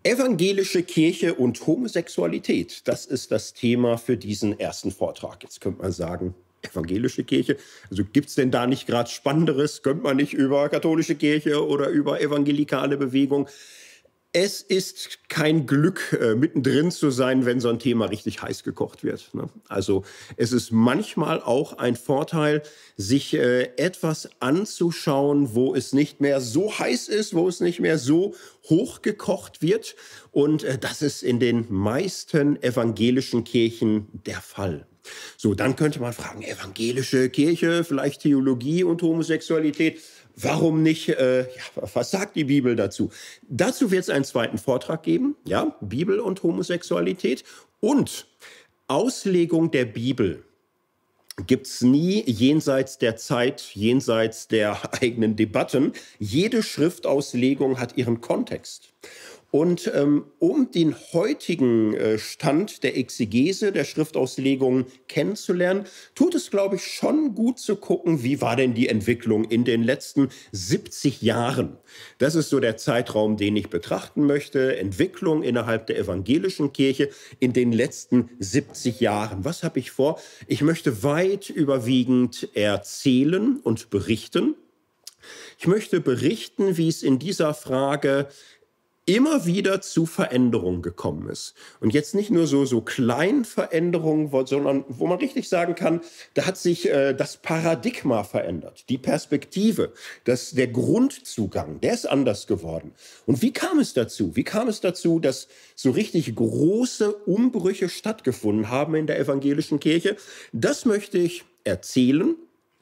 Evangelische Kirche und Homosexualität, das ist das Thema für diesen ersten Vortrag. Jetzt könnte man sagen, evangelische Kirche, also gibt es denn da nicht gerade Spannenderes? Könnte man nicht über katholische Kirche oder über evangelikale Bewegung? Es ist kein Glück, mittendrin zu sein, wenn so ein Thema richtig heiß gekocht wird, ne? Also es ist manchmal auch ein Vorteil, sich etwas anzuschauen, wo es nicht mehr so heiß ist, wo es nicht mehr so hochgekocht wird. Und das ist in den meisten evangelischen Kirchen der Fall. So, dann könnte man fragen, evangelische Kirche, vielleicht Theologie und Homosexualität. Warum nicht, was sagt die Bibel dazu? Dazu wird es einen zweiten Vortrag geben, ja, Bibel und Homosexualität. Und Auslegung der Bibel gibt es nie jenseits der Zeit, jenseits der eigenen Debatten. Jede Schriftauslegung hat ihren Kontext. Und um den heutigen Stand der Exegese, der Schriftauslegung kennenzulernen, tut es, glaube ich, schon gut zu gucken, wie war denn die Entwicklung in den letzten 70 Jahren. Das ist so der Zeitraum, den ich betrachten möchte. Entwicklung innerhalb der evangelischen Kirche in den letzten 70 Jahren. Was habe ich vor? Ich möchte weit überwiegend erzählen und berichten. Ich möchte berichten, wie es in dieser Frage immer wieder zu Veränderungen gekommen ist. Und jetzt nicht nur so kleinen Veränderungen, sondern wo man richtig sagen kann, da hat sich das Paradigma verändert, die Perspektive, der Grundzugang, der ist anders geworden. Und wie kam es dazu? Wie kam es dazu, dass so richtig große Umbrüche stattgefunden haben in der evangelischen Kirche? Das möchte ich erzählen,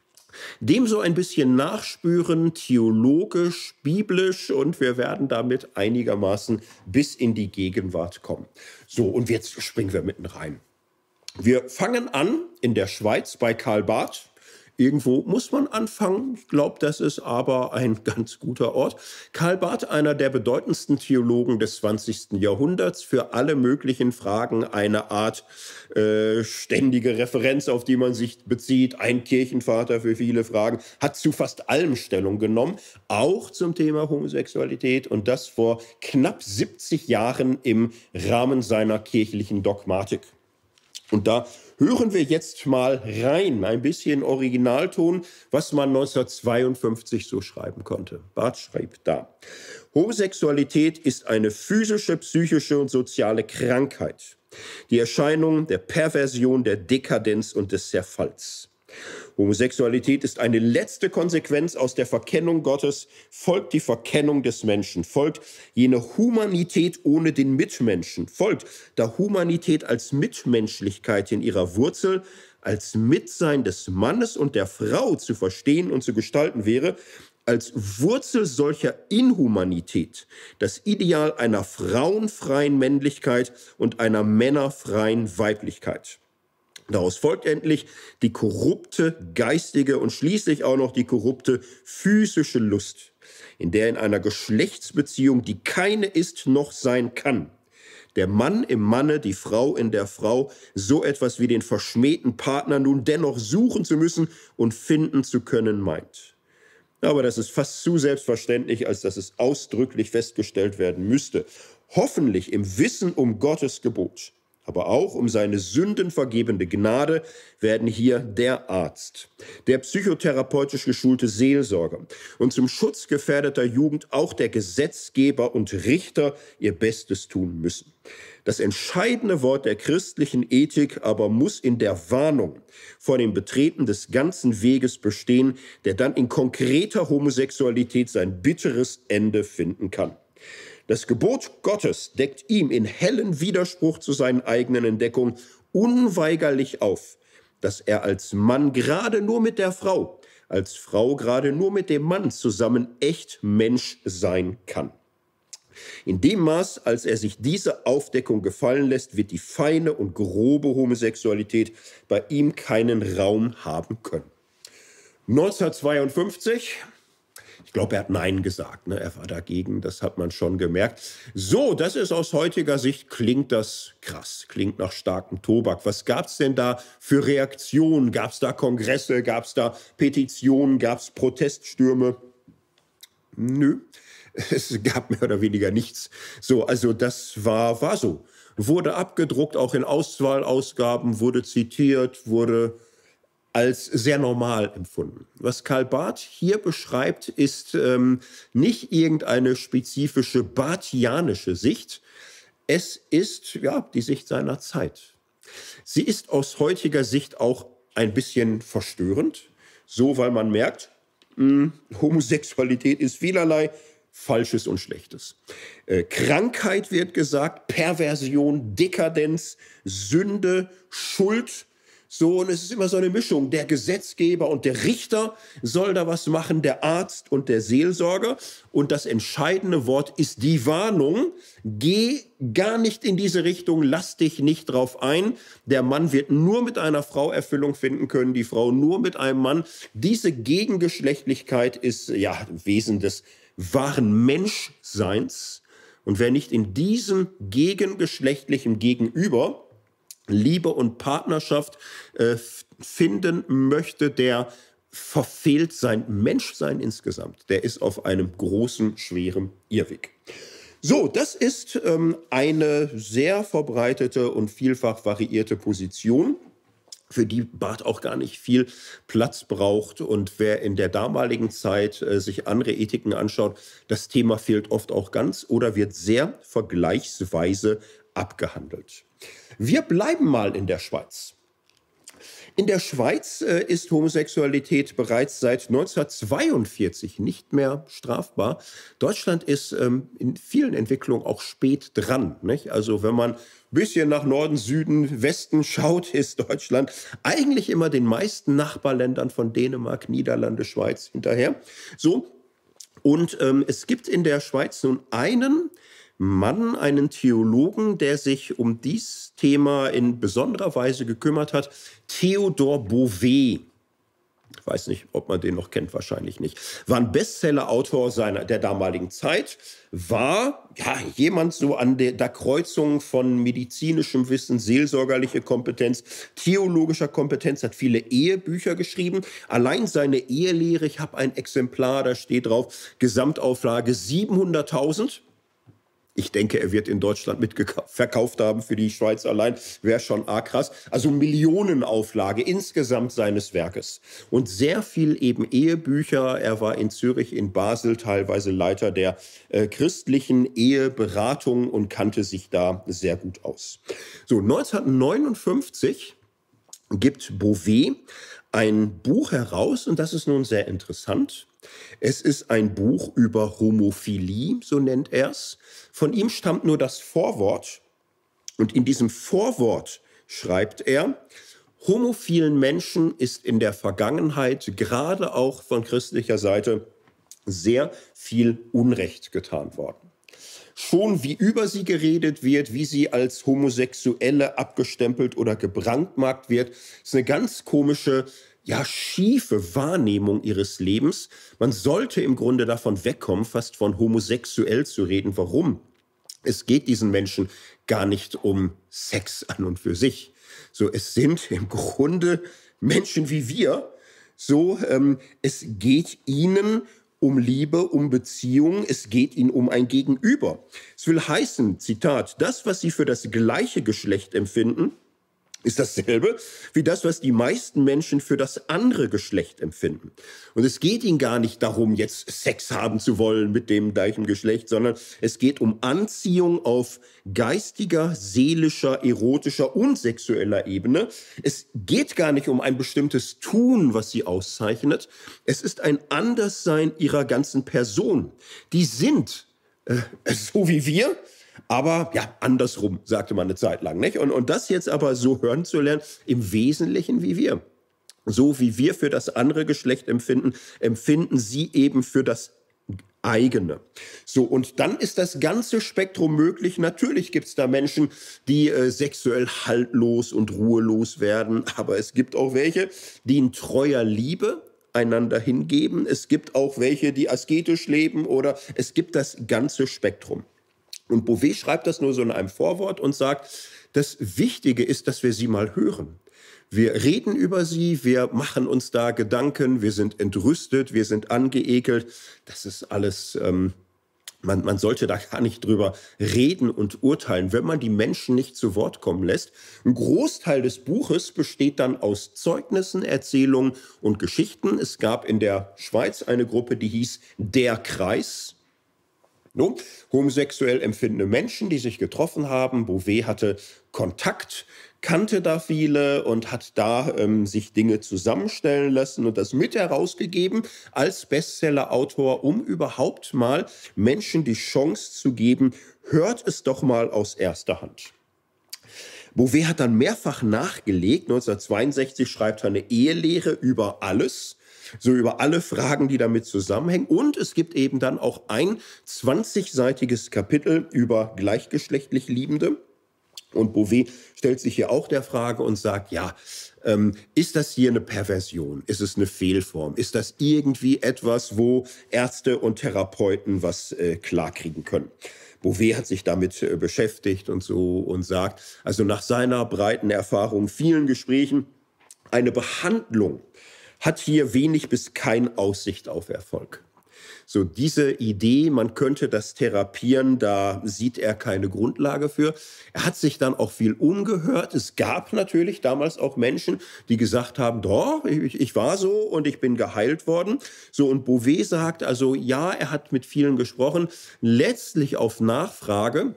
dem so ein bisschen nachspüren, theologisch, biblisch, und wir werden damit einigermaßen bis in die Gegenwart kommen. So, und jetzt springen wir mitten rein. Wir fangen an in der Schweiz bei Karl Barth. Irgendwo muss man anfangen. Ich glaube, das ist aber ein ganz guter Ort. Karl Barth, einer der bedeutendsten Theologen des 20. Jahrhunderts, für alle möglichen Fragen eine Art ständige Referenz, auf die man sich bezieht. Ein Kirchenvater für viele Fragen, hat zu fast allem Stellung genommen, auch zum Thema Homosexualität, und das vor knapp 70 Jahren im Rahmen seiner kirchlichen Dogmatik. Und da hören wir jetzt mal rein, ein bisschen Originalton, was man 1952 so schreiben konnte. Barth schrieb da: Homosexualität ist eine physische, psychische und soziale Krankheit. Die Erscheinung der Perversion, der Dekadenz und des Zerfalls. Homosexualität ist eine letzte Konsequenz aus der Verkennung Gottes, folgt die Verkennung des Menschen, folgt jene Humanität ohne den Mitmenschen, folgt, da Humanität als Mitmenschlichkeit in ihrer Wurzel, als Mitsein des Mannes und der Frau zu verstehen und zu gestalten wäre, als Wurzel solcher Inhumanität das Ideal einer frauenfreien Männlichkeit und einer männerfreien Weiblichkeit. Daraus folgt endlich die korrupte geistige und schließlich auch noch die korrupte physische Lust, in der in einer Geschlechtsbeziehung, die keine ist noch sein kann, der Mann im Manne, die Frau in der Frau, so etwas wie den verschmähten Partner nun dennoch suchen zu müssen und finden zu können meint. Aber das ist fast zu selbstverständlich, als dass es ausdrücklich festgestellt werden müsste. Hoffentlich im Wissen um Gottes Gebot, aber auch um seine sündenvergebende Gnade, werden hier der Arzt, der psychotherapeutisch geschulte Seelsorger und zum Schutz gefährdeter Jugend auch der Gesetzgeber und Richter ihr Bestes tun müssen. Das entscheidende Wort der christlichen Ethik aber muss in der Warnung vor dem Betreten des ganzen Weges bestehen, der dann in konkreter Homosexualität sein bitteres Ende finden kann. Das Gebot Gottes deckt ihm in hellen Widerspruch zu seinen eigenen Entdeckungen unweigerlich auf, dass er als Mann gerade nur mit der Frau, als Frau gerade nur mit dem Mann zusammen echt Mensch sein kann. In dem Maß, als er sich diese Aufdeckung gefallen lässt, wird die feine und grobe Homosexualität bei ihm keinen Raum haben können. 1952, ich glaube, er hat Nein gesagt, ne? Er war dagegen, das hat man schon gemerkt. So, das ist aus heutiger Sicht, klingt das krass, klingt nach starkem Tobak. Was gab es denn da für Reaktionen? Gab es da Kongresse, gab es da Petitionen, gab es Proteststürme? Nö. Es gab mehr oder weniger nichts. So, also das war so. Wurde abgedruckt, auch in Auswahlausgaben, wurde zitiert, wurde als sehr normal empfunden. Was Karl Barth hier beschreibt, ist nicht irgendeine spezifische barthianische Sicht. Es ist ja die Sicht seiner Zeit. Sie ist aus heutiger Sicht auch ein bisschen verstörend, so weil man merkt, Homosexualität ist vielerlei Falsches und Schlechtes. Krankheit wird gesagt, Perversion, Dekadenz, Sünde, Schuld. So, und es ist immer so eine Mischung. Der Gesetzgeber und der Richter soll da was machen, der Arzt und der Seelsorger. Und das entscheidende Wort ist die Warnung. Geh gar nicht in diese Richtung, lass dich nicht drauf ein. Der Mann wird nur mit einer Frau Erfüllung finden können, die Frau nur mit einem Mann. Diese Gegengeschlechtlichkeit ist ja Wesen des wahren Menschseins. Und wer nicht in diesem gegengeschlechtlichen Gegenüber Liebe und Partnerschaft finden möchte, der verfehlt sein Menschsein insgesamt. Der ist auf einem großen, schweren Irrweg. So, das ist eine sehr verbreitete und vielfach variierte Position, für die Barth auch gar nicht viel Platz braucht. Und wer in der damaligen Zeit sich andere Ethiken anschaut, das Thema fehlt oft auch ganz oder wird sehr vergleichsweise abgehandelt. Wir bleiben mal in der Schweiz. In der Schweiz ist Homosexualität bereits seit 1942 nicht mehr strafbar. Deutschland ist in vielen Entwicklungen auch spät dran, nicht? Also wenn man ein bisschen nach Norden, Süden, Westen schaut, ist Deutschland eigentlich immer den meisten Nachbarländern von Dänemark, Niederlande, Schweiz hinterher. So. Und es gibt in der Schweiz nun einen Mann, einen Theologen, der sich um dieses Thema in besonderer Weise gekümmert hat, Theodor Bauvet. Ich weiß nicht, ob man den noch kennt, wahrscheinlich nicht. War ein Bestseller-Autor der damaligen Zeit, war ja jemand so an der Kreuzung von medizinischem Wissen, seelsorgerlicher Kompetenz, theologischer Kompetenz, hat viele Ehebücher geschrieben. Allein seine Ehelehre, ich habe ein Exemplar, da steht drauf, Gesamtauflage 700.000. Ich denke, er wird in Deutschland mitverkauft haben für die Schweiz allein. Wäre schon arg krass. Also Millionenauflage insgesamt seines Werkes. Und sehr viel eben Ehebücher. Er war in Zürich, in Basel teilweise Leiter der christlichen Eheberatung und kannte sich da sehr gut aus. So, 1959 gibt Bauvet ein Buch heraus und das ist nun sehr interessant. Es ist ein Buch über Homophilie, so nennt er es. Von ihm stammt nur das Vorwort und in diesem Vorwort schreibt er, homophilen Menschen ist in der Vergangenheit, gerade auch von christlicher Seite, sehr viel Unrecht getan worden. Schon wie über sie geredet wird, wie sie als Homosexuelle abgestempelt oder gebrandmarkt wird, ist eine ganz komische, ja, schiefe Wahrnehmung ihres Lebens. Man sollte im Grunde davon wegkommen, fast von homosexuell zu reden. Warum? Es geht diesen Menschen gar nicht um Sex an und für sich. So, es sind im Grunde Menschen wie wir. So, es geht ihnen um Liebe, um Beziehung, es geht ihnen um ein Gegenüber. Es will heißen, Zitat, das, was sie für das gleiche Geschlecht empfinden, ist dasselbe wie das, was die meisten Menschen für das andere Geschlecht empfinden. Und es geht ihnen gar nicht darum, jetzt Sex haben zu wollen mit dem gleichen Geschlecht, sondern es geht um Anziehung auf geistiger, seelischer, erotischer und sexueller Ebene. Es geht gar nicht um ein bestimmtes Tun, was sie auszeichnet. Es ist ein Anderssein ihrer ganzen Person. Die sind so wie wir, aber ja, andersrum, sagte man eine Zeit lang, nicht? Und das jetzt aber so hören zu lernen, im Wesentlichen wie wir. So wie wir für das andere Geschlecht empfinden, empfinden sie eben für das eigene. So, und dann ist das ganze Spektrum möglich. Natürlich gibt es da Menschen, die sexuell haltlos und ruhelos werden, aber es gibt auch welche, die in treuer Liebe einander hingeben. Es gibt auch welche, die asketisch leben oder es gibt das ganze Spektrum. Und Bauvet schreibt das nur so in einem Vorwort und sagt, das Wichtige ist, dass wir sie mal hören. Wir reden über sie, wir machen uns da Gedanken, wir sind entrüstet, wir sind angeekelt. Das ist alles Man sollte da gar nicht drüber reden und urteilen, wenn man die Menschen nicht zu Wort kommen lässt. Ein Großteil des Buches besteht dann aus Zeugnissen, Erzählungen und Geschichten. Es gab in der Schweiz eine Gruppe, die hieß Der Kreis. No? Homosexuell empfindende Menschen, die sich getroffen haben. Bouvet hatte Kontakt, kannte da viele und hat da sich Dinge zusammenstellen lassen und das mit herausgegeben als Bestseller-Autor, um überhaupt mal Menschen die Chance zu geben, hört es doch mal aus erster Hand. Bouvet hat dann mehrfach nachgelegt. 1962 schreibt er eine Ehelehre über alles, so über alle Fragen, die damit zusammenhängen. Und es gibt eben dann auch ein 20-seitiges Kapitel über gleichgeschlechtlich Liebende. Und Bouvet stellt sich hier auch der Frage und sagt, ja, ist das hier eine Perversion? Ist es eine Fehlform? Ist das irgendwie etwas, wo Ärzte und Therapeuten was klarkriegen können? Bouvet hat sich damit beschäftigt und so und sagt, also nach seiner breiten Erfahrung, vielen Gesprächen, eine Behandlung hat hier wenig bis keine Aussicht auf Erfolg. So diese Idee, man könnte das therapieren, da sieht er keine Grundlage für. Er hat sich dann auch viel umgehört. Es gab natürlich damals auch Menschen, die gesagt haben, doch, ich war so und ich bin geheilt worden. So, und Bouvet sagt also, ja, er hat mit vielen gesprochen. Letztlich auf Nachfrage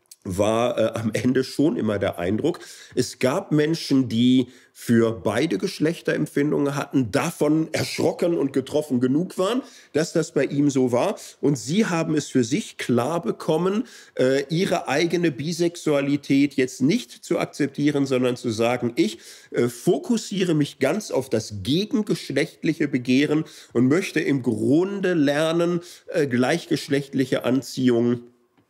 war am Ende schon immer der Eindruck, es gab Menschen, die für beide Geschlechter Empfindungen hatten, davon erschrocken und getroffen genug waren, dass das bei ihm so war. Und sie haben es für sich klar bekommen, ihre eigene Bisexualität jetzt nicht zu akzeptieren, sondern zu sagen, ich fokussiere mich ganz auf das gegengeschlechtliche Begehren und möchte im Grunde lernen, gleichgeschlechtliche Anziehung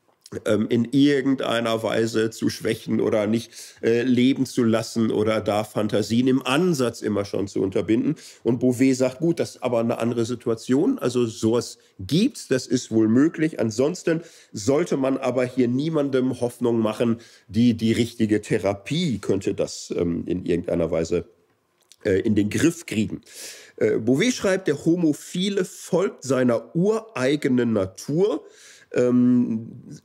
in irgendeiner Weise zu schwächen oder nicht leben zu lassen oder da Fantasien im Ansatz immer schon zu unterbinden. Und Bouvet sagt, gut, das ist aber eine andere Situation. Also sowas gibt's, das ist wohl möglich. Ansonsten sollte man aber hier niemandem Hoffnung machen, die richtige Therapie könnte das in irgendeiner Weise in den Griff kriegen. Bouvet schreibt, der Homophile folgt seiner ureigenen Natur. Wenn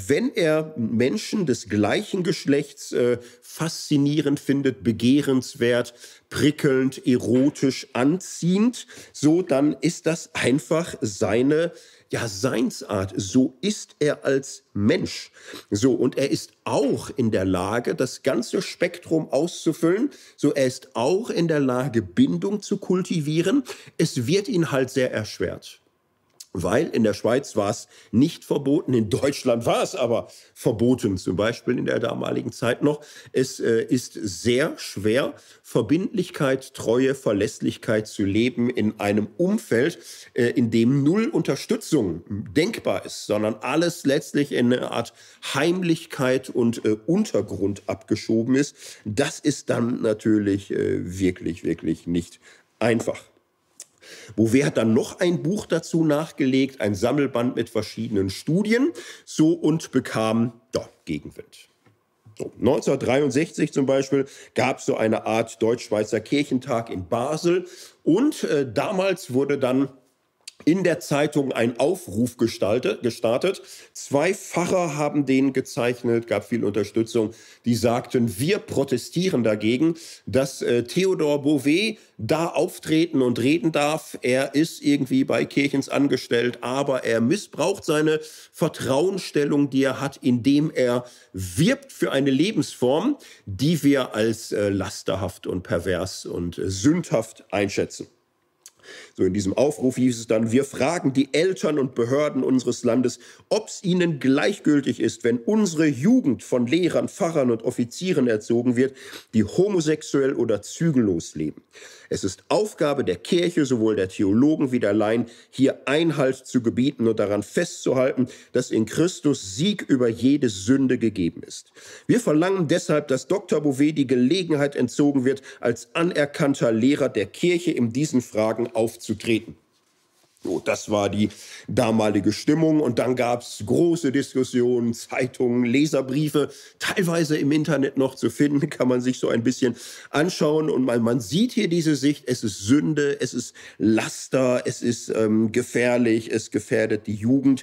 er Menschen des gleichen Geschlechts faszinierend findet, begehrenswert, prickelnd, erotisch, anziehend, so dann ist das einfach seine Seinsart. So ist er als Mensch. So, und er ist auch in der Lage, das ganze Spektrum auszufüllen. So, er ist auch in der Lage, Bindung zu kultivieren. Es wird ihn halt sehr erschwert. Weil in der Schweiz war es nicht verboten, in Deutschland war es aber verboten, zum Beispiel in der damaligen Zeit noch. Es ist sehr schwer, Verbindlichkeit, Treue, Verlässlichkeit zu leben in einem Umfeld, in dem null Unterstützung denkbar ist, sondern alles letztlich in eine Art Heimlichkeit und Untergrund abgeschoben ist. Das ist dann natürlich wirklich, wirklich nicht einfach. Bouvet hat dann noch ein Buch dazu nachgelegt, ein Sammelband mit verschiedenen Studien, so und bekam Gegenwind. So, 1963 zum Beispiel gab es so eine Art Deutsch-Schweizer Kirchentag in Basel und damals wurde dann in der Zeitung ein Aufruf gestartet. 2 Pfarrer haben den gezeichnet, gab viel Unterstützung. Die sagten, wir protestieren dagegen, dass Theodor Bouvet da auftreten und reden darf. Er ist irgendwie bei Kirchens angestellt, aber er missbraucht seine Vertrauensstellung, die er hat, indem er wirbt für eine Lebensform, die wir als lasterhaft und pervers und sündhaft einschätzen. So in diesem Aufruf hieß es dann, wir fragen die Eltern und Behörden unseres Landes, ob es ihnen gleichgültig ist, wenn unsere Jugend von Lehrern, Pfarrern und Offizieren erzogen wird, die homosexuell oder zügellos leben. Es ist Aufgabe der Kirche, sowohl der Theologen wie der Laien, hier Einhalt zu gebieten und daran festzuhalten, dass in Christus Sieg über jede Sünde gegeben ist. Wir verlangen deshalb, dass Dr. Bouvet die Gelegenheit entzogen wird, als anerkannter Lehrer der Kirche in diesen Fragen aufzutreten. So, das war die damalige Stimmung und dann gab es große Diskussionen, Zeitungen, Leserbriefe, teilweise im Internet noch zu finden, kann man sich so ein bisschen anschauen und man sieht hier diese Sicht, es ist Sünde, es ist Laster, es ist gefährlich, es gefährdet die Jugend.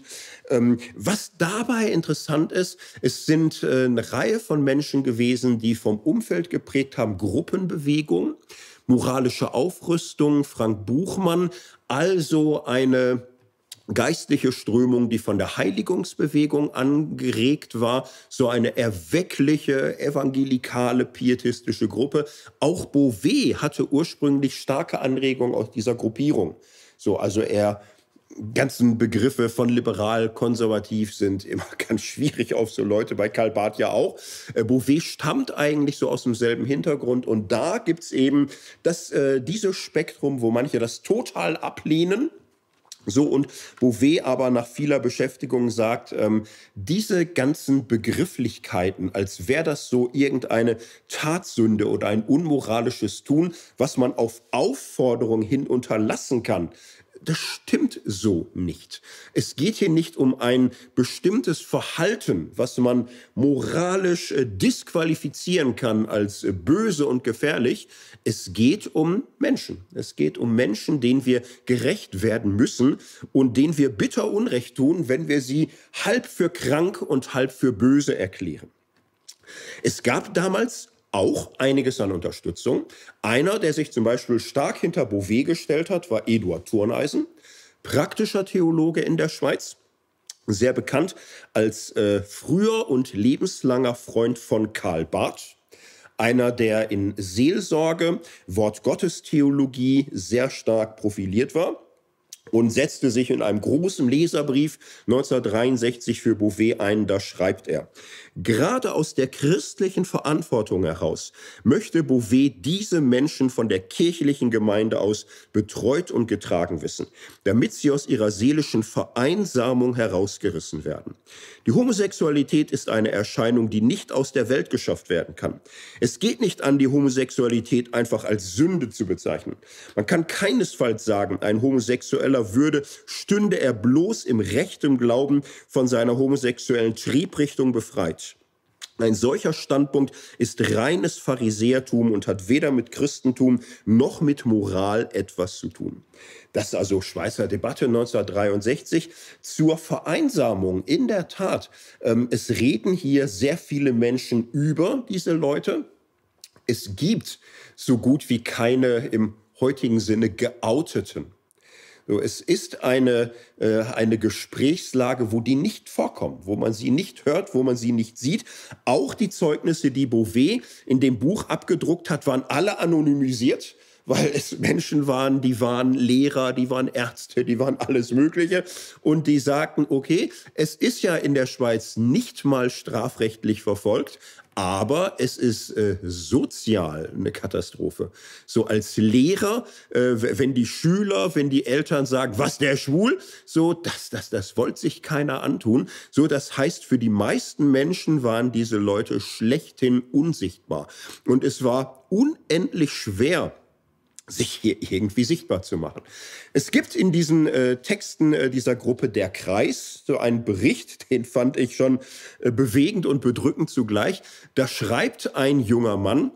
Was dabei interessant ist, es sind eine Reihe von Menschen gewesen, die vom Umfeld geprägt haben, Gruppenbewegung, moralische Aufrüstung, Frank Buchmann, also eine geistliche Strömung, die von der Heiligungsbewegung angeregt war, so eine erweckliche, evangelikale, pietistische Gruppe. Auch Beauvais hatte ursprünglich starke Anregungen aus dieser Gruppierung. So, also ganzen Begriffe von liberal, konservativ sind immer ganz schwierig auf so Leute, bei Karl Barth ja auch. Beauvais stammt eigentlich so aus demselben Hintergrund und da gibt's eben dieses Spektrum, wo manche das total ablehnen, so, und Beauvais aber nach vieler Beschäftigung sagt, diese ganzen Begrifflichkeiten, als wäre das so irgendeine Tatsünde oder ein unmoralisches Tun, was man auf Aufforderung hin unterlassen kann, das stimmt so nicht. Es geht hier nicht um ein bestimmtes Verhalten, was man moralisch disqualifizieren kann als böse und gefährlich. Es geht um Menschen. Es geht um Menschen, denen wir gerecht werden müssen und denen wir bitter Unrecht tun, wenn wir sie halb für krank und halb für böse erklären. Es gab damals auch einiges an Unterstützung. Einer, der sich zum Beispiel stark hinter Beauvais gestellt hat, war Eduard Thurneisen, praktischer Theologe in der Schweiz, sehr bekannt als früher und lebenslanger Freund von Karl Barth, einer, der in Seelsorge, Wortgottestheologie sehr stark profiliert war und setzte sich in einem großen Leserbrief 1963 für Beauvais ein, da schreibt er: Gerade aus der christlichen Verantwortung heraus möchte Beauvais diese Menschen von der kirchlichen Gemeinde aus betreut und getragen wissen, damit sie aus ihrer seelischen Vereinsamung herausgerissen werden. Die Homosexualität ist eine Erscheinung, die nicht aus der Welt geschafft werden kann. Es geht nicht an, die Homosexualität einfach als Sünde zu bezeichnen. Man kann keinesfalls sagen, ein Homosexueller würde, stünde er bloß im rechten Glauben von seiner homosexuellen Triebrichtung befreit. Ein solcher Standpunkt ist reines Pharisäertum und hat weder mit Christentum noch mit Moral etwas zu tun. Das ist also Schweizer Debatte 1963 zur Vereinsamung. In der Tat, es reden hier sehr viele Menschen über diese Leute. Es gibt so gut wie keine im heutigen Sinne Geouteten. So, es ist eine Gesprächslage, wo die nicht vorkommen, wo man sie nicht hört, wo man sie nicht sieht. Auch die Zeugnisse, die Beauvais in dem Buch abgedruckt hat, waren alle anonymisiert, weil es Menschen waren, die waren Lehrer, die waren Ärzte, die waren alles Mögliche. Und die sagten, okay, es ist ja in der Schweiz nicht mal strafrechtlich verfolgt, aber es ist sozial eine Katastrophe. So als Lehrer, wenn die Schüler, wenn die Eltern sagen, was, der schwul? So, das wollte sich keiner antun. So, das heißt, für die meisten Menschen waren diese Leute schlechthin unsichtbar. Und es war unendlich schwer, sich hier irgendwie sichtbar zu machen. Es gibt in diesen Texten dieser Gruppe Der Kreis so einen Bericht, den fand ich schon bewegend und bedrückend zugleich. Da schreibt ein junger Mann,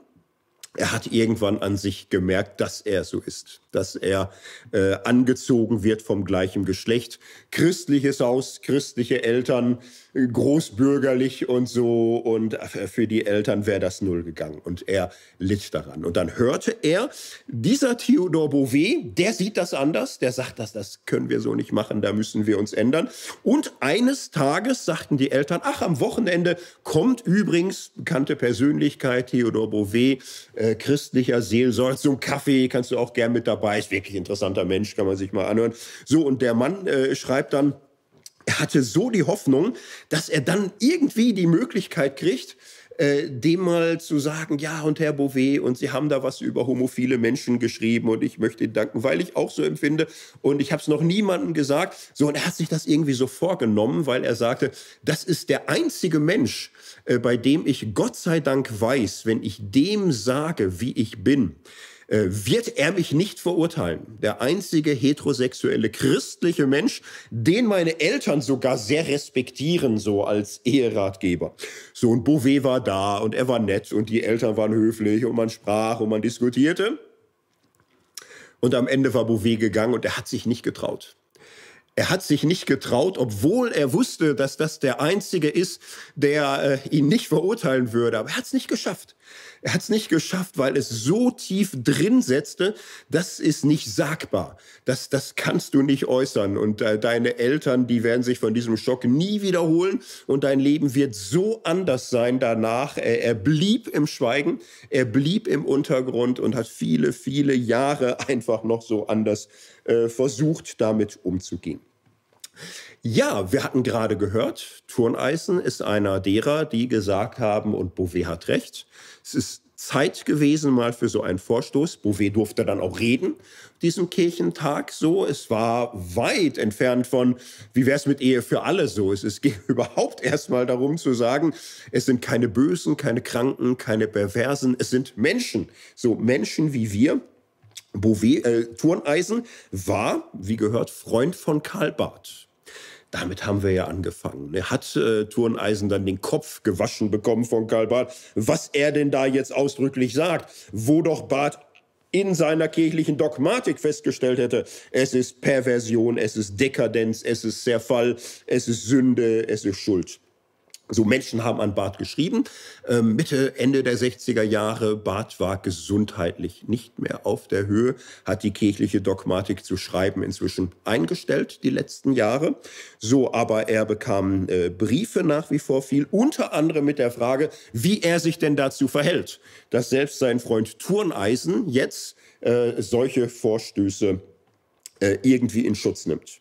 er hat irgendwann an sich gemerkt, dass er so ist, dass er angezogen wird vom gleichen Geschlecht. Christliches Haus, christliche Eltern, großbürgerlich und so. Und für die Eltern wäre das null gegangen. Und er litt daran. Und dann hörte er, dieser Theodor Beauvais, der sieht das anders. Der sagt, das können wir so nicht machen, da müssen wir uns ändern. Und eines Tages sagten die Eltern, ach, am Wochenende kommt übrigens bekannte Persönlichkeit, Theodor Beauvais, christlicher Seelsorger, zum Kaffee, kannst du auch gern mit dabei, ist wirklich ein interessanter Mensch, kann man sich mal anhören. So, und der Mann schreibt dann, er hatte so die Hoffnung, dass er dann irgendwie die Möglichkeit kriegt, dem mal zu sagen, ja, und Herr Beauvais, und Sie haben da was über homophile Menschen geschrieben und ich möchte Ihnen danken, weil ich auch so empfinde und ich habe es noch niemandem gesagt. So, und er hat sich das irgendwie so vorgenommen, weil er sagte, das ist der einzige Mensch, bei dem ich Gott sei Dank weiß, wenn ich dem sage, wie ich bin, wird er mich nicht verurteilen. Der einzige heterosexuelle christliche Mensch, den meine Eltern sogar sehr respektieren, so als Eheratgeber. So, und Beauvais war da und er war nett und die Eltern waren höflich und man sprach und man diskutierte. Und am Ende war Beauvais gegangen und er hat sich nicht getraut. Er hat sich nicht getraut, obwohl er wusste, dass das der Einzige ist, der ihn nicht verurteilen würde. Aber er hat es nicht geschafft. Er hat es nicht geschafft, weil es so tief drin setzte, das ist nicht sagbar. Das kannst du nicht äußern. Und deine Eltern, die werden sich von diesem Schock nie wiederholen. Und dein Leben wird so anders sein danach. Er blieb im Schweigen, er blieb im Untergrund und hat viele, viele Jahre einfach noch so anders versucht, damit umzugehen. Ja, wir hatten gerade gehört, Turneisen ist einer derer, die gesagt haben, und Beauvais hat recht, es ist Zeit gewesen mal für so einen Vorstoß. Beauvais durfte dann auch reden, diesem Kirchentag so. Es war weit entfernt von, wie wäre es mit Ehe für alle so. Es ging überhaupt erst mal darum zu sagen, es sind keine Bösen, keine Kranken, keine Perversen, es sind Menschen, so Menschen wie wir. Beauvais, Turneisen war, wie gehört, Freund von Karl Barth. Damit haben wir ja angefangen. Er hat Turneisen dann den Kopf gewaschen bekommen von Karl Barth, was er denn da jetzt ausdrücklich sagt, wo doch Barth in seiner kirchlichen Dogmatik festgestellt hätte, es ist Perversion, es ist Dekadenz, es ist Zerfall, es ist Sünde, es ist Schuld. So Menschen haben an Barth geschrieben. Mitte, Ende der 60er Jahre. Barth war gesundheitlich nicht mehr auf der Höhe, hat die kirchliche Dogmatik zu schreiben inzwischen eingestellt, die letzten Jahre. So, aber er bekam Briefe nach wie vor viel, unter anderem mit der Frage, wie er sich denn dazu verhält, dass selbst sein Freund Turneisen jetzt solche Vorstöße irgendwie in Schutz nimmt.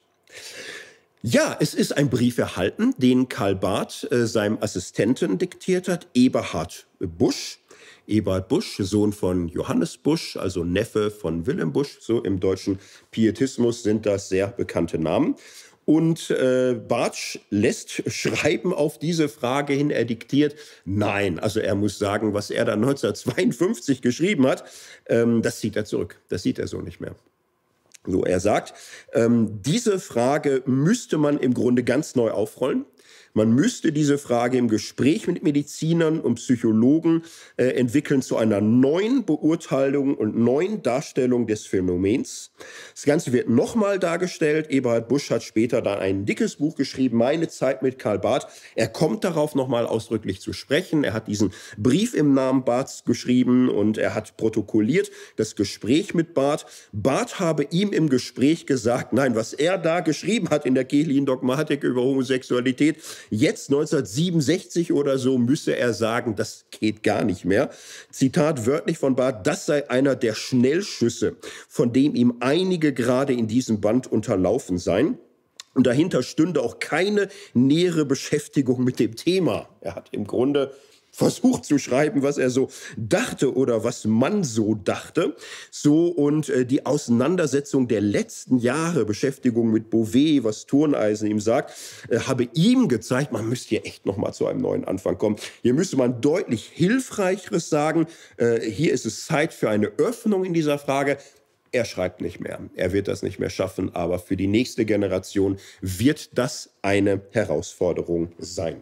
Ja, es ist ein Brief erhalten, den Karl Barth seinem Assistenten diktiert hat, Eberhard Busch. Eberhard Busch, Sohn von Johannes Busch, also Neffe von Wilhelm Busch. So im deutschen Pietismus sind das sehr bekannte Namen. Und Barth lässt schreiben auf diese Frage hin, er diktiert, nein, also er muss sagen, was er dann 1952 geschrieben hat, das zieht er zurück, das sieht er so nicht mehr. So, er sagt, diese Frage müsste man im Grunde ganz neu aufrollen. Man müsste diese Frage im Gespräch mit Medizinern und Psychologen entwickeln zu einer neuen Beurteilung und neuen Darstellung des Phänomens. Das Ganze wird nochmal dargestellt. Eberhard Busch hat später dann ein dickes Buch geschrieben, Meine Zeit mit Karl Barth. Er kommt darauf nochmal ausdrücklich zu sprechen. Er hat diesen Brief im Namen Barths geschrieben und er hat protokolliert das Gespräch mit Barth. Barth habe ihm im Gespräch gesagt, nein, was er da geschrieben hat in der kirchlichen Dogmatik über Homosexualität, jetzt 1967 oder so müsse er sagen, das geht gar nicht mehr. Zitat wörtlich von Barth, das sei einer der Schnellschüsse, von dem ihm einige gerade in diesem Band unterlaufen seien. Und dahinter stünde auch keine nähere Beschäftigung mit dem Thema. Er hat im Grunde versucht zu schreiben, was er so dachte oder was man so dachte. So, und die Auseinandersetzung der letzten Jahre, Beschäftigung mit Beauvais, was Turneisen ihm sagt, habe ihm gezeigt, man müsste hier echt noch mal zu einem neuen Anfang kommen. Hier müsste man deutlich Hilfreicheres sagen. Hier ist es Zeit für eine Öffnung in dieser Frage. Er schreibt nicht mehr. Er wird das nicht mehr schaffen, aber für die nächste Generation wird das eine Herausforderung sein.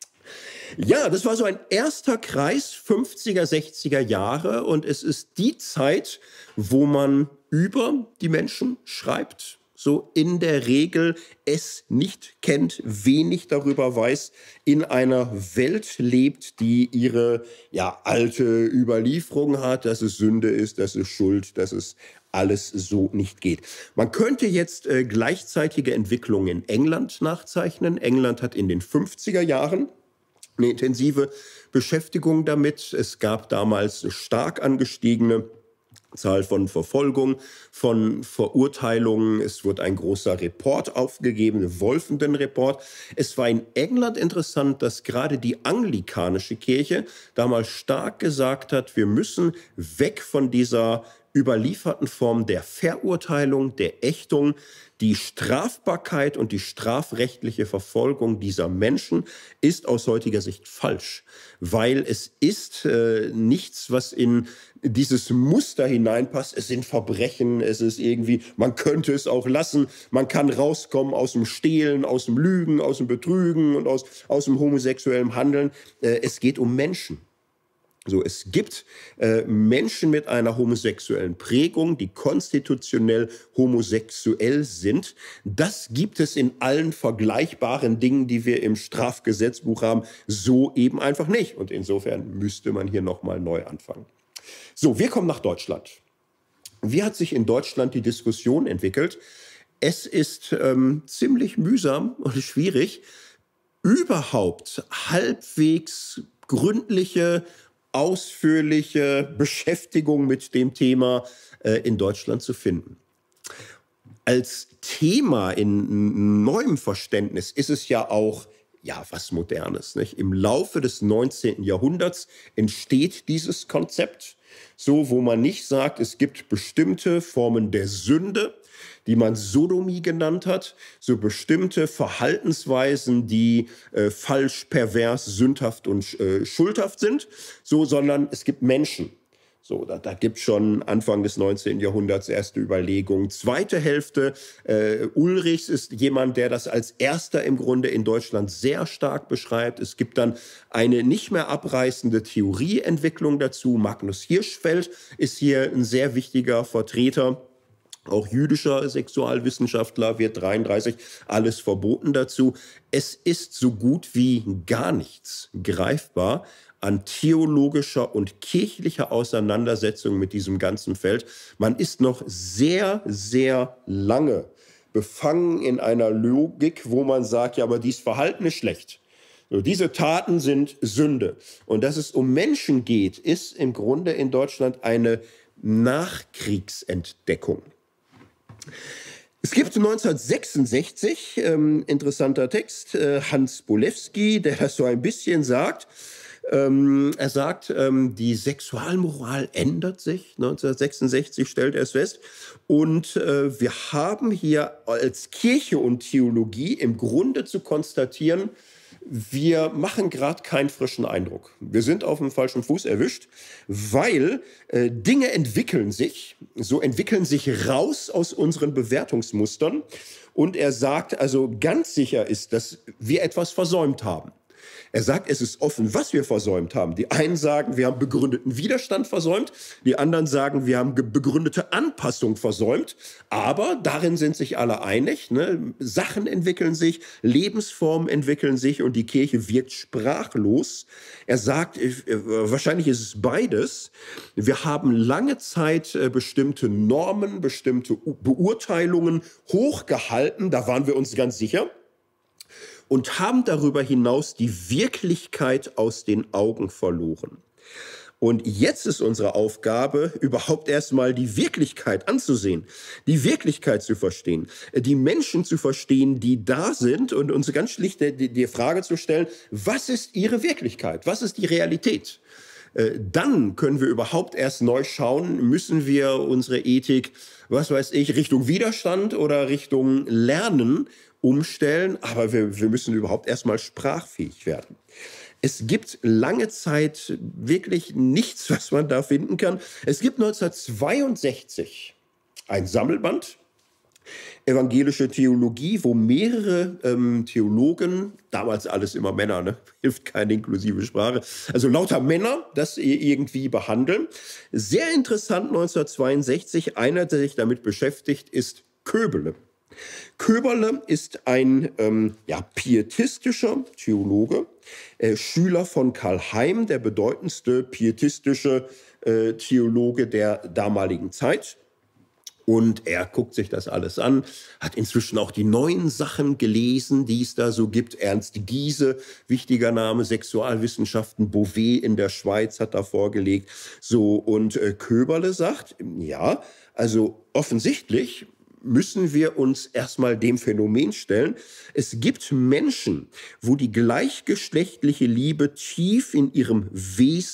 Ja, das war so ein erster Kreis 50er, 60er Jahre und es ist die Zeit, wo man über die Menschen schreibt, so in der Regel es nicht kennt, wenig darüber weiß, in einer Welt lebt, die ihre alte Überlieferung hat, dass es Sünde ist, dass es Schuld, dass es alles so nicht geht. Man könnte jetzt gleichzeitige Entwicklungen in England nachzeichnen. England hat in den 50er Jahren eine intensive Beschäftigung damit. Es gab damals eine stark angestiegene Zahl von Verfolgungen, von Verurteilungen. Es wurde ein großer Report aufgegeben, ein Wolfenden-Report. Es war in England interessant, dass gerade die anglikanische Kirche damals stark gesagt hat, wir müssen weg von dieser überlieferten Formen der Verurteilung, der Ächtung, die Strafbarkeit und die strafrechtliche Verfolgung dieser Menschen ist aus heutiger Sicht falsch, weil es ist nichts, was in dieses Muster hineinpasst. Es sind Verbrechen, es ist irgendwie, man könnte es auch lassen, man kann rauskommen aus dem Stehlen, aus dem Lügen, aus dem Betrügen und aus dem homosexuellen Handeln. Es geht um Menschen. So, es gibt Menschen mit einer homosexuellen Prägung, die konstitutionell homosexuell sind. Das gibt es in allen vergleichbaren Dingen, die wir im Strafgesetzbuch haben, so eben einfach nicht. Und insofern müsste man hier nochmal neu anfangen. So, wir kommen nach Deutschland. Wie hat sich in Deutschland die Diskussion entwickelt? Es ist ziemlich mühsam und schwierig, überhaupt halbwegs gründliche, ausführliche Beschäftigung mit dem Thema in Deutschland zu finden. Als Thema in neuem Verständnis ist es ja auch was Modernes. Nicht? Im Laufe des 19. Jahrhunderts entsteht dieses Konzept, so wo man nicht sagt, es gibt bestimmte Formen der Sünde, die man Sodomie genannt hat, so bestimmte Verhaltensweisen, die falsch, pervers, sündhaft und schuldhaft sind, sondern es gibt Menschen. So, da gibt es schon Anfang des 19. Jahrhunderts erste Überlegungen. Zweite Hälfte, Ulrichs ist jemand, der das als erster im Grunde in Deutschland sehr stark beschreibt. Es gibt dann eine nicht mehr abreißende Theorieentwicklung dazu. Magnus Hirschfeld ist hier ein sehr wichtiger Vertreter. Auch jüdischer Sexualwissenschaftler wird 33 alles verboten dazu. Es ist so gut wie gar nichts greifbar an theologischer und kirchlicher Auseinandersetzung mit diesem ganzen Feld. Man ist noch sehr, sehr lange befangen in einer Logik, wo man sagt, ja, aber dieses Verhalten ist schlecht. So, diese Taten sind Sünde. Und dass es um Menschen geht, ist im Grunde in Deutschland eine Nachkriegsentdeckung. Es gibt 1966, interessanter Text, Hans Bolewski, der das so ein bisschen sagt. Er sagt, die Sexualmoral ändert sich. 1966 stellt er es fest. Und wir haben hier als Kirche und Theologie im Grunde zu konstatieren, wir machen gerade keinen frischen Eindruck. Wir sind auf dem falschen Fuß erwischt, weil Dinge entwickeln sich raus aus unseren Bewertungsmustern. Und er sagt, also ganz sicher ist, dass wir etwas versäumt haben. Er sagt, es ist offen, was wir versäumt haben. Die einen sagen, wir haben begründeten Widerstand versäumt. Die anderen sagen, wir haben begründete Anpassung versäumt. Aber darin sind sich alle einig. Ne? Sachen entwickeln sich, Lebensformen entwickeln sich und die Kirche wirkt sprachlos. Er sagt, wahrscheinlich ist es beides. Wir haben lange Zeit bestimmte Normen, bestimmte Beurteilungen hochgehalten. Da waren wir uns ganz sicher. Und haben darüber hinaus die Wirklichkeit aus den Augen verloren. Und jetzt ist unsere Aufgabe, überhaupt erstmal die Wirklichkeit anzusehen, die Wirklichkeit zu verstehen, die Menschen zu verstehen, die da sind und uns ganz schlicht die Frage zu stellen, was ist ihre Wirklichkeit, was ist die Realität? Dann können wir überhaupt erst neu schauen, müssen wir unsere Ethik, was weiß ich, Richtung Widerstand oder Richtung Lernen umstellen, aber wir müssen überhaupt erstmal sprachfähig werden. Es gibt lange Zeit wirklich nichts, was man da finden kann. Es gibt 1962 ein Sammelband, Evangelische Theologie, wo mehrere Theologen, damals alles immer Männer, ne? Hilft keine inklusive Sprache, also lauter Männer, das irgendwie behandeln. Sehr interessant 1962, einer, der sich damit beschäftigt, ist Köbele. Köberle ist ein pietistischer Theologe, Schüler von Karl Heim, der bedeutendste pietistische Theologe der damaligen Zeit. Und er guckt sich das alles an, hat inzwischen auch die neuen Sachen gelesen, die es da so gibt. Ernst Giese, wichtiger Name, Sexualwissenschaften, Beauvais in der Schweiz hat da vorgelegt. So, und Köberle sagt, ja, also offensichtlich müssen wir uns erstmal dem Phänomen stellen. Es gibt Menschen, wo die gleichgeschlechtliche Liebe tief in ihrem Wesen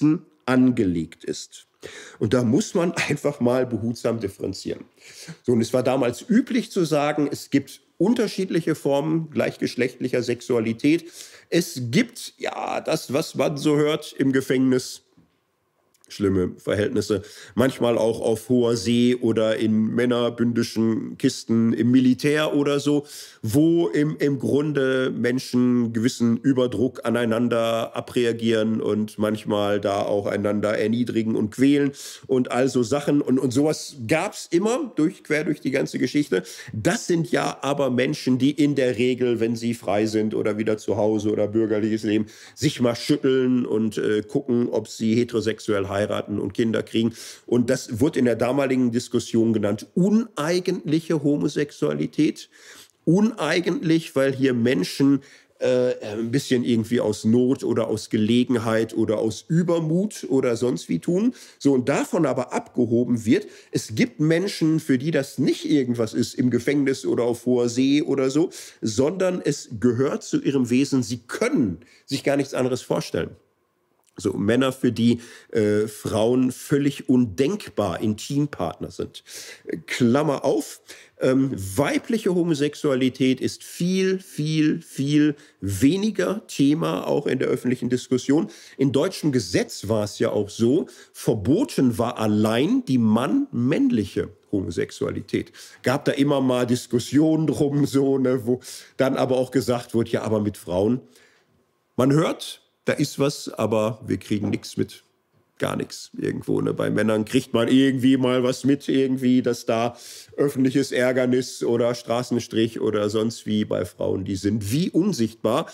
angelegt ist. Und da muss man einfach mal behutsam differenzieren. So, und es war damals üblich zu sagen, es gibt unterschiedliche Formen gleichgeschlechtlicher Sexualität. Es gibt, ja, das, was man so hört im Gefängnis, schlimme Verhältnisse, manchmal auch auf hoher See oder in männerbündischen Kisten im Militär oder so, wo im Grunde Menschen gewissen Überdruck aneinander abreagieren und manchmal da auch einander erniedrigen und quälen und all so Sachen. Und sowas gab es immer quer durch die ganze Geschichte. Das sind ja aber Menschen, die in der Regel, wenn sie frei sind oder wieder zu Hause oder bürgerliches Leben, sich mal schütteln und gucken, ob sie heterosexuell heiraten und Kinder kriegen. Und das wird in der damaligen Diskussion genannt uneigentliche Homosexualität. Uneigentlich, weil hier Menschen ein bisschen irgendwie aus Not oder aus Gelegenheit oder aus Übermut oder sonst wie tun. So, und davon aber abgehoben wird, es gibt Menschen, für die das nicht irgendwas ist im Gefängnis oder auf hoher See oder so, sondern es gehört zu ihrem Wesen, sie können sich gar nichts anderes vorstellen. So Männer, für die Frauen völlig undenkbar Intimpartner sind. Klammer auf, weibliche Homosexualität ist viel, viel, viel weniger Thema, auch in der öffentlichen Diskussion. In deutschem Gesetz war es ja auch so, verboten war allein die männliche Homosexualität. Gab da immer mal Diskussionen drum, so, ne, wo dann aber auch gesagt wird, ja, aber mit Frauen. Man hört, da ist was, aber wir kriegen nichts mit. Gar nichts irgendwo. Ne? Bei Männern kriegt man irgendwie mal was mit, irgendwie, dass da öffentliches Ärgernis oder Straßenstrich oder sonst wie. Bei Frauen, die sind wie unsichtbar.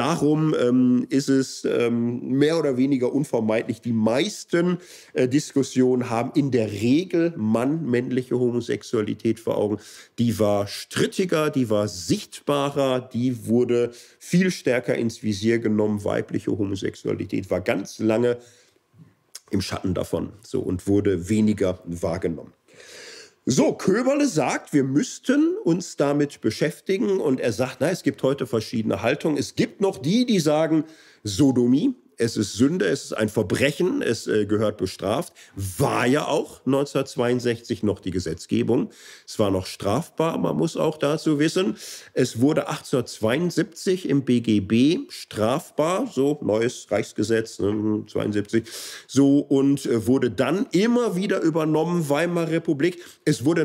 Darum ist es mehr oder weniger unvermeidlich. Die meisten Diskussionen haben in der Regel männliche Homosexualität vor Augen. Die war strittiger, die war sichtbarer, die wurde viel stärker ins Visier genommen. Weibliche Homosexualität war ganz lange im Schatten davon, so, und wurde weniger wahrgenommen. So, Köberle sagt, wir müssten uns damit beschäftigen, und er sagt, es gibt heute verschiedene Haltungen. Es gibt noch die sagen, Sodomie, es ist Sünde, es ist ein Verbrechen, es gehört bestraft. War ja auch 1962 noch die Gesetzgebung. Es war noch strafbar, man muss auch dazu wissen. Es wurde 1872 im BGB strafbar, so neues Reichsgesetz, 72, so, und wurde dann immer wieder übernommen, Weimarer Republik. Es wurde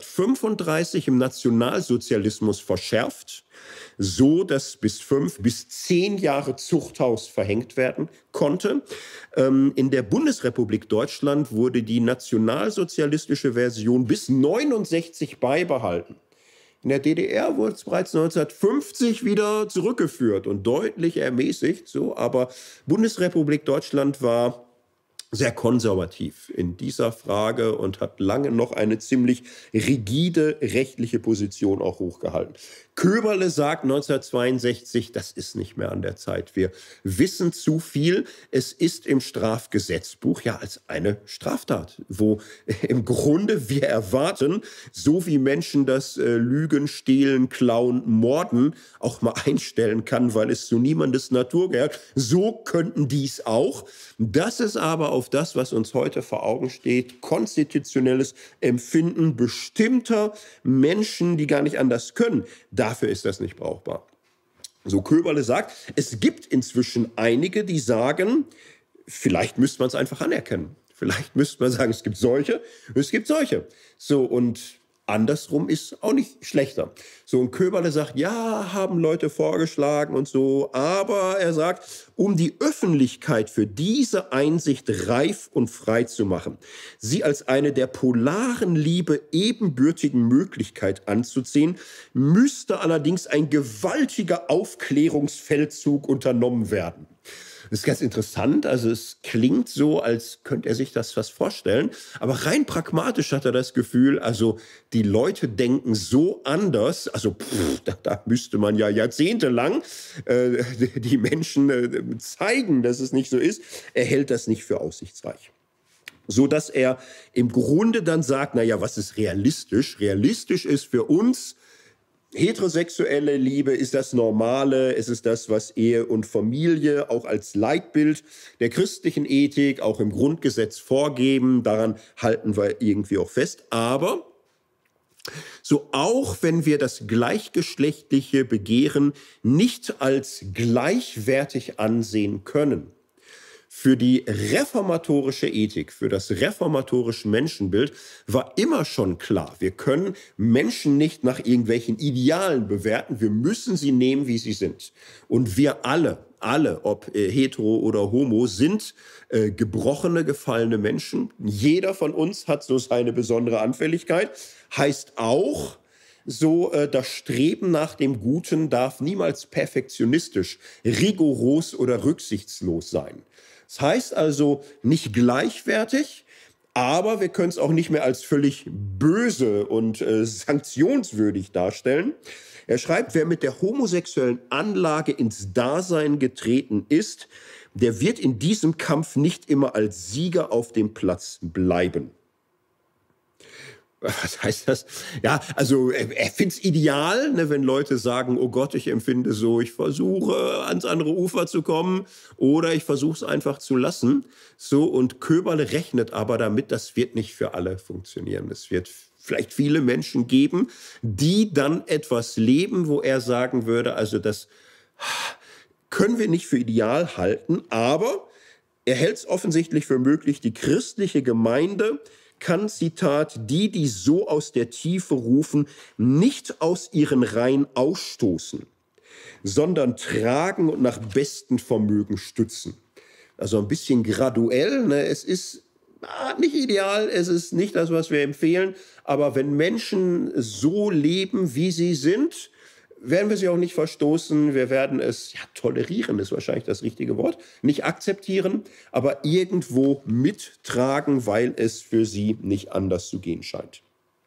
1935 im Nationalsozialismus verschärft, so dass bis 5 bis 10 Jahre Zuchthaus verhängt werden konnte. In der Bundesrepublik Deutschland wurde die nationalsozialistische Version bis 1969 beibehalten. In der DDR wurde es bereits 1950 wieder zurückgeführt und deutlich ermäßigt. So, aber Bundesrepublik Deutschland war sehr konservativ in dieser Frage und hat lange noch eine ziemlich rigide rechtliche Position auch hochgehalten. Köberle sagt 1962, das ist nicht mehr an der Zeit. Wir wissen zu viel. Es ist im Strafgesetzbuch ja als eine Straftat, wo im Grunde wir erwarten, so wie Menschen das Lügen, Stehlen, Klauen, Morden auch mal einstellen kann, weil es zu niemandes Natur gehört, so könnten dies auch. Das ist aber auf das, was uns heute vor Augen steht, konstitutionelles Empfinden bestimmter Menschen, die gar nicht anders können. Dafür ist das nicht brauchbar. So, Köberle sagt, es gibt inzwischen einige, die sagen, vielleicht müsste man es einfach anerkennen. Vielleicht müsste man sagen, es gibt solche, es gibt solche. So, und andersrum ist auch nicht schlechter. So, und Köberle sagt, ja, haben Leute vorgeschlagen und so, aber er sagt, um die Öffentlichkeit für diese Einsicht reif und frei zu machen, sie als eine der polaren Liebe ebenbürtigen Möglichkeit anzuziehen, müsste allerdings ein gewaltiger Aufklärungsfeldzug unternommen werden. Das ist ganz interessant, also es klingt so, als könnte er sich das fast vorstellen, aber rein pragmatisch hat er das Gefühl, also die Leute denken so anders, also da müsste man ja jahrzehntelang die Menschen zeigen, dass es nicht so ist. Er hält das nicht für aussichtsreich. So dass er im Grunde dann sagt, naja, was ist realistisch? Realistisch ist für uns, heterosexuelle Liebe ist das Normale, es ist das, was Ehe und Familie auch als Leitbild der christlichen Ethik, auch im Grundgesetz vorgeben. Daran halten wir irgendwie auch fest. Aber so auch wenn wir das gleichgeschlechtliche Begehren nicht als gleichwertig ansehen können, für die reformatorische Ethik, für das reformatorische Menschenbild war immer schon klar, wir können Menschen nicht nach irgendwelchen Idealen bewerten, wir müssen sie nehmen, wie sie sind. Und wir alle, ob hetero oder homo, sind gebrochene, gefallene Menschen. Jeder von uns hat so seine besondere Anfälligkeit. Heißt auch, so das Streben nach dem Guten darf niemals perfektionistisch, rigoros oder rücksichtslos sein. Das heißt also nicht gleichwertig, aber wir können es auch nicht mehr als völlig böse und sanktionswürdig darstellen. Er schreibt, wer mit der homosexuellen Anlage ins Dasein getreten ist, der wird in diesem Kampf nicht immer als Sieger auf dem Platz bleiben. Was heißt das? Ja, also er findet es ideal, ne, wenn Leute sagen, oh Gott, ich empfinde so, ich versuche ans andere Ufer zu kommen oder ich versuche es einfach zu lassen. So, und Köberle rechnet aber damit, das wird nicht für alle funktionieren. Es wird vielleicht viele Menschen geben, die dann etwas leben, wo er sagen würde, also das können wir nicht für ideal halten, aber er hält es offensichtlich für möglich, die christliche Gemeinde kann, Zitat, die so aus der Tiefe rufen, nicht aus ihren Reihen ausstoßen, sondern tragen und nach bestem Vermögen stützen. Also ein bisschen graduell, ne? Es ist nicht ideal, es ist nicht das, was wir empfehlen, aber wenn Menschen so leben, wie sie sind, werden wir sie auch nicht verstoßen, wir werden es, ja, tolerieren ist wahrscheinlich das richtige Wort, nicht akzeptieren, aber irgendwo mittragen, weil es für sie nicht anders zu gehen scheint.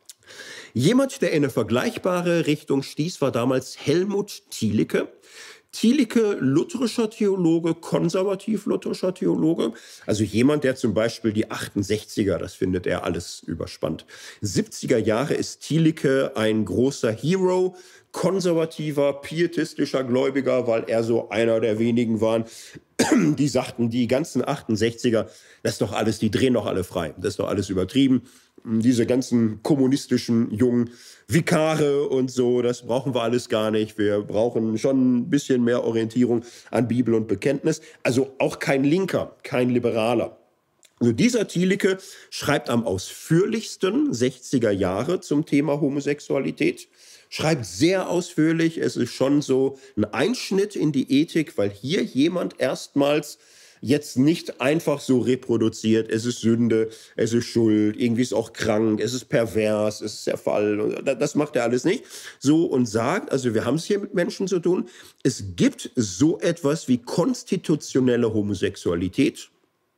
Jemand, der in eine vergleichbare Richtung stieß, war damals Helmut Thielicke. Thielicke, lutherischer Theologe, konservativ-lutherischer Theologe, also jemand, der zum Beispiel die 68er, das findet er alles überspannt. 70er Jahre ist Thielicke ein großer Hero, konservativer, pietistischer Gläubiger, weil er so einer der wenigen waren, die sagten, die ganzen 68er, das ist doch alles, die drehen doch alle frei, das ist doch alles übertrieben. Diese ganzen kommunistischen jungen Vikare und so, das brauchen wir alles gar nicht. Wir brauchen schon ein bisschen mehr Orientierung an Bibel und Bekenntnis. Also auch kein Linker, kein Liberaler. Also dieser Thielicke schreibt am ausführlichsten 60er Jahre zum Thema Homosexualität. Schreibt sehr ausführlich, es ist schon so ein Einschnitt in die Ethik, weil hier jemand erstmals jetzt nicht einfach so reproduziert, es ist Sünde, es ist Schuld, irgendwie ist auch krank, es ist pervers, es ist Zerfall, das macht er alles nicht. So, und sagt, also wir haben es hier mit Menschen zu tun, es gibt so etwas wie konstitutionelle Homosexualität.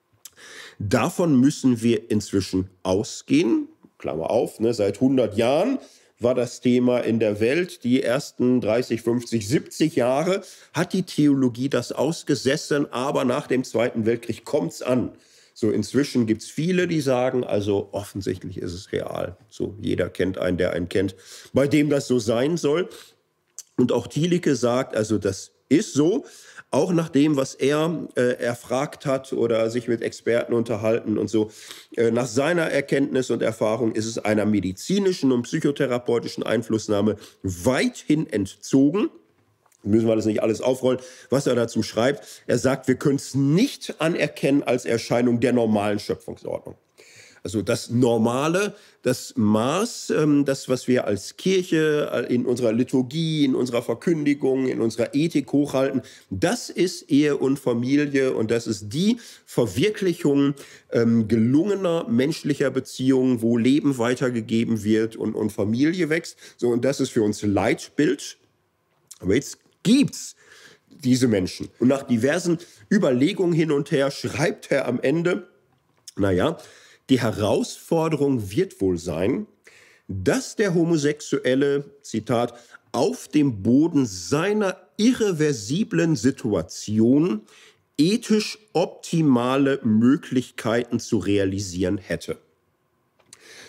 Davon müssen wir inzwischen ausgehen, Klammer auf, ne, seit 100 Jahren war das Thema in der Welt. Die ersten 30, 50, 70 Jahre hat die Theologie das ausgesessen, aber nach dem Zweiten Weltkrieg kommt's an. So, inzwischen gibt's viele, die sagen, also offensichtlich ist es real. So, jeder kennt einen, der einen kennt, bei dem das so sein soll. Und auch Thielicke sagt, also das ist so, auch nach dem, was er erfragt hat oder sich mit Experten unterhalten und so. Nach seiner Erkenntnis und Erfahrung ist es einer medizinischen und psychotherapeutischen Einflussnahme weithin entzogen. Müssen wir das nicht alles aufrollen, was er dazu schreibt. Er sagt, wir können es nicht anerkennen als Erscheinung der normalen Schöpfungsordnung. Also das Normale, das Maß, das, was wir als Kirche in unserer Liturgie, in unserer Verkündigung, in unserer Ethik hochhalten, das ist Ehe und Familie und das ist die Verwirklichung gelungener menschlicher Beziehungen, wo Leben weitergegeben wird und Familie wächst. So, und das ist für uns Leitbild. Aber jetzt gibt's diese Menschen. Und nach diversen Überlegungen hin und her schreibt er am Ende, naja, die Herausforderung wird wohl sein, dass der Homosexuelle, Zitat, auf dem Boden seiner irreversiblen Situation ethisch optimale Möglichkeiten zu realisieren hätte.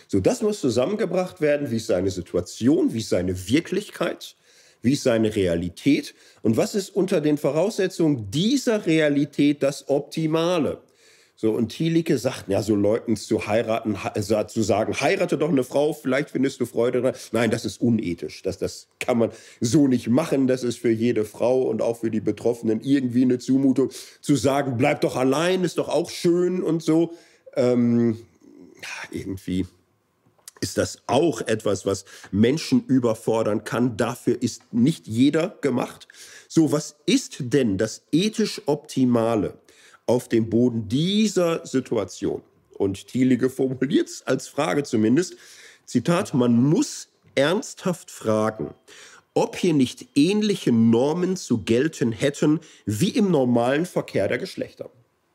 So, das muss zusammengebracht werden. Wie ist seine Situation? Wie ist seine Wirklichkeit? Wie ist seine Realität? Und was ist unter den Voraussetzungen dieser Realität das Optimale? So, und Thielicke sagt, ja, so Leuten zu heiraten, zu sagen, heirate doch eine Frau, vielleicht findest du Freude daran. Nein, das ist unethisch. Das kann man so nicht machen. Das ist für jede Frau und auch für die Betroffenen irgendwie eine Zumutung. Zu sagen, bleib doch allein, ist doch auch schön und so. Irgendwie ist das auch etwas, was Menschen überfordern kann. Dafür ist nicht jeder gemacht. So, was ist denn das ethisch Optimale auf dem Boden dieser Situation? Und Thielicke formuliert es als Frage zumindest. Zitat, man muss ernsthaft fragen, ob hier nicht ähnliche Normen zu gelten hätten wie im normalen Verkehr der Geschlechter.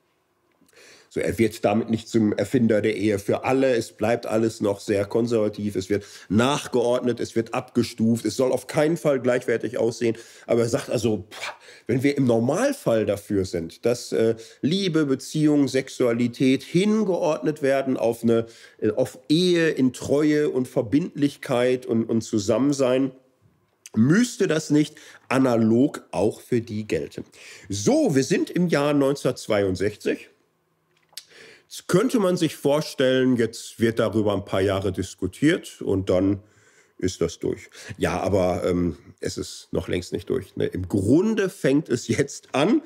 So, er wird damit nicht zum Erfinder der Ehe für alle. Es bleibt alles noch sehr konservativ. Es wird nachgeordnet, es wird abgestuft. Es soll auf keinen Fall gleichwertig aussehen. Aber er sagt also, wenn wir im Normalfall dafür sind, dass Liebe, Beziehung, Sexualität hingeordnet werden auf Ehe in Treue und Verbindlichkeit und Zusammensein, müsste das nicht analog auch für die gelten. So, wir sind im Jahr 1962. Jetzt könnte man sich vorstellen, jetzt wird darüber ein paar Jahre diskutiert und dann ist das durch. Ja, aber es ist noch längst nicht durch. Ne? Im Grunde fängt es jetzt an,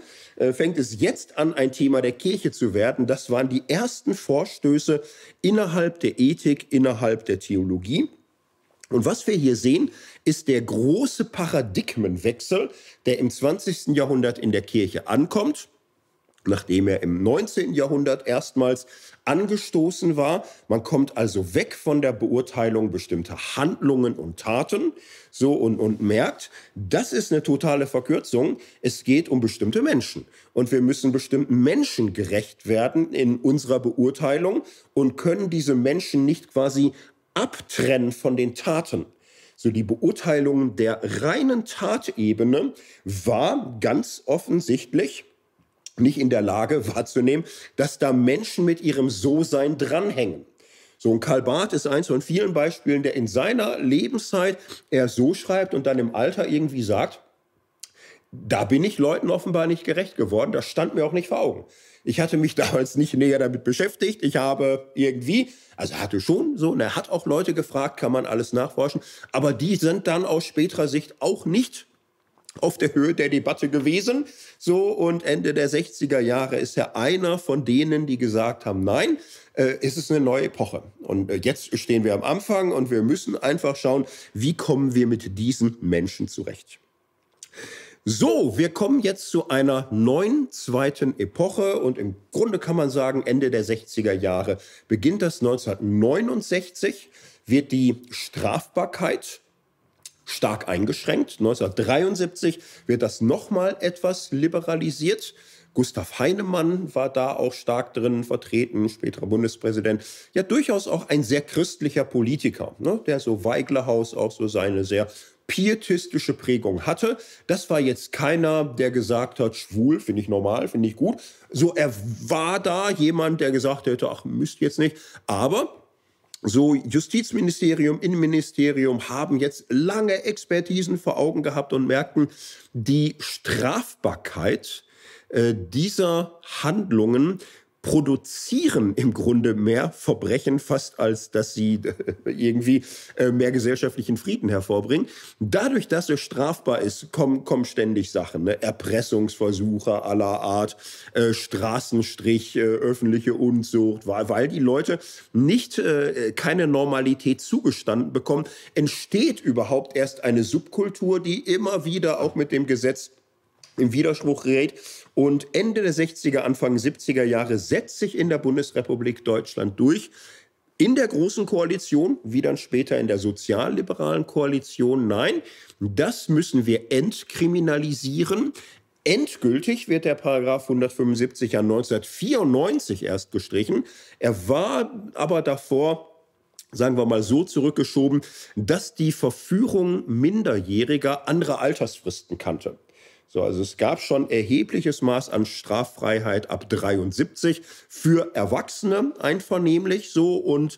ein Thema der Kirche zu werden. Das waren die ersten Vorstöße innerhalb der Ethik, innerhalb der Theologie. Und was wir hier sehen, ist der große Paradigmenwechsel, der im 20. Jahrhundert in der Kirche ankommt, nachdem er im 19. Jahrhundert erstmals angestoßen war. Man kommt also weg von der Beurteilung bestimmter Handlungen und Taten so und merkt, das ist eine totale Verkürzung. Es geht um bestimmte Menschen. Und wir müssen bestimmten Menschen gerecht werden in unserer Beurteilung und können diese Menschen nicht quasi abtrennen von den Taten. So, die Beurteilung der reinen Tatebene war ganz offensichtlich nicht in der Lage wahrzunehmen, dass da Menschen mit ihrem So-Sein dranhängen. So, und Karl Barth ist eins von vielen Beispielen, der in seiner Lebenszeit eher so schreibt und dann im Alter irgendwie sagt, da bin ich Leuten offenbar nicht gerecht geworden, das stand mir auch nicht vor Augen. Ich hatte mich damals nicht näher damit beschäftigt, ich habe irgendwie, also er hatte schon so, und er hat auch Leute gefragt, kann man alles nachforschen, aber die sind dann aus späterer Sicht auch nicht auf der Höhe der Debatte gewesen. So, und Ende der 60er Jahre ist er einer von denen, die gesagt haben, nein, es ist eine neue Epoche. Und jetzt stehen wir am Anfang und wir müssen einfach schauen, wie kommen wir mit diesen Menschen zurecht. So, wir kommen jetzt zu einer neuen zweiten Epoche und im Grunde kann man sagen, Ende der 60er Jahre beginnt das 1969, wird die Strafbarkeit stark eingeschränkt. 1973 wird das nochmal etwas liberalisiert. Gustav Heinemann war da auch stark drin vertreten, späterer Bundespräsident. Ja, durchaus auch ein sehr christlicher Politiker, ne, der so Weiglerhaus auch so seine sehr pietistische Prägung hatte. Das war jetzt keiner, der gesagt hat, schwul, finde ich normal, finde ich gut. So, er war da jemand, der gesagt hätte, ach, müsst jetzt nicht. Aber so, Justizministerium, Innenministerium haben jetzt lange Expertisen vor Augen gehabt und merkten, die Strafbarkeit dieser Handlungen produzieren im Grunde mehr Verbrechen, fast als dass sie irgendwie mehr gesellschaftlichen Frieden hervorbringen. Dadurch, dass es strafbar ist, kommen ständig Sachen, ne? Erpressungsversuche aller Art, Straßenstrich, öffentliche Unzucht, weil die Leute nicht keine Normalität zugestanden bekommen, entsteht überhaupt erst eine Subkultur, die immer wieder auch mit dem Gesetz im Widerspruch gerät. Und Ende der 60er, Anfang 70er Jahre setzt sich in der Bundesrepublik Deutschland durch. In der Großen Koalition, wie dann später in der sozialliberalen Koalition, nein, das müssen wir entkriminalisieren. Endgültig wird der Paragraph 175 ja 1994 erst gestrichen. Er war aber davor, sagen wir mal so, zurückgeschoben, dass die Verführung Minderjähriger andere Altersfristen kannte. So, also es gab schon erhebliches Maß an Straffreiheit ab 73 für Erwachsene einvernehmlich so und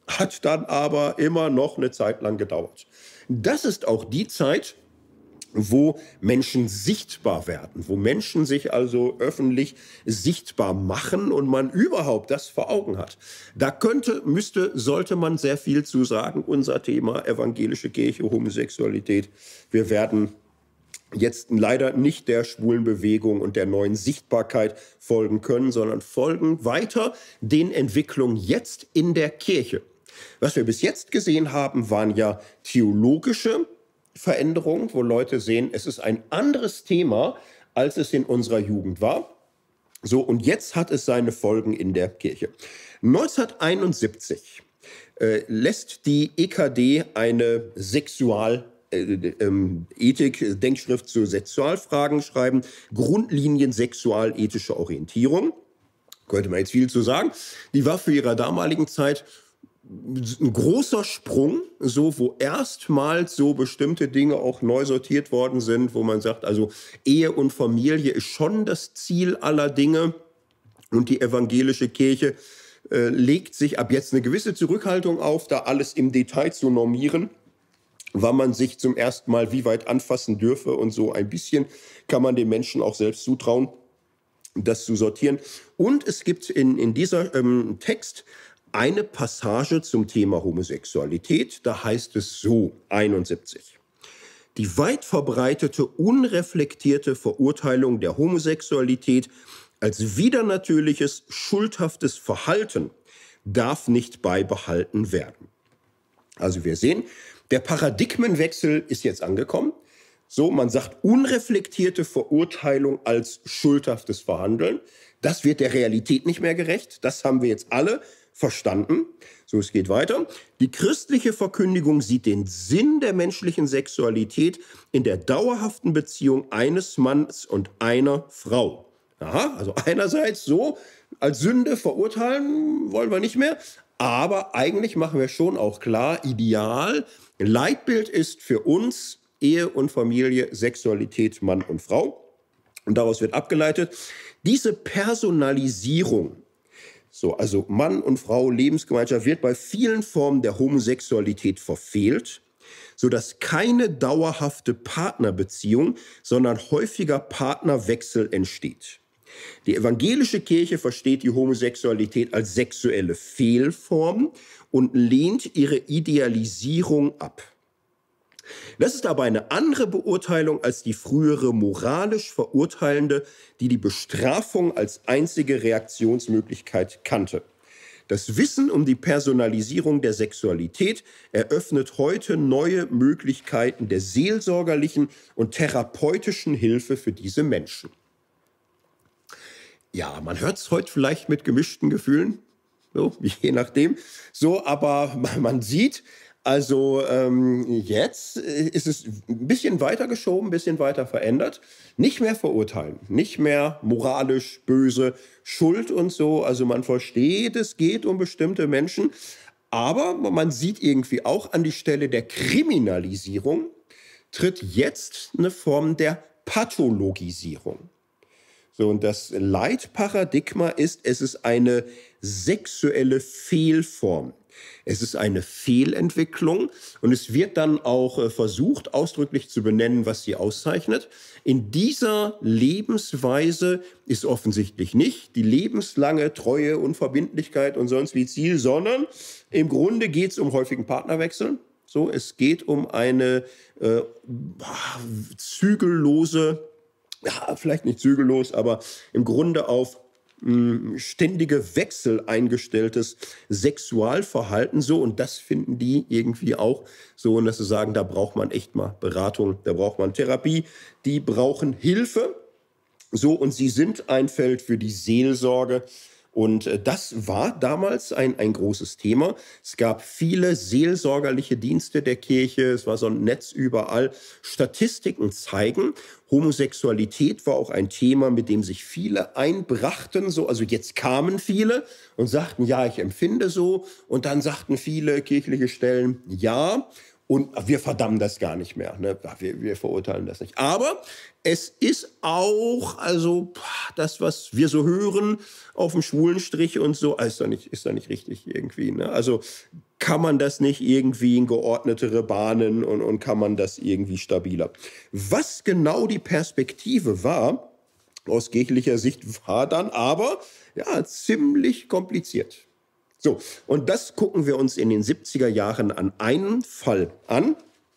hat dann aber immer noch eine Zeit lang gedauert. Das ist auch die Zeit, wo Menschen sichtbar werden, wo Menschen sich also öffentlich sichtbar machen und man überhaupt das vor Augen hat. Da sollte man sehr viel zu sagen. Unser Thema evangelische Kirche, Homosexualität. Wir werden jetzt leider nicht der schwulen Bewegung und der neuen Sichtbarkeit folgen können, sondern folgen weiter den Entwicklungen jetzt in der Kirche. Was wir bis jetzt gesehen haben, waren ja theologische Veränderungen, wo Leute sehen, es ist ein anderes Thema, als es in unserer Jugend war. So, und jetzt hat es seine Folgen in der Kirche. 1971 lässt die EKD eine Ethik-Denkschrift zu Sexualfragen schreiben, Grundlinien sexualethischer Orientierung. Könnte man jetzt viel zu sagen. Die war für ihre damaligen Zeit ein großer Sprung, so wo erstmals so bestimmte Dinge auch neu sortiert worden sind, wo man sagt, also Ehe und Familie ist schon das Ziel aller Dinge und die evangelische Kirche legt sich ab jetzt eine gewisse Zurückhaltung auf, da alles im Detail zu normieren, wann man sich zum ersten Mal wie weit anfassen dürfe und so ein bisschen kann man den Menschen auch selbst zutrauen, das zu sortieren. Und es gibt in dieser Text eine Passage zum Thema Homosexualität, da heißt es so, 71. Die weit verbreitete, unreflektierte Verurteilung der Homosexualität als widernatürliches, schuldhaftes Verhalten darf nicht beibehalten werden. Also wir sehen, der Paradigmenwechsel ist jetzt angekommen. So, man sagt unreflektierte Verurteilung als schuldhaftes Verhandeln. Das wird der Realität nicht mehr gerecht. Das haben wir jetzt alle verstanden. So, es geht weiter. Die christliche Verkündigung sieht den Sinn der menschlichen Sexualität in der dauerhaften Beziehung eines Mannes und einer Frau. Aha, also einerseits so, als Sünde verurteilen wollen wir nicht mehr, aber eigentlich machen wir schon auch klar, ideal, Leitbild ist für uns Ehe und Familie, Sexualität, Mann und Frau. Und daraus wird abgeleitet, diese Personalisierung, so, also Mann und Frau, Lebensgemeinschaft, wird bei vielen Formen der Homosexualität verfehlt, sodass keine dauerhafte Partnerbeziehung, sondern häufiger Partnerwechsel entsteht. Die evangelische Kirche versteht die Homosexualität als sexuelle Fehlform und lehnt ihre Idealisierung ab. Das ist aber eine andere Beurteilung als die frühere moralisch verurteilende, die die Bestrafung als einzige Reaktionsmöglichkeit kannte. Das Wissen um die Personalisierung der Sexualität eröffnet heute neue Möglichkeiten der seelsorgerlichen und therapeutischen Hilfe für diese Menschen. Ja, man hört es heute vielleicht mit gemischten Gefühlen, so, je nachdem. So, aber man sieht, also jetzt ist es ein bisschen weiter geschoben, ein bisschen weiter verändert. Nicht mehr verurteilen, nicht mehr moralisch böse, Schuld und so. Also man versteht, es geht um bestimmte Menschen. Aber man sieht irgendwie auch an die Stelle der Kriminalisierung tritt jetzt eine Form der Pathologisierung. So, und das Leitparadigma ist, es ist eine sexuelle Fehlform. Es ist eine Fehlentwicklung und es wird dann auch versucht, ausdrücklich zu benennen, was sie auszeichnet. In dieser Lebensweise ist offensichtlich nicht die lebenslange Treue und Verbindlichkeit und sonst wie Ziel, sondern im Grunde geht es um häufigen Partnerwechsel. So, es geht um eine zügellose, ja, vielleicht nicht zügellos, aber im Grunde auf ständige Wechsel eingestelltes Sexualverhalten so, und das finden die irgendwie auch so, und dass sie sagen, da braucht man echt mal Beratung, da braucht man Therapie, die brauchen Hilfe so, und sie sind ein Feld für die Seelsorge. Und das war damals ein großes Thema. Es gab viele seelsorgerliche Dienste der Kirche. Es war so ein Netz überall. Statistiken zeigen, Homosexualität war auch ein Thema, mit dem sich viele einbrachten. So, also jetzt kamen viele und sagten, ja, ich empfinde so. Und dann sagten viele kirchliche Stellen, ja. Und wir verdammen das gar nicht mehr. Ne? Wir verurteilen das nicht. Aber es ist auch, also das, was wir so hören auf dem Schwulenstrich und so, ist da nicht richtig irgendwie. Ne? Also kann man das nicht irgendwie in geordnetere Bahnen und kann man das irgendwie stabiler? Was genau die Perspektive war, aus kirchlicher Sicht, war dann aber ja, ziemlich kompliziert. So, und das gucken wir uns in den 70er Jahren an einem Fall an.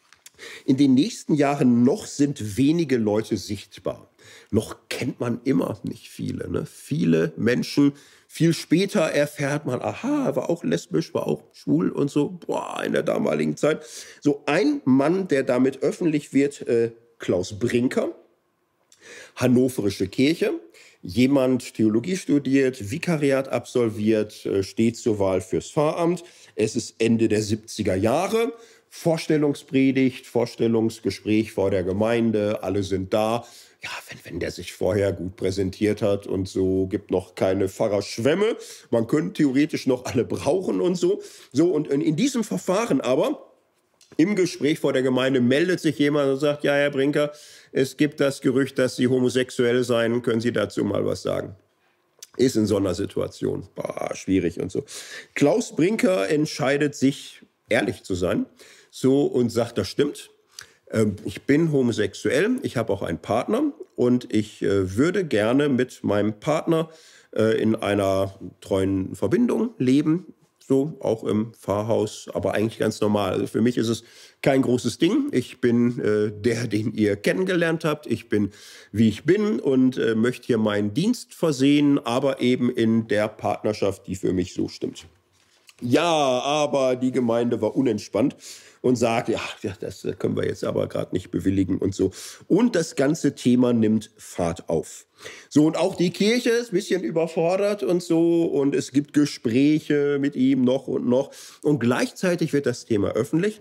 In den nächsten Jahren noch sind wenige Leute sichtbar. Noch kennt man immer nicht viele. Ne? Viele Menschen, viel später erfährt man, aha, war auch lesbisch, war auch schwul und so, boah, in der damaligen Zeit. So ein Mann, der damit öffentlich wird, Klaus Brinker, Hannoverische Kirche. Jemand Theologie studiert, Vikariat absolviert, steht zur Wahl fürs Pfarramt. Es ist Ende der 70er Jahre. Vorstellungspredigt, Vorstellungsgespräch vor der Gemeinde, alle sind da. Ja, wenn der sich vorher gut präsentiert hat und so, gibt noch keine Pfarrerschwämme. Man könnte theoretisch noch alle brauchen und so. So, und in diesem Verfahren aber, im Gespräch vor der Gemeinde, meldet sich jemand und sagt, ja, Herr Brinker, es gibt das Gerücht, dass Sie homosexuell seien. Können Sie dazu mal was sagen? Ist in so einer Situation schwierig und so. Klaus Brinker entscheidet sich, ehrlich zu sein, so und sagt, das stimmt. Ich bin homosexuell, ich habe auch einen Partner und ich würde gerne mit meinem Partner in einer treuen Verbindung leben. So, auch im Pfarrhaus, aber eigentlich ganz normal. Also für mich ist es kein großes Ding. Ich bin der, den ihr kennengelernt habt. Ich bin, wie ich bin und möchte hier meinen Dienst versehen, aber eben in der Partnerschaft, die für mich so stimmt. Ja, aber die Gemeinde war unentspannt und sagt, ja, das können wir jetzt aber gerade nicht bewilligen und so. Und das ganze Thema nimmt Fahrt auf. So, und auch die Kirche ist ein bisschen überfordert und so. Und es gibt Gespräche mit ihm noch und noch. Und gleichzeitig wird das Thema öffentlich.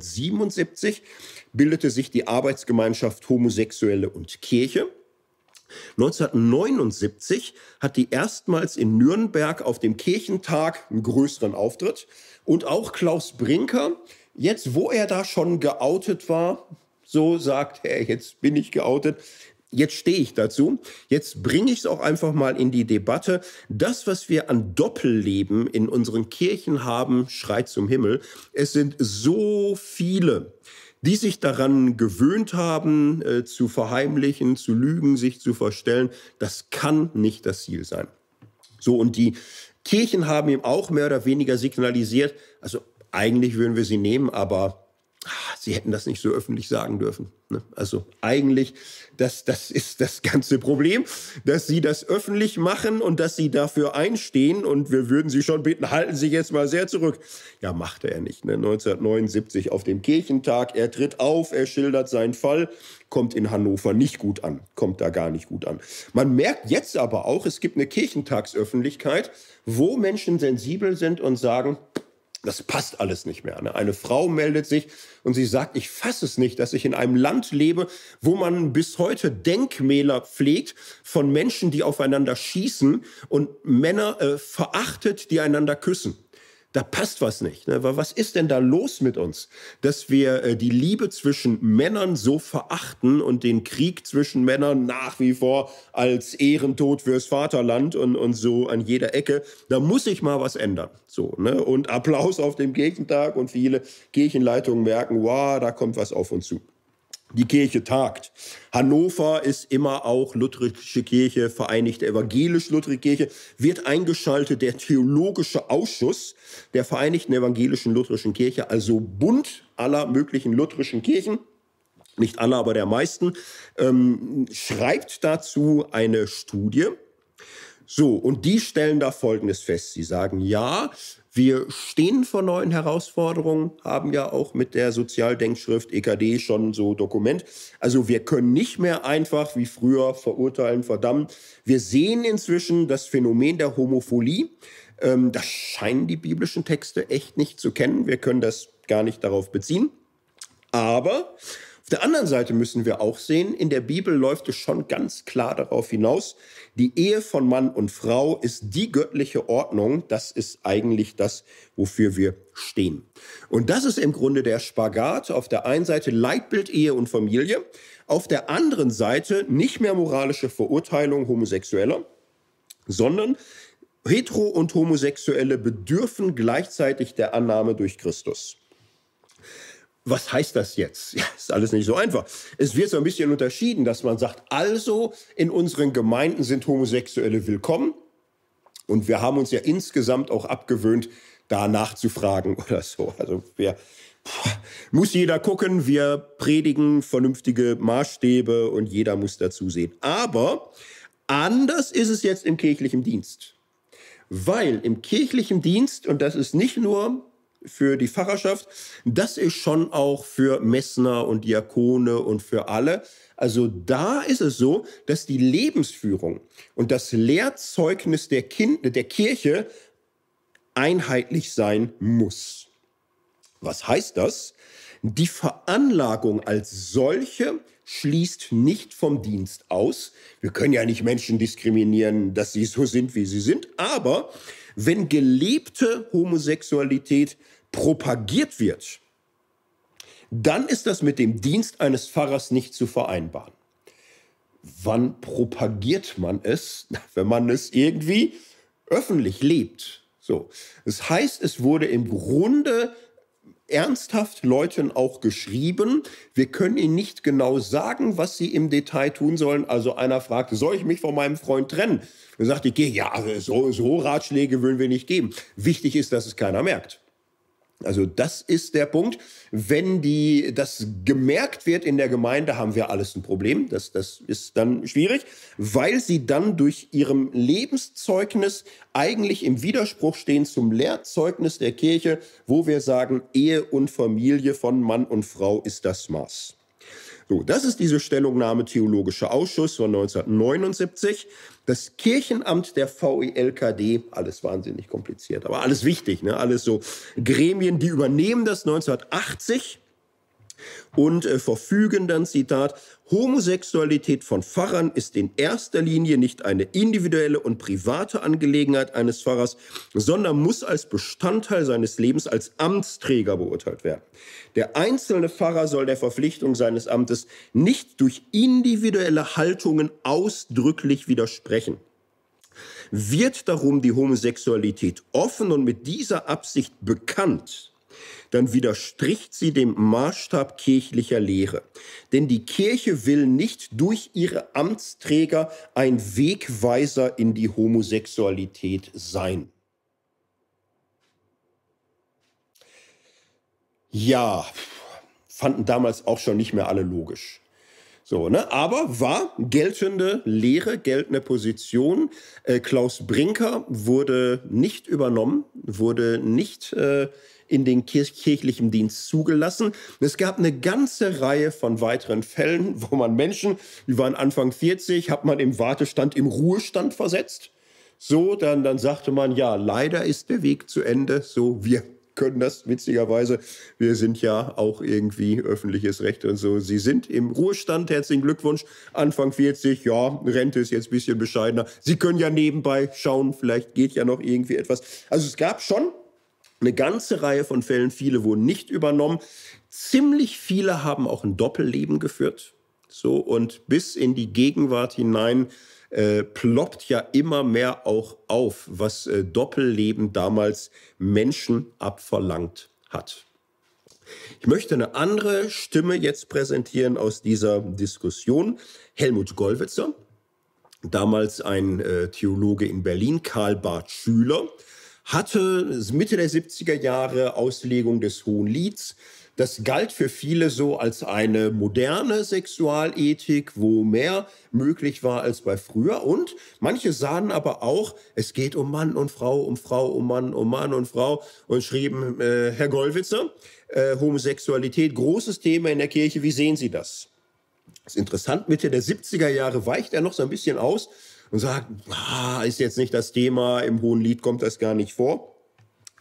1977 bildete sich die Arbeitsgemeinschaft Homosexuelle und Kirche. 1979 hat die erstmals in Nürnberg auf dem Kirchentag einen größeren Auftritt. Und auch Klaus Brinker, jetzt wo er da schon geoutet war, so sagt er, jetzt bin ich geoutet, jetzt stehe ich dazu. Jetzt bringe ich es auch einfach mal in die Debatte. Das, was wir an Doppelleben in unseren Kirchen haben, schreit zum Himmel. Es sind so viele, die sich daran gewöhnt haben, zu verheimlichen, zu lügen, sich zu verstellen. Das kann nicht das Ziel sein. So, und die Kirchen haben ihm auch mehr oder weniger signalisiert, also eigentlich würden wir sie nehmen, aber sie hätten das nicht so öffentlich sagen dürfen. Ne? Also eigentlich, das ist das ganze Problem, dass sie das öffentlich machen und dass sie dafür einstehen. Und wir würden sie schon bitten, halten Sie jetzt mal sehr zurück. Ja, machte er nicht. Ne? 1979 auf dem Kirchentag, er tritt auf, er schildert seinen Fall, kommt in Hannover nicht gut an, kommt da gar nicht gut an. Man merkt jetzt aber auch, es gibt eine Kirchentagsöffentlichkeit, wo Menschen sensibel sind und sagen, das passt alles nicht mehr. Eine Frau meldet sich und sie sagt, ich fasse es nicht, dass ich in einem Land lebe, wo man bis heute Denkmäler pflegt von Menschen, die aufeinander schießen und Männer verachtet, die einander küssen. Da passt was nicht. Ne? Was ist denn da los mit uns, dass wir die Liebe zwischen Männern so verachten und den Krieg zwischen Männern nach wie vor als Ehrentod fürs Vaterland und so an jeder Ecke? Da muss sich mal was ändern. So, ne? Und Applaus auf dem Kirchentag und viele Kirchenleitungen merken, wow, da kommt was auf uns zu. Die Kirche tagt. Hannover ist immer auch lutherische Kirche, Vereinigte Evangelisch-Lutherische Kirche, wird eingeschaltet der Theologische Ausschuss der Vereinigten Evangelischen Lutherischen Kirche, also Bund aller möglichen lutherischen Kirchen, nicht alle, aber der meisten, schreibt dazu eine Studie. So, und die stellen da Folgendes fest. Sie sagen, ja, wir stehen vor neuen Herausforderungen, haben ja auch mit der Sozialdenkschrift EKD schon so Dokument. Also wir können nicht mehr einfach wie früher verurteilen, verdammen. Wir sehen inzwischen das Phänomen der Homophilie. Das scheinen die biblischen Texte echt nicht zu kennen. Wir können das gar nicht darauf beziehen. Aber auf der anderen Seite müssen wir auch sehen, in der Bibel läuft es schon ganz klar darauf hinaus, die Ehe von Mann und Frau ist die göttliche Ordnung. Das ist eigentlich das, wofür wir stehen. Und das ist im Grunde der Spagat. Auf der einen Seite Leitbild, Ehe und Familie. Auf der anderen Seite nicht mehr moralische Verurteilung Homosexueller, sondern Hetero- und Homosexuelle bedürfen gleichzeitig der Annahme durch Christus. Was heißt das jetzt? Ja, ist alles nicht so einfach. Es wird so ein bisschen unterschieden, dass man sagt, also in unseren Gemeinden sind Homosexuelle willkommen. Und wir haben uns ja insgesamt auch abgewöhnt, da nachzufragen oder so. Also muss jeder gucken, wir predigen vernünftige Maßstäbe und jeder muss dazu sehen. Aber anders ist es jetzt im kirchlichen Dienst. Weil im kirchlichen Dienst, und das ist nicht nur für die Pfarrerschaft, das ist schon auch für Messner und Diakone und für alle. Also da ist es so, dass die Lebensführung und das Lehrzeugnis der Kirche einheitlich sein muss. Was heißt das? Die Veranlagung als solche schließt nicht vom Dienst aus. Wir können ja nicht Menschen diskriminieren, dass sie so sind, wie sie sind. Aber wenn gelebte Homosexualität propagiert wird, dann ist das mit dem Dienst eines Pfarrers nicht zu vereinbaren. Wann propagiert man es? Wenn man es irgendwie öffentlich lebt. So. Das heißt, es wurde im Grunde ernsthaft Leuten auch geschrieben. Wir können ihnen nicht genau sagen, was sie im Detail tun sollen. Also einer fragte, soll ich mich von meinem Freund trennen? Dann sagte ich, ja, so Ratschläge würden wir nicht geben. Wichtig ist, dass es keiner merkt. Also das ist der Punkt. Wenn das gemerkt wird in der Gemeinde, haben wir alles ein Problem. Das ist dann schwierig, weil sie dann durch ihrem Lebenszeugnis eigentlich im Widerspruch stehen zum Lehrzeugnis der Kirche, wo wir sagen, Ehe und Familie von Mann und Frau ist das Maß. So, das ist diese Stellungnahme Theologischer Ausschuss von 1979. Das Kirchenamt der VELKD, alles wahnsinnig kompliziert, aber alles wichtig, ne? Alles so Gremien, die übernehmen das 1980 und verfügen dann, Zitat, Homosexualität von Pfarrern ist in erster Linie nicht eine individuelle und private Angelegenheit eines Pfarrers, sondern muss als Bestandteil seines Lebens als Amtsträger beurteilt werden. Der einzelne Pfarrer soll der Verpflichtung seines Amtes nicht durch individuelle Haltungen ausdrücklich widersprechen. Wird darum die Homosexualität offen und mit dieser Absicht bekannt, dann widerstricht sie dem Maßstab kirchlicher Lehre. Denn die Kirche will nicht durch ihre Amtsträger ein Wegweiser in die Homosexualität sein. Ja, fanden damals auch schon nicht mehr alle logisch. So, ne? Aber war geltende Lehre, geltende Position. Klaus Brinker wurde nicht übernommen, wurde nicht in den kirchlichen Dienst zugelassen. Es gab eine ganze Reihe von weiteren Fällen, wo man Menschen, die waren Anfang 40, hat man im Wartestand, im Ruhestand versetzt. So, dann sagte man, ja, leider ist der Weg zu Ende. So, wir können das witzigerweise. Wir sind ja auch irgendwie öffentliches Recht und so. Sie sind im Ruhestand, herzlichen Glückwunsch, Anfang 40, ja, Rente ist jetzt ein bisschen bescheidener. Sie können ja nebenbei schauen, vielleicht geht ja noch irgendwie etwas. Also es gab schon eine ganze Reihe von Fällen, viele wurden nicht übernommen. Ziemlich viele haben auch ein Doppelleben geführt. So, und bis in die Gegenwart hinein ploppt ja immer mehr auch auf, was Doppelleben damals Menschen abverlangt hat. Ich möchte eine andere Stimme jetzt präsentieren aus dieser Diskussion. Helmut Gollwitzer, damals ein Theologe in Berlin, Karl Barth Schüler, hatte Mitte der 70er Jahre Auslegung des Hohenlieds. Das galt für viele so als eine moderne Sexualethik, wo mehr möglich war als bei früher. Und manche sahen aber auch, es geht um Mann und Frau, um Mann und Frau. Und schrieben, Herr Gollwitzer, Homosexualität, großes Thema in der Kirche, wie sehen Sie das? Das ist interessant, Mitte der 70er Jahre weicht er noch so ein bisschen aus und sagt, ist jetzt nicht das Thema, im Hohenlied kommt das gar nicht vor.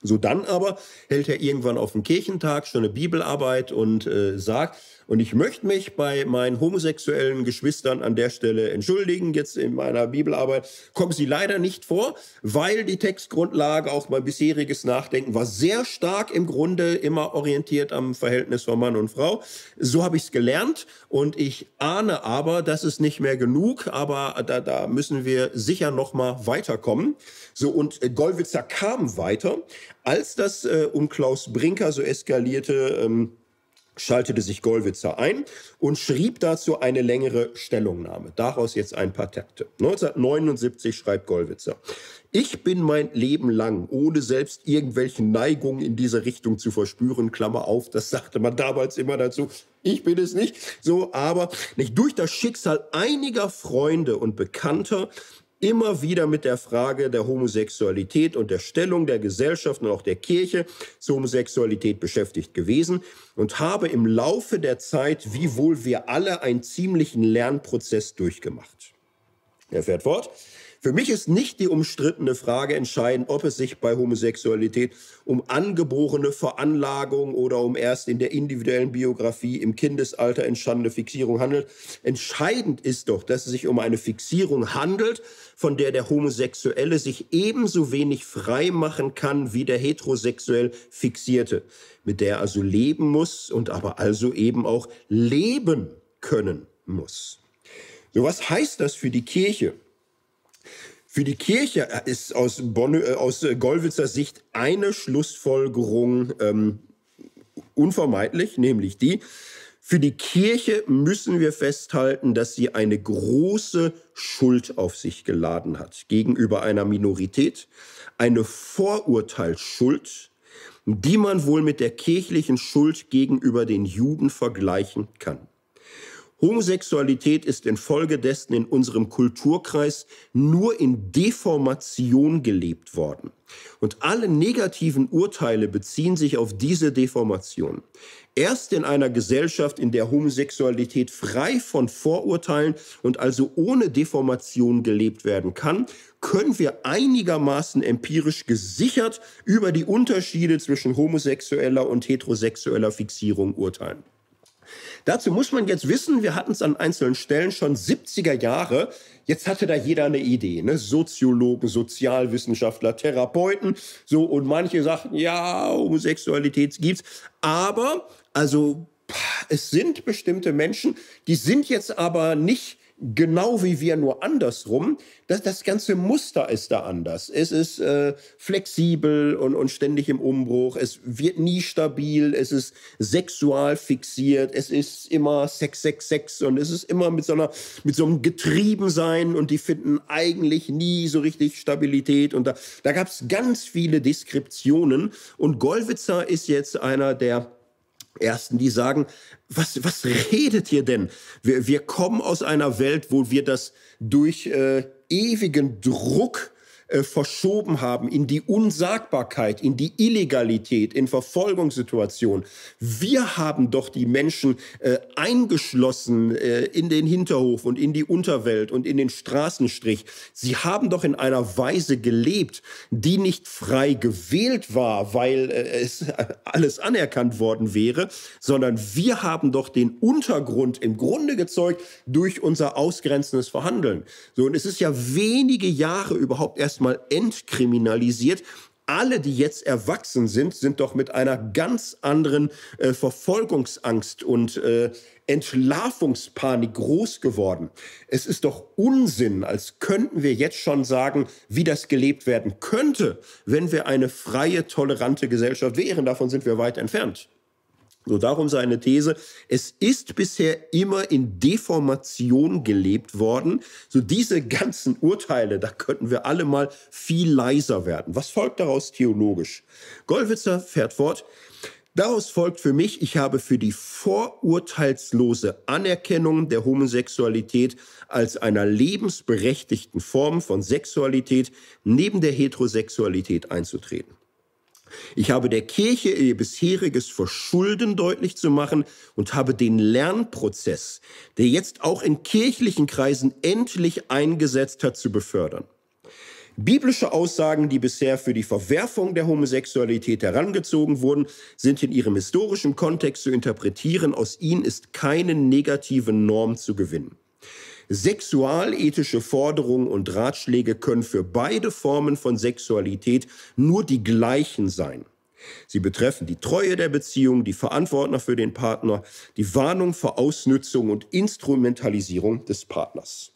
So dann aber hält er irgendwann auf dem Kirchentag schon eine Bibelarbeit und sagt, und ich möchte mich bei meinen homosexuellen Geschwistern an der Stelle entschuldigen. Jetzt in meiner Bibelarbeit kommen sie leider nicht vor, weil die Textgrundlage, auch mein bisheriges Nachdenken, war sehr stark im Grunde immer orientiert am Verhältnis von Mann und Frau. So habe ich es gelernt und ich ahne aber, das ist nicht mehr genug, aber da müssen wir sicher noch mal weiterkommen. So, und Gollwitzer kam weiter. Als das um Klaus Brinker so eskalierte, schaltete sich Gollwitzer ein und schrieb dazu eine längere Stellungnahme. Daraus jetzt ein paar Takte. 1979 schreibt Gollwitzer: Ich bin mein Leben lang, ohne selbst irgendwelche Neigungen in diese Richtung zu verspüren, Klammer auf, das sagte man damals immer dazu, ich bin es nicht, so, aber nicht durch das Schicksal einiger Freunde und Bekannter immer wieder mit der Frage der Homosexualität und der Stellung der Gesellschaft und auch der Kirche zur Homosexualität beschäftigt gewesen und habe im Laufe der Zeit, wie wohl wir alle, einen ziemlichen Lernprozess durchgemacht. Er fährt fort: Für mich ist nicht die umstrittene Frage entscheidend, ob es sich bei Homosexualität um angeborene Veranlagung oder um erst in der individuellen Biografie im Kindesalter entstandene Fixierung handelt. Entscheidend ist doch, dass es sich um eine Fixierung handelt, von der Homosexuelle sich ebenso wenig frei machen kann wie der heterosexuell Fixierte, mit der er also leben muss und aber also eben auch leben können muss. So, was heißt das für die Kirche? Für die Kirche ist aus Gollwitzers Sicht eine Schlussfolgerung unvermeidlich, nämlich die: Für die Kirche müssen wir festhalten, dass sie eine große Schuld auf sich geladen hat gegenüber einer Minorität, eine Vorurteilsschuld, die man wohl mit der kirchlichen Schuld gegenüber den Juden vergleichen kann. Homosexualität ist infolgedessen in unserem Kulturkreis nur in Deformation gelebt worden. Und alle negativen Urteile beziehen sich auf diese Deformation. Erst in einer Gesellschaft, in der Homosexualität frei von Vorurteilen und also ohne Deformation gelebt werden kann, können wir einigermaßen empirisch gesichert über die Unterschiede zwischen homosexueller und heterosexueller Fixierung urteilen. Dazu muss man jetzt wissen, wir hatten es an einzelnen Stellen schon 70er Jahre. Jetzt hatte da jeder eine Idee, ne? Soziologen, Sozialwissenschaftler, Therapeuten, so, und manche sagten, ja, Homosexualität gibt's. Aber, also, es sind bestimmte Menschen, die sind jetzt aber nicht genau wie wir, nur andersrum. Das ganze Muster ist da anders. Es ist flexibel und ständig im Umbruch. Es wird nie stabil. Es ist sexual fixiert. Es ist immer Sex, Sex, Sex. Und es ist immer mit so einem Getriebensein. Und die finden eigentlich nie so richtig Stabilität. Und da gab es ganz viele Deskriptionen. Und Gollwitzer ist jetzt einer der Ersten, die sagen, was redet ihr denn? Wir kommen aus einer Welt, wo wir das durch ewigen Druck verschoben haben in die Unsagbarkeit, in die Illegalität, in Verfolgungssituationen. Wir haben doch die Menschen eingeschlossen in den Hinterhof und in die Unterwelt und in den Straßenstrich. Sie haben doch in einer Weise gelebt, die nicht frei gewählt war, weil es alles anerkannt worden wäre, sondern wir haben doch den Untergrund im Grunde gezeugt durch unser ausgrenzendes Verhandeln. So, und es ist ja wenige Jahre überhaupt erst mal entkriminalisiert. Alle, die jetzt erwachsen sind, sind doch mit einer ganz anderen Verfolgungsangst und Entlarvungspanik groß geworden. Es ist doch Unsinn, als könnten wir jetzt schon sagen, wie das gelebt werden könnte, wenn wir eine freie, tolerante Gesellschaft wären. Davon sind wir weit entfernt. So, darum seine These: Es ist bisher immer in Deformation gelebt worden. So, diese ganzen Urteile, da könnten wir alle mal viel leiser werden. Was folgt daraus theologisch? Gollwitzer fährt fort: Daraus folgt für mich, ich habe für die vorurteilslose Anerkennung der Homosexualität als einer lebensberechtigten Form von Sexualität neben der Heterosexualität einzutreten. Ich habe der Kirche ihr bisheriges Verschulden deutlich zu machen und habe den Lernprozess, der jetzt auch in kirchlichen Kreisen endlich eingesetzt hat, zu befördern. Biblische Aussagen, die bisher für die Verwerfung der Homosexualität herangezogen wurden, sind in ihrem historischen Kontext zu interpretieren. Aus ihnen ist keine negative Norm zu gewinnen. Sexualethische Forderungen und Ratschläge können für beide Formen von Sexualität nur die gleichen sein. Sie betreffen die Treue der Beziehung, die Verantwortung für den Partner, die Warnung vor Ausnützung und Instrumentalisierung des Partners.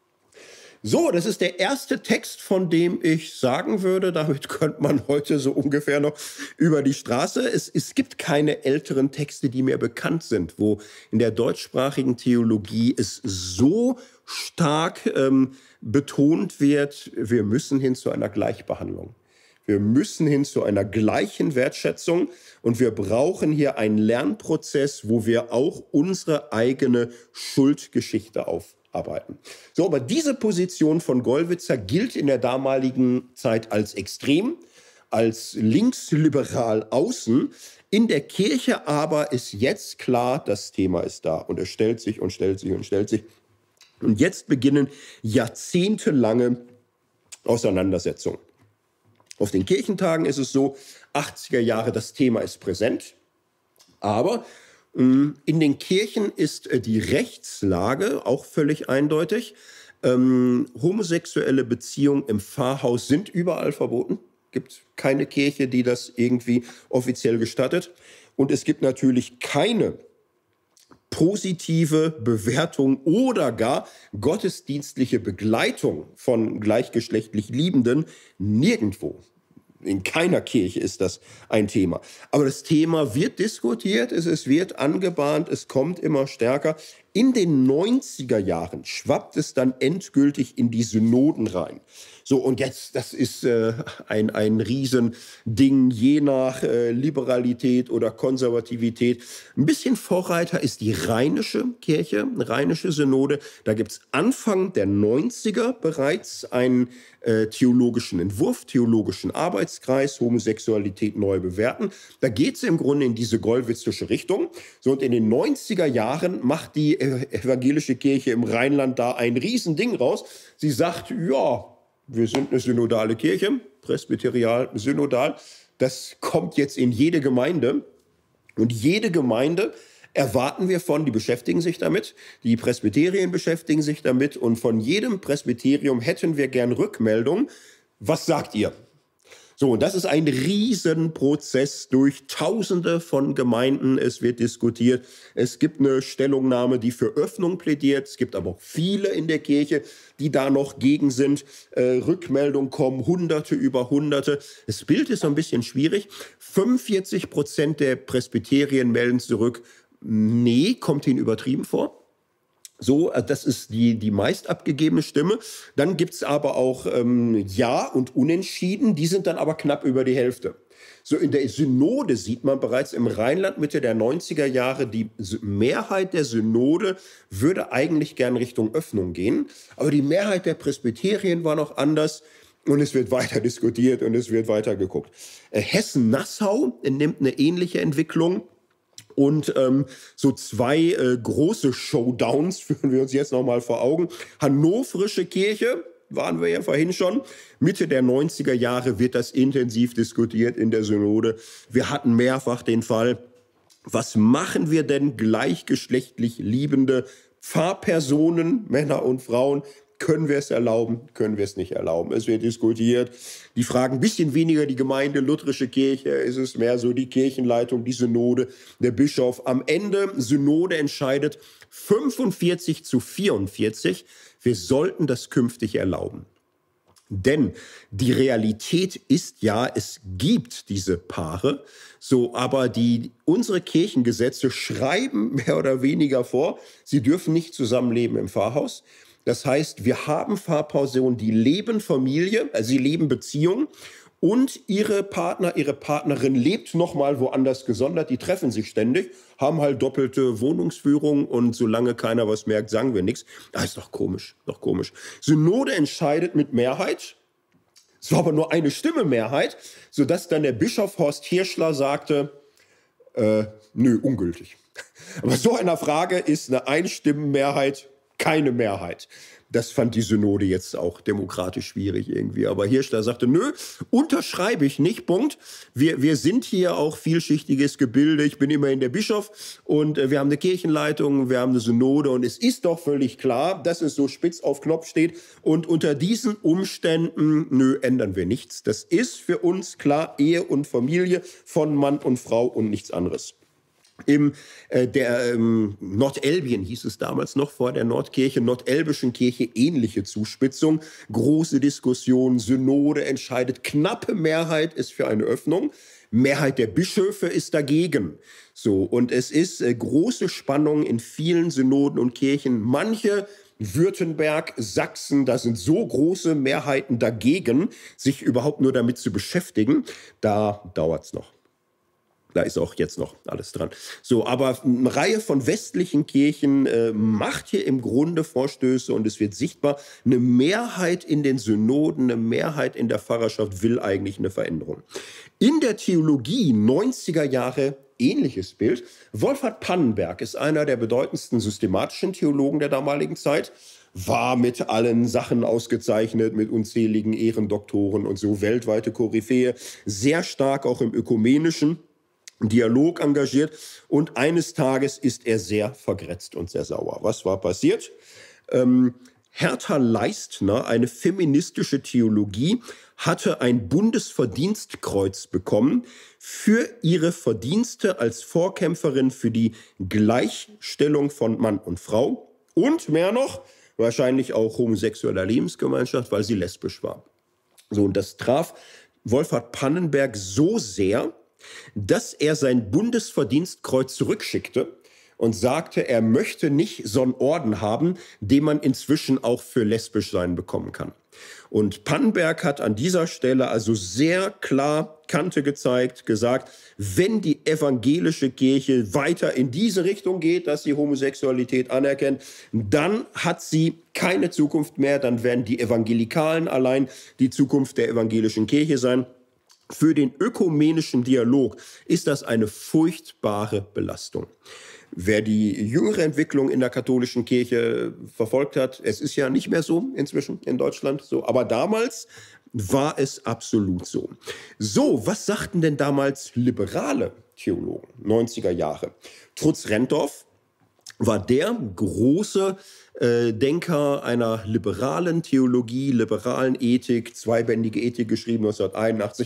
So, das ist der erste Text, von dem ich sagen würde, damit könnte man heute so ungefähr noch über die Straße. Es gibt keine älteren Texte, die mir bekannt sind, wo in der deutschsprachigen Theologie es so stark betont wird, wir müssen hin zu einer Gleichbehandlung. Wir müssen hin zu einer gleichen Wertschätzung und wir brauchen hier einen Lernprozess, wo wir auch unsere eigene Schuldgeschichte aufarbeiten. So, aber diese Position von Gollwitzer gilt in der damaligen Zeit als extrem, als linksliberal außen. In der Kirche aber ist jetzt klar, das Thema ist da und es stellt sich und stellt sich und stellt sich. Und jetzt beginnen jahrzehntelange Auseinandersetzungen. Auf den Kirchentagen ist es so, 80er Jahre, das Thema ist präsent. Aber in den Kirchen ist die Rechtslage auch völlig eindeutig. Homosexuelle Beziehungen im Pfarrhaus sind überall verboten. Es gibt keine Kirche, die das irgendwie offiziell gestattet. Und es gibt natürlich keine positive Bewertung oder gar gottesdienstliche Begleitung von gleichgeschlechtlich Liebenden nirgendwo. In keiner Kirche ist das ein Thema. Aber das Thema wird diskutiert, es wird angebahnt, es kommt immer stärker. In den 90er Jahren schwappt es dann endgültig in die Synoden rein. So, und jetzt, das ist ein Riesending, je nach Liberalität oder Konservativität. Ein bisschen Vorreiter ist die Rheinische Kirche, Rheinische Synode. Da gibt es Anfang der 90er bereits einen theologischen Entwurf, theologischen Arbeitskreis, Homosexualität neu bewerten. Da geht es im Grunde in diese gollwitzische Richtung. So, und in den 90er Jahren macht die evangelische Kirche im Rheinland da ein Riesending raus. Sie sagt, ja, wir sind eine synodale Kirche, presbyterial, synodal. Das kommt jetzt in jede Gemeinde. Und jede Gemeinde erwarten wir von, die beschäftigen sich damit, die Presbyterien beschäftigen sich damit. Und von jedem Presbyterium hätten wir gern Rückmeldung. Was sagt ihr? So, und das ist ein Riesenprozess durch Tausende von Gemeinden. Es wird diskutiert. Es gibt eine Stellungnahme, die für Öffnung plädiert. Es gibt aber auch viele in der Kirche, die da noch gegen sind. Rückmeldungen kommen, Hunderte über Hunderte. Das Bild ist so ein bisschen schwierig. 45% der Presbyterien melden zurück, nee, kommt ihnen übertrieben vor. So, das ist die meist abgegebene Stimme. Dann gibt's aber auch Ja und Unentschieden. Die sind dann aber knapp über die Hälfte. So, in der Synode sieht man bereits im Rheinland Mitte der 90er Jahre, die Mehrheit der Synode würde eigentlich gern Richtung Öffnung gehen. Aber die Mehrheit der Presbyterien war noch anders. Und es wird weiter diskutiert und es wird weiter geguckt. Hessen-Nassau nimmt eine ähnliche Entwicklung. Und so zwei große Showdowns führen wir uns jetzt noch mal vor Augen. Hannoverische Kirche, waren wir ja vorhin schon. Mitte der 90er Jahre wird das intensiv diskutiert in der Synode. Wir hatten mehrfach den Fall, was machen wir denn gleichgeschlechtlich liebende Pfarrpersonen, Männer und Frauen? Können wir es erlauben? Können wir es nicht erlauben? Es wird diskutiert. Die fragen ein bisschen weniger die Gemeinde, lutherische Kirche. Ist es mehr so die Kirchenleitung, die Synode, der Bischof. Am Ende, Synode entscheidet 45:44. Wir sollten das künftig erlauben. Denn die Realität ist ja, es gibt diese Paare, so, aber unsere Kirchengesetze schreiben mehr oder weniger vor, sie dürfen nicht zusammenleben im Pfarrhaus. Das heißt, wir haben Pfarrpersonen, die leben Familie, also sie leben Beziehung und ihre Partnerin lebt nochmal woanders gesondert, die treffen sich ständig, haben halt doppelte Wohnungsführung und solange keiner was merkt, sagen wir nichts. Das ist doch komisch, doch komisch. Synode entscheidet mit Mehrheit, es war aber nur eine Stimme Mehrheit, sodass dann der Bischof Horst Hirschler sagte, nö, ungültig. Aber so einer Frage ist eine Einstimmenmehrheit keine Mehrheit. Das fand die Synode jetzt auch demokratisch schwierig irgendwie. Aber Hirschler sagte, nö, unterschreibe ich nicht, Punkt. Wir sind hier auch vielschichtiges Gebilde. Ich bin immerhin der Bischof und wir haben eine Kirchenleitung, wir haben eine Synode. Und es ist doch völlig klar, dass es so spitz auf Knopf steht. Und unter diesen Umständen, nö, ändern wir nichts. Das ist für uns klar Ehe und Familie von Mann und Frau und nichts anderes. Nordelbien hieß es damals noch, vor der Nordkirche, nordelbischen Kirche, ähnliche Zuspitzung. Große Diskussion, Synode entscheidet, knappe Mehrheit ist für eine Öffnung, Mehrheit der Bischöfe ist dagegen. So, und es ist große Spannung in vielen Synoden und Kirchen. Manche Württemberg, Sachsen, da sind so große Mehrheiten dagegen, sich überhaupt nur damit zu beschäftigen. Da dauert's noch. Da ist auch jetzt noch alles dran. So, aber eine Reihe von westlichen Kirchen macht hier im Grunde Vorstöße und es wird sichtbar, eine Mehrheit in den Synoden, eine Mehrheit in der Pfarrerschaft will eigentlich eine Veränderung. In der Theologie 90er Jahre ähnliches Bild. Wolfhart Pannenberg ist einer der bedeutendsten systematischen Theologen der damaligen Zeit. War mit allen Sachen ausgezeichnet, mit unzähligen Ehrendoktoren und so, weltweite Koryphäe, sehr stark auch im ökumenischen Dialog engagiert und eines Tages ist er sehr vergrätzt und sehr sauer. Was war passiert? Hertha Leistner, eine feministische Theologie, hatte ein Bundesverdienstkreuz bekommen für ihre Verdienste als Vorkämpferin für die Gleichstellung von Mann und Frau und mehr noch, wahrscheinlich auch homosexueller Lebensgemeinschaft, weil sie lesbisch war. So, und das traf Wolfhart Pannenberg so sehr, dass er sein Bundesverdienstkreuz zurückschickte und sagte, er möchte nicht so einen Orden haben, den man inzwischen auch für lesbisch sein bekommen kann. Und Pannenberg hat an dieser Stelle also sehr klar Kante gezeigt, gesagt, wenn die evangelische Kirche weiter in diese Richtung geht, dass sie Homosexualität anerkennt, dann hat sie keine Zukunft mehr, dann werden die Evangelikalen allein die Zukunft der evangelischen Kirche sein. Für den ökumenischen Dialog ist das eine furchtbare Belastung. Wer die jüngere Entwicklung in der katholischen Kirche verfolgt hat, es ist ja nicht mehr so inzwischen in Deutschland so, aber damals war es absolut so. So, was sagten denn damals liberale Theologen, 90er Jahre? Trutz Rendorf war der große Denker einer liberalen Theologie, liberalen Ethik, zweibändige Ethik geschrieben 1981,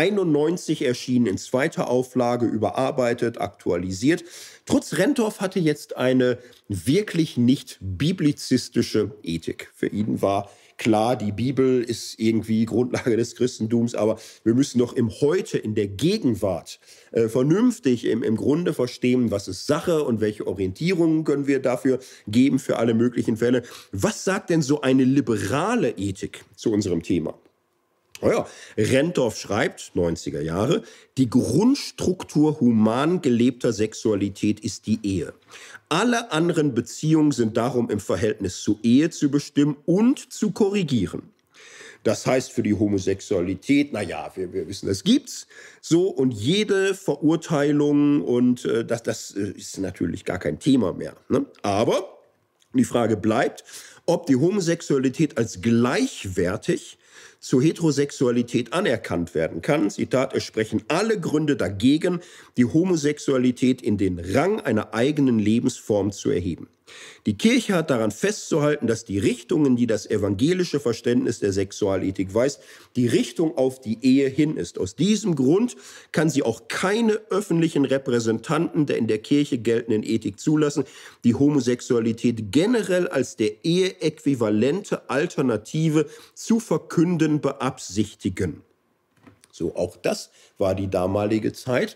91 erschienen in zweiter Auflage, überarbeitet, aktualisiert. Trutz Rendorf hatte jetzt eine wirklich nicht biblizistische Ethik. Für ihn war klar, die Bibel ist irgendwie Grundlage des Christentums, aber wir müssen doch im Heute, in der Gegenwart, vernünftig im Grunde verstehen, was ist Sache und welche Orientierungen können wir dafür geben für alle möglichen Fälle. Was sagt denn so eine liberale Ethik zu unserem Thema? Naja, Rendorf schreibt, 90er Jahre, die Grundstruktur human gelebter Sexualität ist die Ehe. Alle anderen Beziehungen sind darum im Verhältnis zur Ehe zu bestimmen und zu korrigieren. Das heißt für die Homosexualität, naja, wir wissen, das gibt's so und jede Verurteilung und das ist natürlich gar kein Thema mehr. Ne? Aber die Frage bleibt, ob die Homosexualität als gleichwertig zur Heterosexualität anerkannt werden kann. Zitat, es sprechen alle Gründe dagegen, die Homosexualität in den Rang einer eigenen Lebensform zu erheben. Die Kirche hat daran festzuhalten, dass die Richtungen, die das evangelische Verständnis der Sexualethik weist, die Richtung auf die Ehe hin ist. Aus diesem Grund kann sie auch keine öffentlichen Repräsentanten der in der Kirche geltenden Ethik zulassen, die Homosexualität generell als der Ehe äquivalente Alternative zu verkünden beabsichtigen. So, auch das war die damalige Zeit.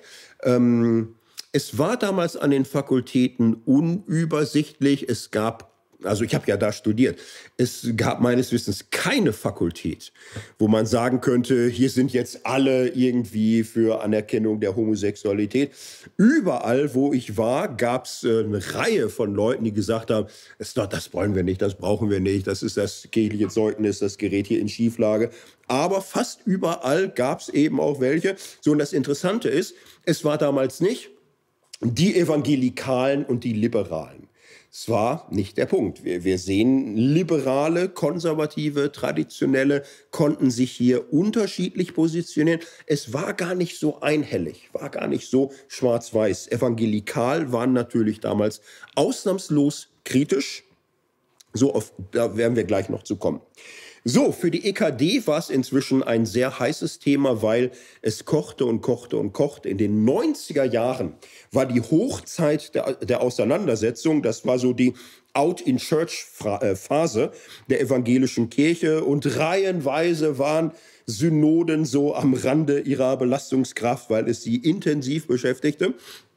Es war damals an den Fakultäten unübersichtlich. Es gab, also ich habe ja da studiert, es gab meines Wissens keine Fakultät, wo man sagen könnte, hier sind jetzt alle irgendwie für Anerkennung der Homosexualität. Überall, wo ich war, gab es eine Reihe von Leuten, die gesagt haben, das wollen wir nicht, das brauchen wir nicht, das ist das kirchliche Zeugnis, das gerät hier in Schieflage. Aber fast überall gab es eben auch welche. So, und das Interessante ist, es war damals nicht die Evangelikalen und die Liberalen. Es war nicht der Punkt. Wir sehen, Liberale, Konservative, Traditionelle konnten sich hier unterschiedlich positionieren. Es war gar nicht so einhellig, war gar nicht so schwarz-weiß. Evangelikal waren natürlich damals ausnahmslos kritisch. Da werden wir gleich noch zu kommen. So, für die EKD war es inzwischen ein sehr heißes Thema, weil es kochte und kochte und kochte. In den 90er Jahren war die Hochzeit der Auseinandersetzung. Das war so die Out-in-Church-Phase der evangelischen Kirche. Und reihenweise waren Synoden so am Rande ihrer Belastungskraft, weil es sie intensiv beschäftigte.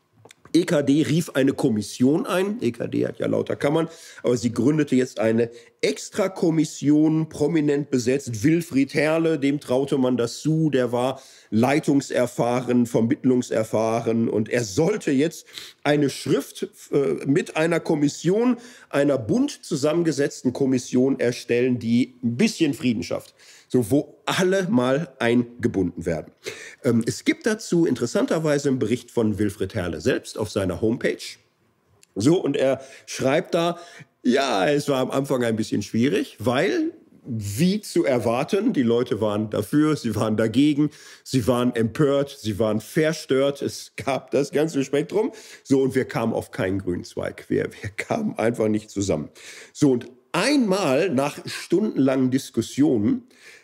EKD rief eine Kommission ein. EKD hat ja lauter Kammern, aber sie gründete jetzt eine Extrakommission, prominent besetzt. Wilfried Herle, dem traute man das zu, der war leitungserfahren, vermittlungserfahren und er sollte jetzt eine Schrift mit einer Kommission, einer bunt zusammengesetzten Kommission erstellen, die ein bisschen Frieden schafft. So, wo alle mal eingebunden werden. Es gibt dazu interessanterweise einen Bericht von Wilfried Herle selbst auf seiner Homepage. So, und er schreibt da, ja, es war am Anfang ein bisschen schwierig, weil, wie zu erwarten, die Leute waren dafür, sie waren dagegen, sie waren empört, sie waren verstört, es gab das ganze Spektrum. So, und wir kamen auf keinen grünen Zweig. Wir kamen einfach nicht zusammen. So, und einmal nach stundenlangen Diskussionen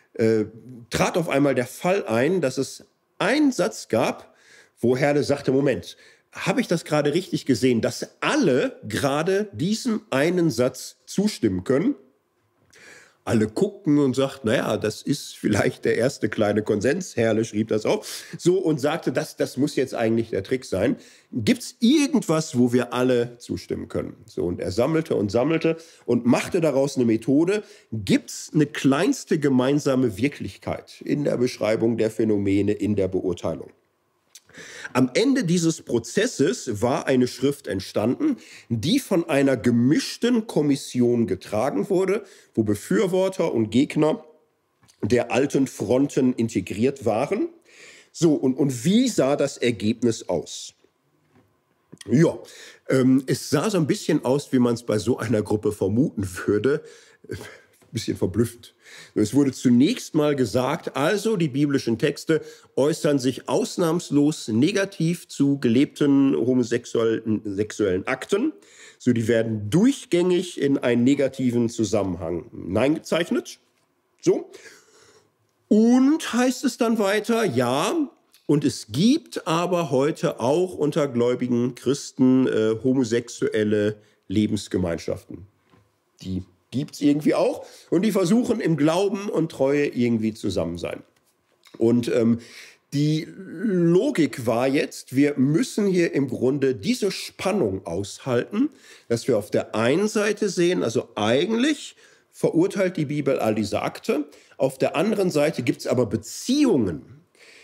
trat auf einmal der Fall ein, dass es einen Satz gab, wo Herle sagte, Moment, habe ich das gerade richtig gesehen, dass alle gerade diesem einen Satz zustimmen können? Alle guckten und sagten, naja, das ist vielleicht der erste kleine Konsens. Herle schrieb das auch so und sagte, das muss jetzt eigentlich der Trick sein. Gibt es irgendwas, wo wir alle zustimmen können? So, und er sammelte und machte daraus eine Methode. Gibt es eine kleinste gemeinsame Wirklichkeit in der Beschreibung der Phänomene, in der Beurteilung? Am Ende dieses Prozesses war eine Schrift entstanden, die von einer gemischten Kommission getragen wurde, wo Befürworter und Gegner der alten Fronten integriert waren. So, und wie sah das Ergebnis aus? Ja, es sah so ein bisschen aus, wie man es bei so einer Gruppe vermuten würde. Ein bisschen verblüfft. Es wurde zunächst mal gesagt, also die biblischen Texte äußern sich ausnahmslos negativ zu gelebten homosexuellen Akten. So, die werden durchgängig in einen negativen Zusammenhang hineingezeichnet. So. Und heißt es dann weiter, ja, und es gibt aber heute auch unter gläubigen Christen homosexuelle Lebensgemeinschaften. Die gibt es irgendwie auch und die versuchen im Glauben und Treue irgendwie zusammen sein. Und die Logik war jetzt, wir müssen hier im Grunde diese Spannung aushalten, dass wir auf der einen Seite sehen, also eigentlich verurteilt die Bibel all diese Akte, auf der anderen Seite gibt es aber Beziehungen,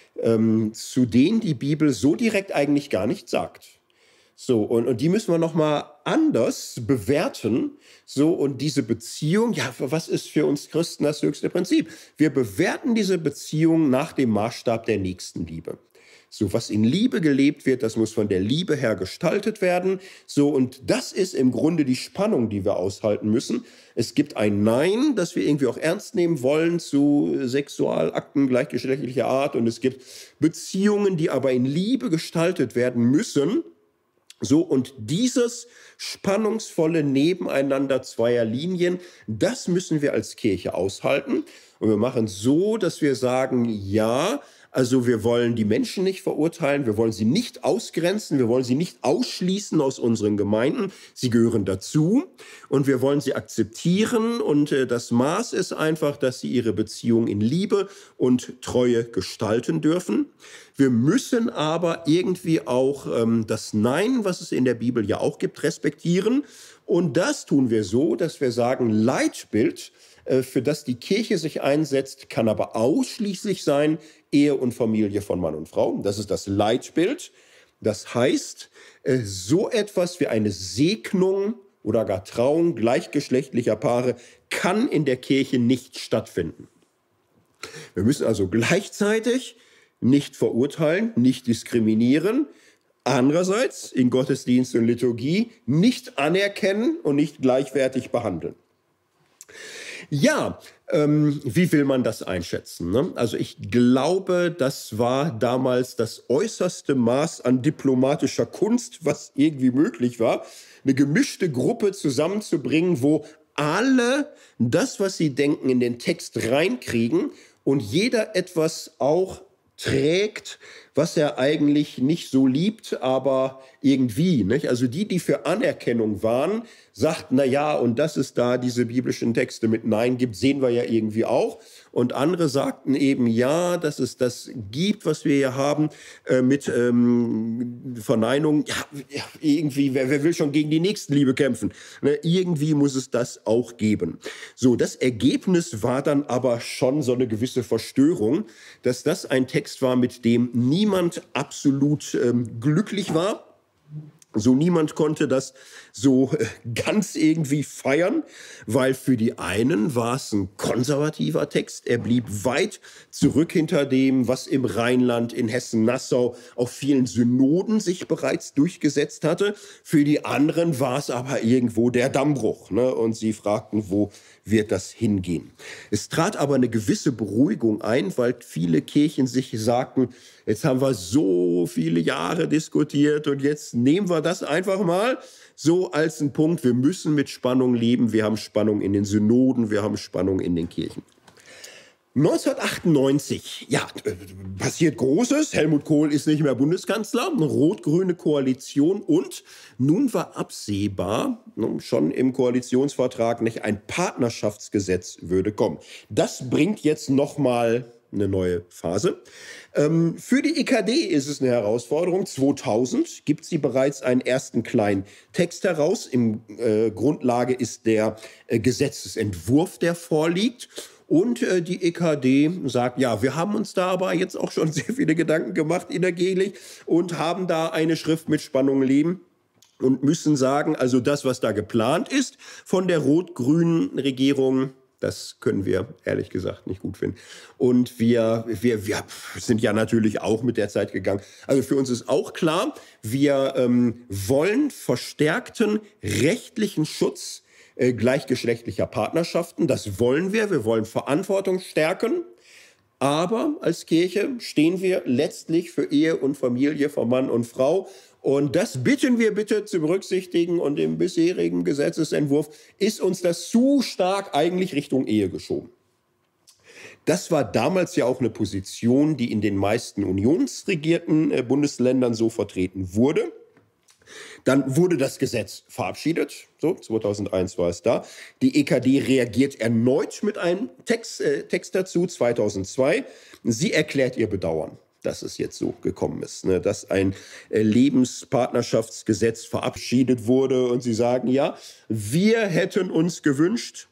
zu denen die Bibel so direkt eigentlich gar nichts sagt. So, und die müssen wir noch mal anders bewerten. So, und diese Beziehung, ja, was ist für uns Christen das höchste Prinzip? Wir bewerten diese Beziehung nach dem Maßstab der Nächstenliebe. So, was in Liebe gelebt wird, das muss von der Liebe her gestaltet werden. So, und das ist im Grunde die Spannung, die wir aushalten müssen. Es gibt ein Nein, das wir irgendwie auch ernst nehmen wollen zu Sexualakten gleichgeschlechtlicher Art. Und es gibt Beziehungen, die aber in Liebe gestaltet werden müssen. So, und dieses spannungsvolle Nebeneinander zweier Linien, das müssen wir als Kirche aushalten. Und wir machen so, dass wir sagen, ja, also wir wollen die Menschen nicht verurteilen, wir wollen sie nicht ausgrenzen, wir wollen sie nicht ausschließen aus unseren Gemeinden. Sie gehören dazu und wir wollen sie akzeptieren. Und das Maß ist einfach, dass sie ihre Beziehung in Liebe und Treue gestalten dürfen. Wir müssen aber irgendwie auch das Nein, was es in der Bibel ja auch gibt, respektieren. Und das tun wir so, dass wir sagen, Leitbild, für das die Kirche sich einsetzt, kann aber ausschließlich sein Ehe und Familie von Mann und Frau. Das ist das Leitbild. Das heißt, so etwas wie eine Segnung oder gar Trauung gleichgeschlechtlicher Paare kann in der Kirche nicht stattfinden. Wir müssen also gleichzeitig nicht verurteilen, nicht diskriminieren, andererseits in Gottesdienst und Liturgie nicht anerkennen und nicht gleichwertig behandeln. Ja, wie will man das einschätzen? Ne? Also ich glaube, das war damals das äußerste Maß an diplomatischer Kunst, was irgendwie möglich war, eine gemischte Gruppe zusammenzubringen, wo alle das, was sie denken, in den Text reinkriegen und jeder etwas auch trägt, was er eigentlich nicht so liebt, aber irgendwie. Nicht? Also die für Anerkennung waren, sagten, na ja, und dass es da diese biblischen Texte mit Nein gibt, sehen wir ja irgendwie auch. Und andere sagten eben, ja, dass es das gibt, was wir hier haben, mit Verneinung. Ja, irgendwie, wer will schon gegen die Nächstenliebe kämpfen? Ne? Irgendwie muss es das auch geben. So, das Ergebnis war dann aber schon so eine gewisse Verstörung, dass das ein Text war, mit dem niemand absolut glücklich war. So niemand konnte das so ganz irgendwie feiern, weil für die einen war es ein konservativer Text. Er blieb weit zurück hinter dem, was im Rheinland, in Hessen-Nassau, auf vielen Synoden sich bereits durchgesetzt hatte. Für die anderen war es aber irgendwo der Dammbruch. Ne? Und sie fragten, wo wird das hingehen? Es trat aber eine gewisse Beruhigung ein, weil viele Kirchen sich sagten, jetzt haben wir so viele Jahre diskutiert und jetzt nehmen wir das einfach mal so als einen Punkt. Wir müssen mit Spannung leben. Wir haben Spannung in den Synoden, wir haben Spannung in den Kirchen. 1998, ja, passiert Großes. Helmut Kohl ist nicht mehr Bundeskanzler, eine rot-grüne Koalition und nun war absehbar, schon im Koalitionsvertrag, nicht ein Partnerschaftsgesetz würde kommen. Das bringt jetzt nochmal eine neue Phase. Für die EKD ist es eine Herausforderung. 2000 gibt sie bereits einen ersten kleinen Text heraus. Im Grundlage ist der Gesetzesentwurf, der vorliegt. Und die EKD sagt, ja, wir haben uns da aber jetzt auch schon sehr viele Gedanken gemacht innerlich und haben da eine Schrift mit Spannung leben und müssen sagen, also das, was da geplant ist von der rot-grünen Regierung, das können wir ehrlich gesagt nicht gut finden. Und wir sind ja natürlich auch mit der Zeit gegangen. Also für uns ist auch klar, wir wollen verstärkten rechtlichen Schutz gleichgeschlechtlicher Partnerschaften. Das wollen wir. Wir wollen Verantwortung stärken. Aber als Kirche stehen wir letztlich für Ehe und Familie, für Mann und Frau. Und das bitten wir bitte zu berücksichtigen. Und im bisherigen Gesetzesentwurf ist uns das zu stark eigentlich Richtung Ehe geschoben. Das war damals ja auch eine Position, die in den meisten unionsregierten Bundesländern so vertreten wurde. Dann wurde das Gesetz verabschiedet, so 2001 war es da. Die EKD reagiert erneut mit einem Text dazu, 2002. Sie erklärt ihr Bedauern, dass es jetzt so gekommen ist, ne, dass ein Lebenspartnerschaftsgesetz verabschiedet wurde. Und sie sagen, ja, wir hätten uns gewünscht,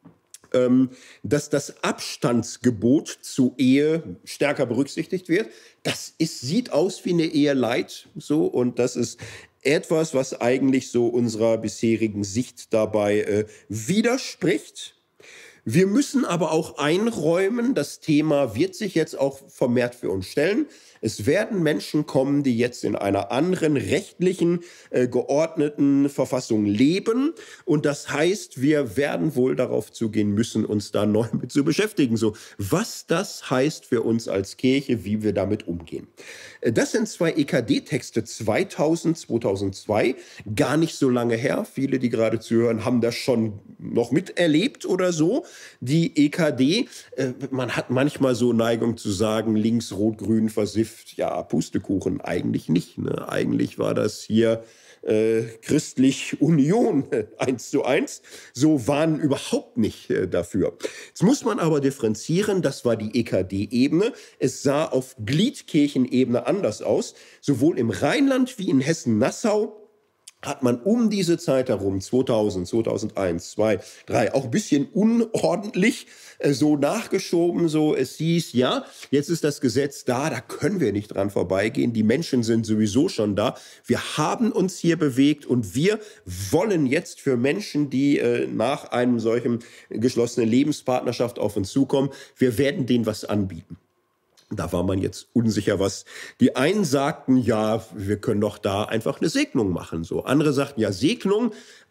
dass das Abstandsgebot zur Ehe stärker berücksichtigt wird. Das sieht aus wie eine Ehe light, so, und das ist etwas, was eigentlich so unserer bisherigen Sicht dabei widerspricht. Wir müssen aber auch einräumen, das Thema wird sich jetzt auch vermehrt für uns stellen. Es werden Menschen kommen, die jetzt in einer anderen rechtlichen, geordneten Verfassung leben. Und das heißt, wir werden wohl darauf zugehen müssen, uns da neu mit zu beschäftigen. So, was das heißt für uns als Kirche, wie wir damit umgehen. Das sind zwei EKD-Texte 2000, 2002, gar nicht so lange her. Viele, die gerade zuhören, haben das schon noch miterlebt oder so. Die EKD, man hat manchmal so Neigung zu sagen, links, rot, grün, versifft. Ja, Pustekuchen, eigentlich nicht. Ne? Eigentlich war das hier christlich Union 1:1. So waren überhaupt nicht dafür. Jetzt muss man aber differenzieren, das war die EKD-Ebene. Es sah auf Gliedkirchenebene anders aus. Sowohl im Rheinland wie in Hessen-Nassau hat man um diese Zeit herum, 2000, 2001, 2, 3, auch ein bisschen unordentlich so nachgeschoben. So, es hieß, ja, jetzt ist das Gesetz da können wir nicht dran vorbeigehen. Die Menschen sind sowieso schon da. Wir haben uns hier bewegt und wir wollen jetzt für Menschen, die nach einem solchen geschlossenen Lebenspartnerschaft auf uns zukommen, wir werden denen was anbieten. Da war man jetzt unsicher, was die einen sagten, ja, wir können doch da einfach eine Segnung machen. So andere sagten, ja, Segnung.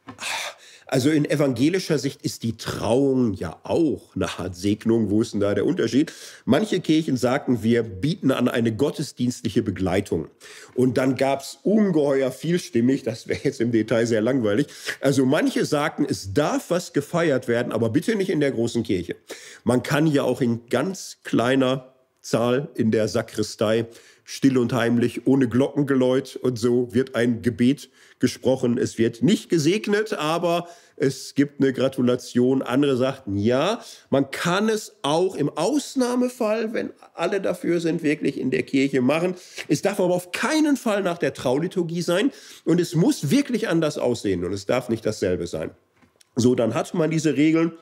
Also in evangelischer Sicht ist die Trauung ja auch eine Art Segnung. Wo ist denn da der Unterschied? Manche Kirchen sagten, wir bieten an eine gottesdienstliche Begleitung. Und dann gab's ungeheuer vielstimmig, das wäre jetzt im Detail sehr langweilig. Also manche sagten, es darf was gefeiert werden, aber bitte nicht in der großen Kirche. Man kann ja auch in ganz kleiner Zahl in der Sakristei still und heimlich, ohne Glockengeläut und so wird ein Gebet gesprochen. Es wird nicht gesegnet, aber es gibt eine Gratulation. Andere sagten, ja, man kann es auch im Ausnahmefall, wenn alle dafür sind, wirklich in der Kirche machen. Es darf aber auf keinen Fall nach der Trauliturgie sein und es muss wirklich anders aussehen und es darf nicht dasselbe sein. So, dann hat man diese Regeln.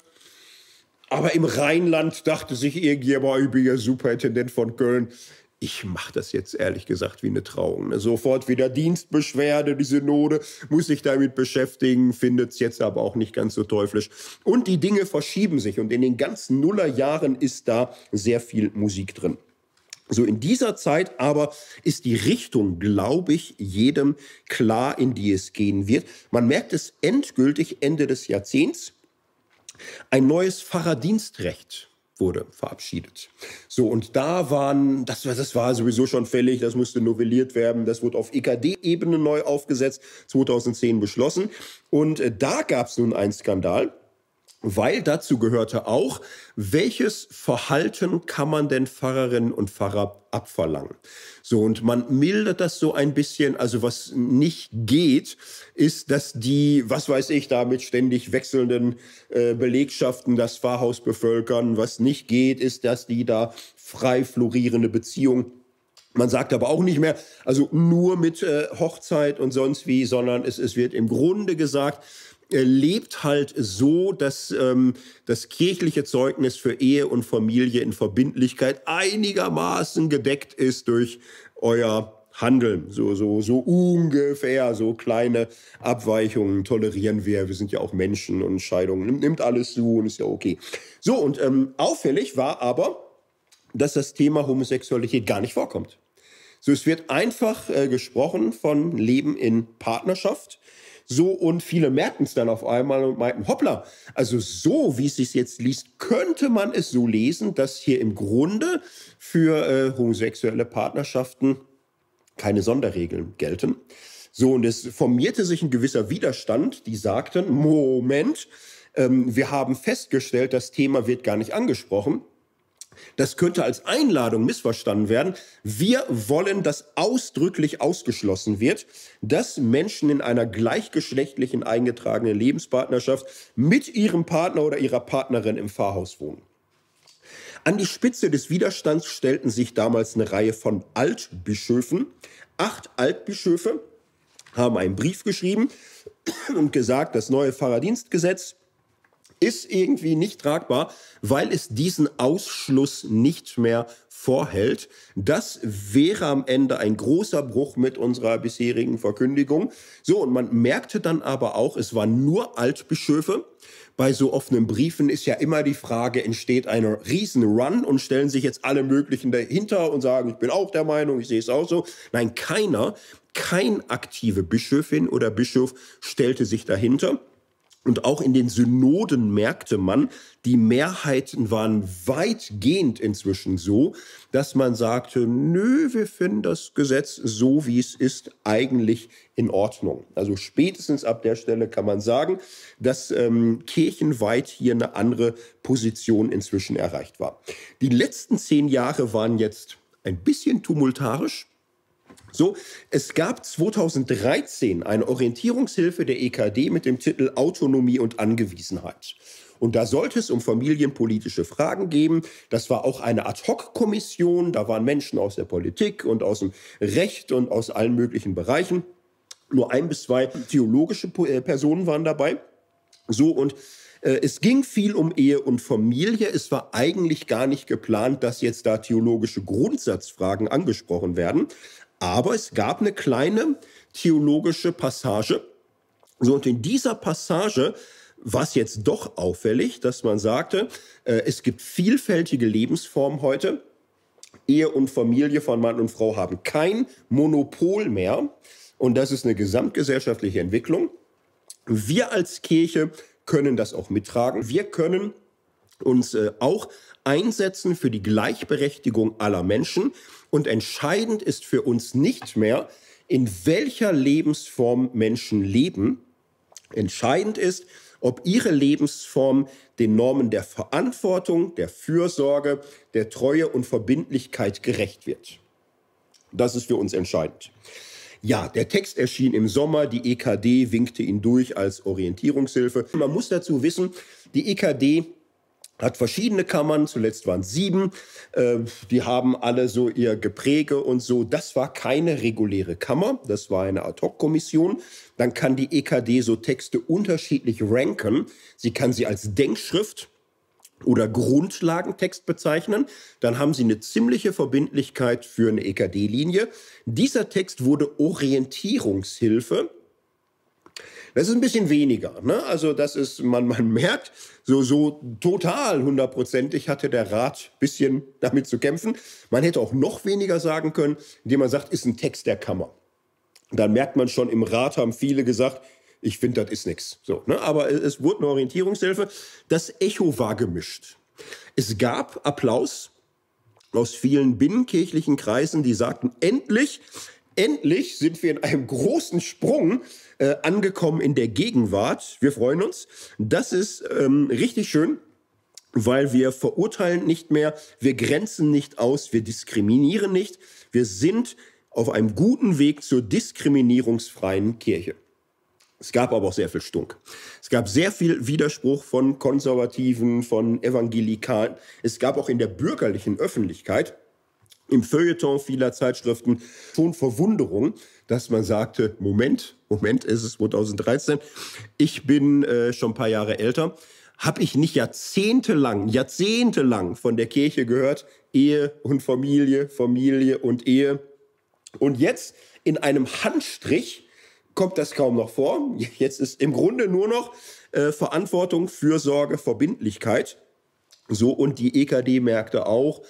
Aber im Rheinland dachte sich irgendjemand, ich bin ja Superintendent von Köln, ich mache das jetzt ehrlich gesagt wie eine Trauung. Sofort wieder Dienstbeschwerde, die Synode muss sich damit beschäftigen, findet es jetzt aber auch nicht ganz so teuflisch. Und die Dinge verschieben sich und in den ganzen Nullerjahren ist da sehr viel Musik drin. So in dieser Zeit aber ist die Richtung, glaube ich, jedem klar, in die es gehen wird. Man merkt es endgültig Ende des Jahrzehnts. Ein neues Pfarrerdienstrecht wurde verabschiedet. So, und da das war sowieso schon fällig, das musste novelliert werden, das wurde auf EKD-Ebene neu aufgesetzt, 2010 beschlossen. Und da gab es nun einen Skandal, weil dazu gehörte auch, welches Verhalten kann man denn Pfarrerinnen und Pfarrer abverlangen? So, und man mildert das so ein bisschen, also was nicht geht, ist, dass die, was weiß ich, da mit ständig wechselnden Belegschaften das Pfarrhaus bevölkern. Was nicht geht, ist, dass die da frei florierende Beziehungen. Man sagt aber auch nicht mehr, also nur mit Hochzeit und sonst wie, sondern es wird im Grunde gesagt, lebt halt so, dass das kirchliche Zeugnis für Ehe und Familie in Verbindlichkeit einigermaßen gedeckt ist durch euer Handeln. So ungefähr, so kleine Abweichungen tolerieren wir. Wir sind ja auch Menschen und Scheidungen nimmt alles zu und ist ja okay. So, und auffällig war aber, dass das Thema Homosexualität gar nicht vorkommt. So, es wird einfach gesprochen von Leben in Partnerschaft. So, und viele merken es dann auf einmal und meinten, hoppla, also so, wie es sich jetzt liest, könnte man es so lesen, dass hier im Grunde für homosexuelle Partnerschaften keine Sonderregeln gelten. So, und es formierte sich ein gewisser Widerstand, die sagten, Moment, wir haben festgestellt, das Thema wird gar nicht angesprochen. Das könnte als Einladung missverstanden werden. Wir wollen, dass ausdrücklich ausgeschlossen wird, dass Menschen in einer gleichgeschlechtlichen eingetragenen Lebenspartnerschaft mit ihrem Partner oder ihrer Partnerin im Pfarrhaus wohnen. An die Spitze des Widerstands stellten sich damals eine Reihe von Altbischöfen. 8 Altbischöfe haben einen Brief geschrieben und gesagt, das neue Pfarrerdienstgesetz ist irgendwie nicht tragbar, weil es diesen Ausschluss nicht mehr vorhält. Das wäre am Ende ein großer Bruch mit unserer bisherigen Verkündigung. So, und man merkte dann aber auch, es waren nur Altbischöfe. Bei so offenen Briefen ist ja immer die Frage, entsteht ein Riesen-Run und stellen sich jetzt alle möglichen dahinter und sagen, ich bin auch der Meinung, ich sehe es auch so. Nein, kein aktive Bischöfin oder Bischof stellte sich dahinter. Und auch in den Synoden merkte man, die Mehrheiten waren weitgehend inzwischen so, dass man sagte, nö, wir finden das Gesetz so, wie es ist, eigentlich in Ordnung. Also spätestens ab der Stelle kann man sagen, dass kirchenweit hier eine andere Position inzwischen erreicht war. Die letzten 10 Jahre waren jetzt ein bisschen tumultarisch. So, es gab 2013 eine Orientierungshilfe der EKD mit dem Titel Autonomie und Angewiesenheit. Und da sollte es um familienpolitische Fragen gehen. Das war auch eine Ad-hoc-Kommission. Da waren Menschen aus der Politik und aus dem Recht und aus allen möglichen Bereichen. Nur 1 bis 2 theologische Personen waren dabei. So, und es ging viel um Ehe und Familie. Es war eigentlich gar nicht geplant, dass jetzt da theologische Grundsatzfragen angesprochen werden. Aber es gab eine kleine theologische Passage. So, und in dieser Passage war es jetzt doch auffällig, dass man sagte, es gibt vielfältige Lebensformen heute. Ehe und Familie von Mann und Frau haben kein Monopol mehr. Und das ist eine gesamtgesellschaftliche Entwicklung. Wir als Kirche können das auch mittragen. Wir können uns auch einsetzen für die Gleichberechtigung aller Menschen. Und entscheidend ist für uns nicht mehr, in welcher Lebensform Menschen leben. Entscheidend ist, ob ihre Lebensform den Normen der Verantwortung, der Fürsorge, der Treue und Verbindlichkeit gerecht wird. Das ist für uns entscheidend. Ja, der Text erschien im Sommer, die EKD winkte ihn durch als Orientierungshilfe. Man muss dazu wissen, die EKD hat verschiedene Kammern, zuletzt waren es 7. Die haben alle so ihr Gepräge und so. Das war keine reguläre Kammer, das war eine Ad-hoc-Kommission. Dann kann die EKD so Texte unterschiedlich ranken. Sie kann sie als Denkschrift oder Grundlagentext bezeichnen. Dann haben sie eine ziemliche Verbindlichkeit für eine EKD-Linie. Dieser Text wurde Orientierungshilfe. Das ist ein bisschen weniger, ne? Also das ist, man merkt, so total hundertprozentig hatte der Rat ein bisschen damit zu kämpfen. Man hätte auch noch weniger sagen können, indem man sagt, ist ein Text der Kammer. Dann merkt man schon, im Rat haben viele gesagt, ich finde, das ist nichts. So, ne? Aber es wurde eine Orientierungshilfe. Das Echo war gemischt. Es gab Applaus aus vielen binnenkirchlichen Kreisen, die sagten, endlich sind wir in einem großen Sprung angekommen in der Gegenwart. Wir freuen uns. Das ist richtig schön, weil wir verurteilen nicht mehr, wir grenzen nicht aus, wir diskriminieren nicht. Wir sind auf einem guten Weg zur diskriminierungsfreien Kirche. Es gab aber auch sehr viel Stunk. Es gab sehr viel Widerspruch von Konservativen, von Evangelikalen. Es gab auch in der bürgerlichen Öffentlichkeit, im Feuilleton vieler Zeitschriften schon Verwunderung, dass man sagte, Moment, es ist 2013, ich bin schon ein paar Jahre älter, habe ich nicht jahrzehntelang von der Kirche gehört, Ehe und Familie, Familie und Ehe. Und jetzt in einem Handstrich kommt das kaum noch vor. Jetzt ist im Grunde nur noch Verantwortung, Fürsorge, Verbindlichkeit. So, und die EKD merkte auch,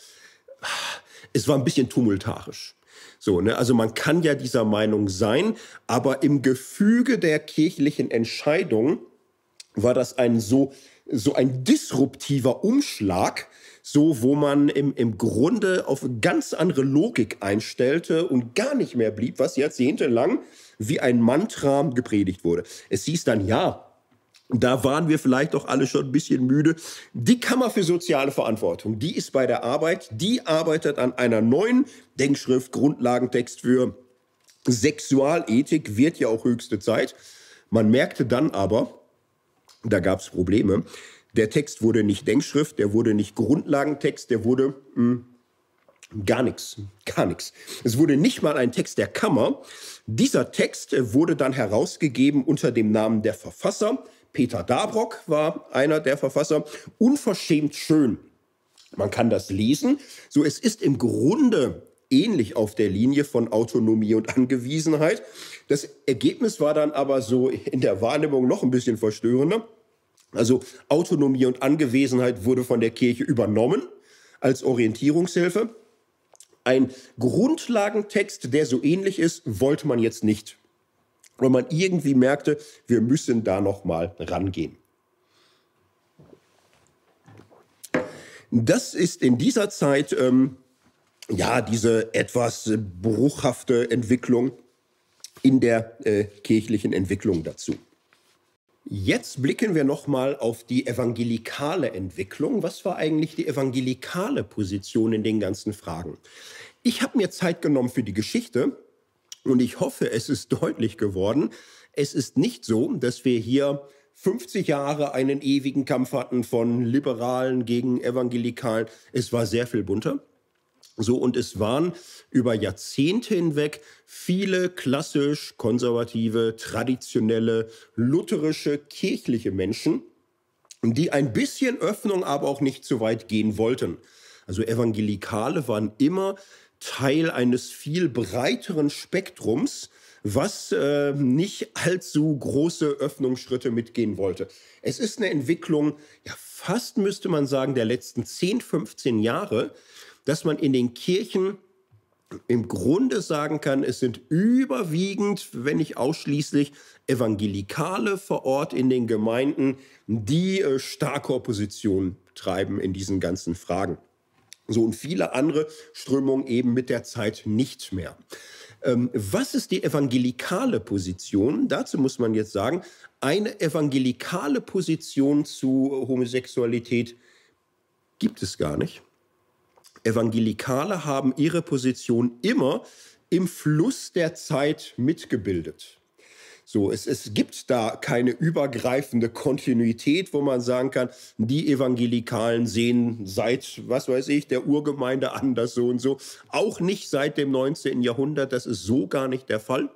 es war ein bisschen tumultarisch. So, ne? Also man kann ja dieser Meinung sein, aber im Gefüge der kirchlichen Entscheidung war das so ein disruptiver Umschlag, so wo man im Grunde auf ganz andere Logik einstellte und gar nicht mehr blieb, was jahrzehntelang wie ein Mantra gepredigt wurde. Es hieß dann, ja, da waren wir vielleicht doch alle schon ein bisschen müde. Die Kammer für soziale Verantwortung, die ist bei der Arbeit, die arbeitet an einer neuen Denkschrift, Grundlagentext für Sexualethik, wird ja auch höchste Zeit. Man merkte dann aber, da gab es Probleme. Der Text wurde nicht Denkschrift, der wurde nicht Grundlagentext, der wurde gar nichts. Es wurde nicht mal ein Text der Kammer. Dieser Text wurde dann herausgegeben unter dem Namen der Verfasser. Peter Dabrock war einer der Verfasser. Unverschämt schön. Man kann das lesen. So, es ist im Grunde ähnlich auf der Linie von Autonomie und Angewiesenheit. Das Ergebnis war dann aber so in der Wahrnehmung noch ein bisschen verstörender. Also Autonomie und Angewesenheit wurde von der Kirche übernommen als Orientierungshilfe. Ein Grundlagentext, der so ähnlich ist, wollte man jetzt nicht. Weil man irgendwie merkte, wir müssen da noch mal rangehen. Das ist in dieser Zeit diese etwas bruchhafte Entwicklung in der kirchlichen Entwicklung dazu. Jetzt blicken wir noch mal auf die evangelikale Entwicklung. Was war eigentlich die evangelikale Position in den ganzen Fragen? Ich habe mir Zeit genommen für die Geschichte. Und ich hoffe, es ist deutlich geworden. Es ist nicht so, dass wir hier 50 Jahre einen ewigen Kampf hatten von Liberalen gegen Evangelikalen. Es war sehr viel bunter. So, und es waren über Jahrzehnte hinweg viele klassisch konservative, traditionelle, lutherische, kirchliche Menschen, die ein bisschen Öffnung, aber auch nicht zu weit gehen wollten. Also Evangelikale waren immer Teil eines viel breiteren Spektrums, was nicht allzu große Öffnungsschritte mitgehen wollte. Es ist eine Entwicklung, ja fast müsste man sagen, der letzten 10, 15 Jahre, dass man in den Kirchen im Grunde sagen kann, es sind überwiegend, wenn nicht ausschließlich, Evangelikale vor Ort in den Gemeinden, die starke Opposition treiben in diesen ganzen Fragen. So, und viele andere Strömungen eben mit der Zeit nicht mehr. Was ist die evangelikale Position? Dazu muss man jetzt sagen, eine evangelikale Position zu Homosexualität gibt es gar nicht. Evangelikale haben ihre Position immer im Fluss der Zeit mitgebildet. So, es gibt da keine übergreifende Kontinuität, wo man sagen kann, die Evangelikalen sehen seit, was weiß ich, der Urgemeinde anders so und so. Auch nicht seit dem 19. Jahrhundert, das ist so gar nicht der Fall.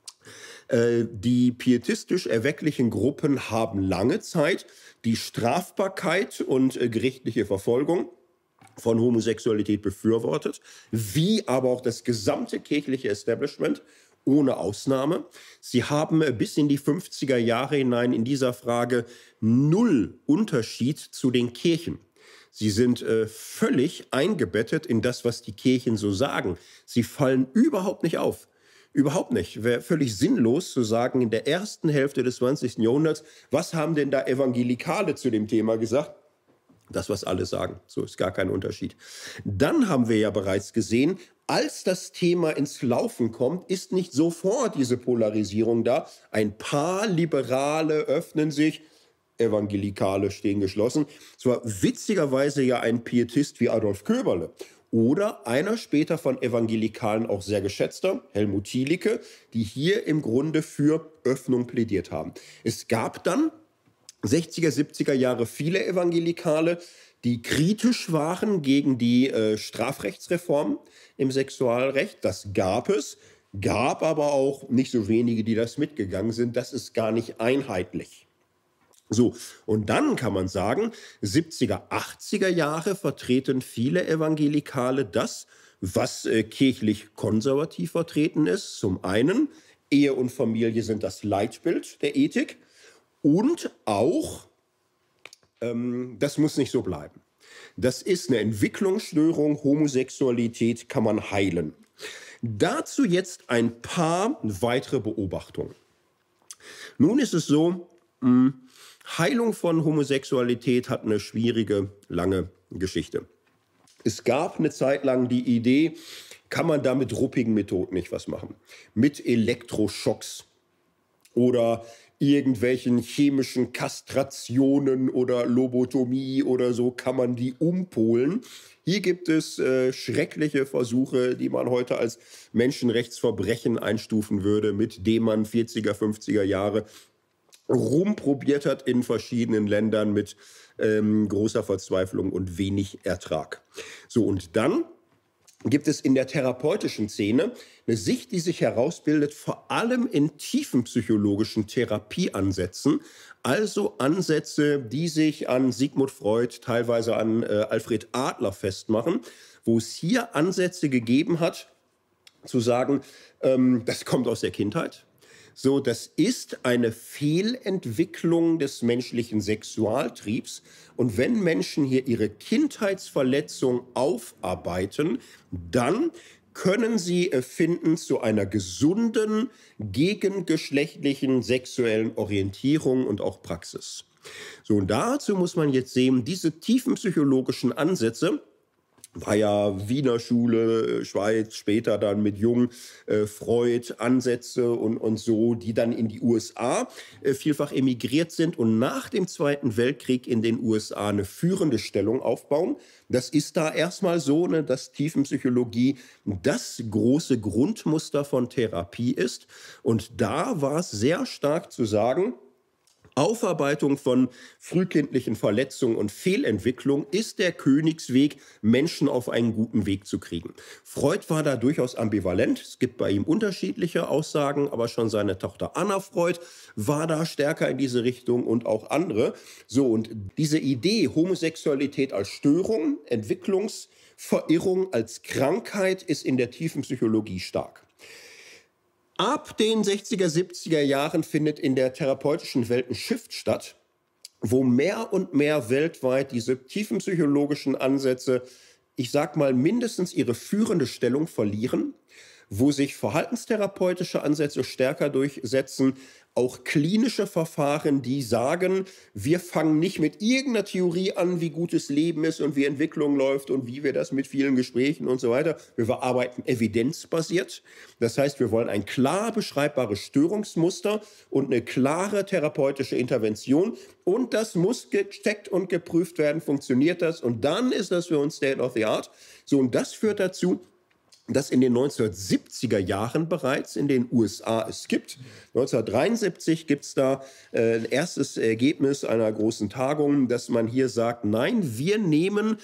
Die pietistisch-erwecklichen Gruppen haben lange Zeit die Strafbarkeit und gerichtliche Verfolgung von Homosexualität befürwortet, wie aber auch das gesamte kirchliche Establishment, ohne Ausnahme. Sie haben bis in die 50er Jahre hinein in dieser Frage null Unterschied zu den Kirchen. Sie sind völlig eingebettet in das, was die Kirchen so sagen. Sie fallen überhaupt nicht auf. Überhaupt nicht. Wäre völlig sinnlos zu sagen, in der ersten Hälfte des 20. Jahrhunderts, was haben denn da Evangelikale zu dem Thema gesagt? Das, was alle sagen. So ist gar kein Unterschied. Dann haben wir ja bereits gesehen, als das Thema ins Laufen kommt, ist nicht sofort diese Polarisierung da. Ein paar Liberale öffnen sich, Evangelikale stehen geschlossen. Es war witzigerweise ja ein Pietist wie Adolf Köberle. Oder einer später von Evangelikalen auch sehr geschätzter, Helmut Thielicke, die hier im Grunde für Öffnung plädiert haben. Es gab dann 60er, 70er Jahre viele Evangelikale, die kritisch waren gegen die Strafrechtsreform im Sexualrecht. Das gab es, gab aber auch nicht so wenige, die das mitgegangen sind. Das ist gar nicht einheitlich. So, und dann kann man sagen, 70er, 80er Jahre vertreten viele Evangelikale das, was kirchlich konservativ vertreten ist. Zum einen, Ehe und Familie sind das Leitbild der Ethik. Und auch, das muss nicht so bleiben. Das ist eine Entwicklungsstörung, Homosexualität kann man heilen. Dazu jetzt ein paar weitere Beobachtungen. Nun ist es so, Heilung von Homosexualität hat eine schwierige, lange Geschichte. Es gab eine Zeit lang die Idee, kann man da mit ruppigen Methoden nicht was machen? Mit Elektroschocks oder irgendwelchen chemischen Kastrationen oder Lobotomie oder so kann man die umpolen. Hier gibt es schreckliche Versuche, die man heute als Menschenrechtsverbrechen einstufen würde, mit dem man 40er, 50er Jahre rumprobiert hat in verschiedenen Ländern mit großer Verzweiflung und wenig Ertrag. So, und dann gibt es in der therapeutischen Szene eine Sicht, die sich herausbildet, vor allem in tiefenpsychologischen Therapieansätzen, also Ansätze, die sich an Sigmund Freud, teilweise an Alfred Adler festmachen, wo es hier Ansätze gegeben hat, zu sagen, das kommt aus der Kindheit. So, das ist eine Fehlentwicklung des menschlichen Sexualtriebs. Und wenn Menschen hier ihre Kindheitsverletzung aufarbeiten, dann können sie finden zu einer gesunden, gegengeschlechtlichen sexuellen Orientierung und auch Praxis. So, und dazu muss man jetzt sehen, diese tiefen psychologischen Ansätze, war ja Wiener Schule, Schweiz, später dann mit Jung, Freud, Ansätze und so, die dann in die USA vielfach emigriert sind und nach dem Zweiten Weltkrieg in den USA eine führende Stellung aufbauen. Das ist da erstmal so, dass Tiefenpsychologie das große Grundmuster von Therapie ist. Und da war es sehr stark zu sagen, Aufarbeitung von frühkindlichen Verletzungen und Fehlentwicklung ist der Königsweg, Menschen auf einen guten Weg zu kriegen. Freud war da durchaus ambivalent. Es gibt bei ihm unterschiedliche Aussagen, aber schon seine Tochter Anna Freud war da stärker in diese Richtung und auch andere. So, und diese Idee, Homosexualität als Störung, Entwicklungsverirrung als Krankheit, ist in der tiefen Psychologie stark. Ab den 60er, 70er Jahren findet in der therapeutischen Welt ein Shift statt, wo mehr und mehr weltweit diese tiefenpsychologischen Ansätze ich sag mal, mindestens ihre führende Stellung verlieren, wo sich verhaltenstherapeutische Ansätze stärker durchsetzen, auch klinische Verfahren, die sagen, wir fangen nicht mit irgendeiner Theorie an, wie gutes Leben ist und wie Entwicklung läuft und wie wir das mit vielen Gesprächen und so weiter. Wir arbeiten evidenzbasiert. Das heißt, wir wollen ein klar beschreibbares Störungsmuster und eine klare therapeutische Intervention. Und das muss gecheckt und geprüft werden, funktioniert das? Und dann ist das für uns State of the Art. So, und das führt dazu, dass in den 1970er Jahren bereits in den USA es gibt. 1973 gibt es da ein erstes Ergebnis einer großen Tagung, dass man hier sagt, nein, wir nehmen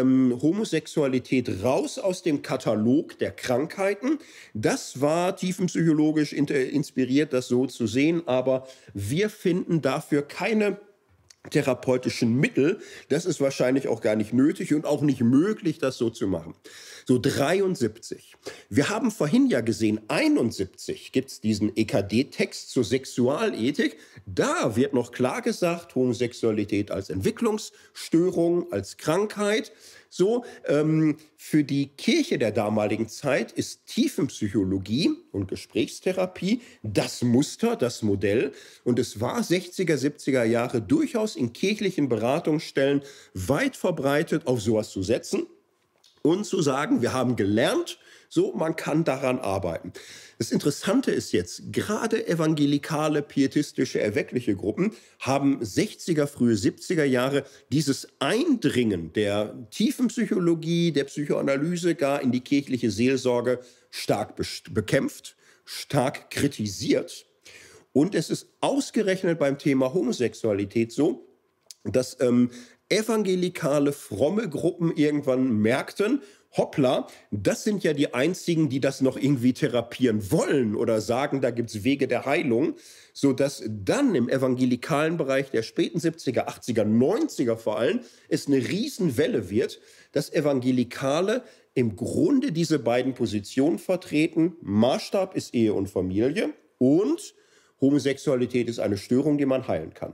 Homosexualität raus aus dem Katalog der Krankheiten. Das war tiefenpsychologisch inspiriert, das so zu sehen, aber wir finden dafür keine therapeutischen Mittel. Das ist wahrscheinlich auch gar nicht nötig und auch nicht möglich, das so zu machen. So 73. Wir haben vorhin ja gesehen, 71 gibt es diesen EKD-Text zur Sexualethik. Da wird noch klar gesagt, Homosexualität als Entwicklungsstörung, als Krankheit. So, für die Kirche der damaligen Zeit ist Tiefenpsychologie und Gesprächstherapie das Muster, das Modell. Und es war 60er, 70er Jahre durchaus in kirchlichen Beratungsstellen weit verbreitet, auf sowas zu setzen und zu sagen, wir haben gelernt, so, man kann daran arbeiten. Das Interessante ist jetzt, gerade evangelikale, pietistische, erweckliche Gruppen haben 60er, frühe 70er Jahre dieses Eindringen der Tiefenpsychologie, der Psychoanalyse gar in die kirchliche Seelsorge stark bekämpft, stark kritisiert. Und es ist ausgerechnet beim Thema Homosexualität so, dass evangelikale, fromme Gruppen irgendwann merkten, hoppla, das sind ja die einzigen, die das noch irgendwie therapieren wollen oder sagen, da gibt es Wege der Heilung, sodass dann im evangelikalen Bereich der späten 70er, 80er, 90er vor allem es eine Riesenwelle wird, dass Evangelikale im Grunde diese beiden Positionen vertreten. Maßstab ist Ehe und Familie und Homosexualität ist eine Störung, die man heilen kann.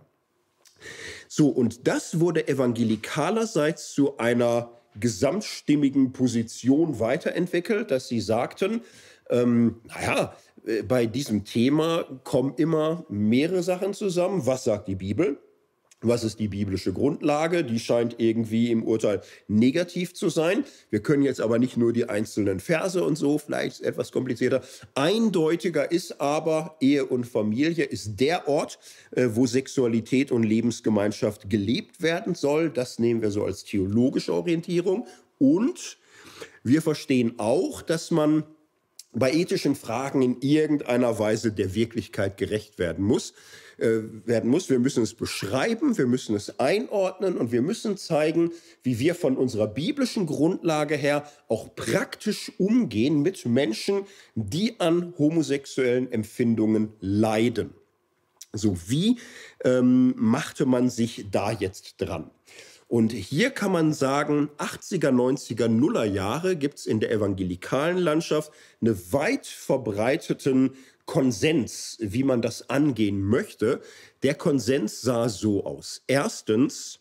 So, und das wurde evangelikalerseits zu einer gesamtstimmigen Position weiterentwickelt, dass sie sagten, bei diesem Thema kommen immer mehrere Sachen zusammen. Was sagt die Bibel? Was ist die biblische Grundlage? Die scheint irgendwie im Urteil negativ zu sein. Wir können jetzt aber nicht nur die einzelnen Verse und so, vielleicht etwas komplizierter. Eindeutiger ist aber, Ehe und Familie ist der Ort, wo Sexualität und Lebensgemeinschaft gelebt werden soll. Das nehmen wir so als theologische Orientierung. Und wir verstehen auch, dass man bei ethischen Fragen in irgendeiner Weise der Wirklichkeit gerecht werden muss. Wir müssen es beschreiben, wir müssen es einordnen und wir müssen zeigen, wie wir von unserer biblischen Grundlage her auch praktisch umgehen mit Menschen, die an homosexuellen Empfindungen leiden. So, wie machte man sich da jetzt dran? Und hier kann man sagen, 80er, 90er, Nuller Jahre gibt es in der evangelikalen Landschaft einen weit verbreiteten Konsens, wie man das angehen möchte. Der Konsens sah so aus. Erstens,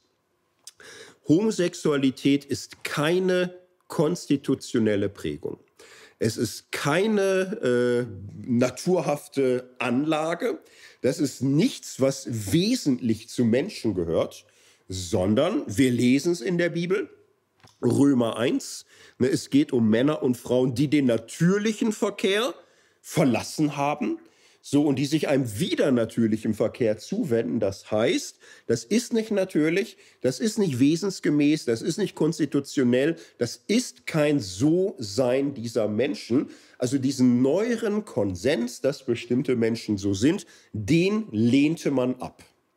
Homosexualität ist keine konstitutionelle Prägung. Es ist keine naturhafte Anlage. Das ist nichts, was wesentlich zu Menschen gehört, sondern wir lesen es in der Bibel, Römer 1, es geht um Männer und Frauen, die den natürlichen Verkehr verlassen haben, so, und die sich einem widernatürlichen Verkehr zuwenden. Das heißt, das ist nicht natürlich, das ist nicht wesensgemäß, das ist nicht konstitutionell, das ist kein So-Sein dieser Menschen. Also diesen neueren Konsens, dass bestimmte Menschen so sind, den lehnte man ab.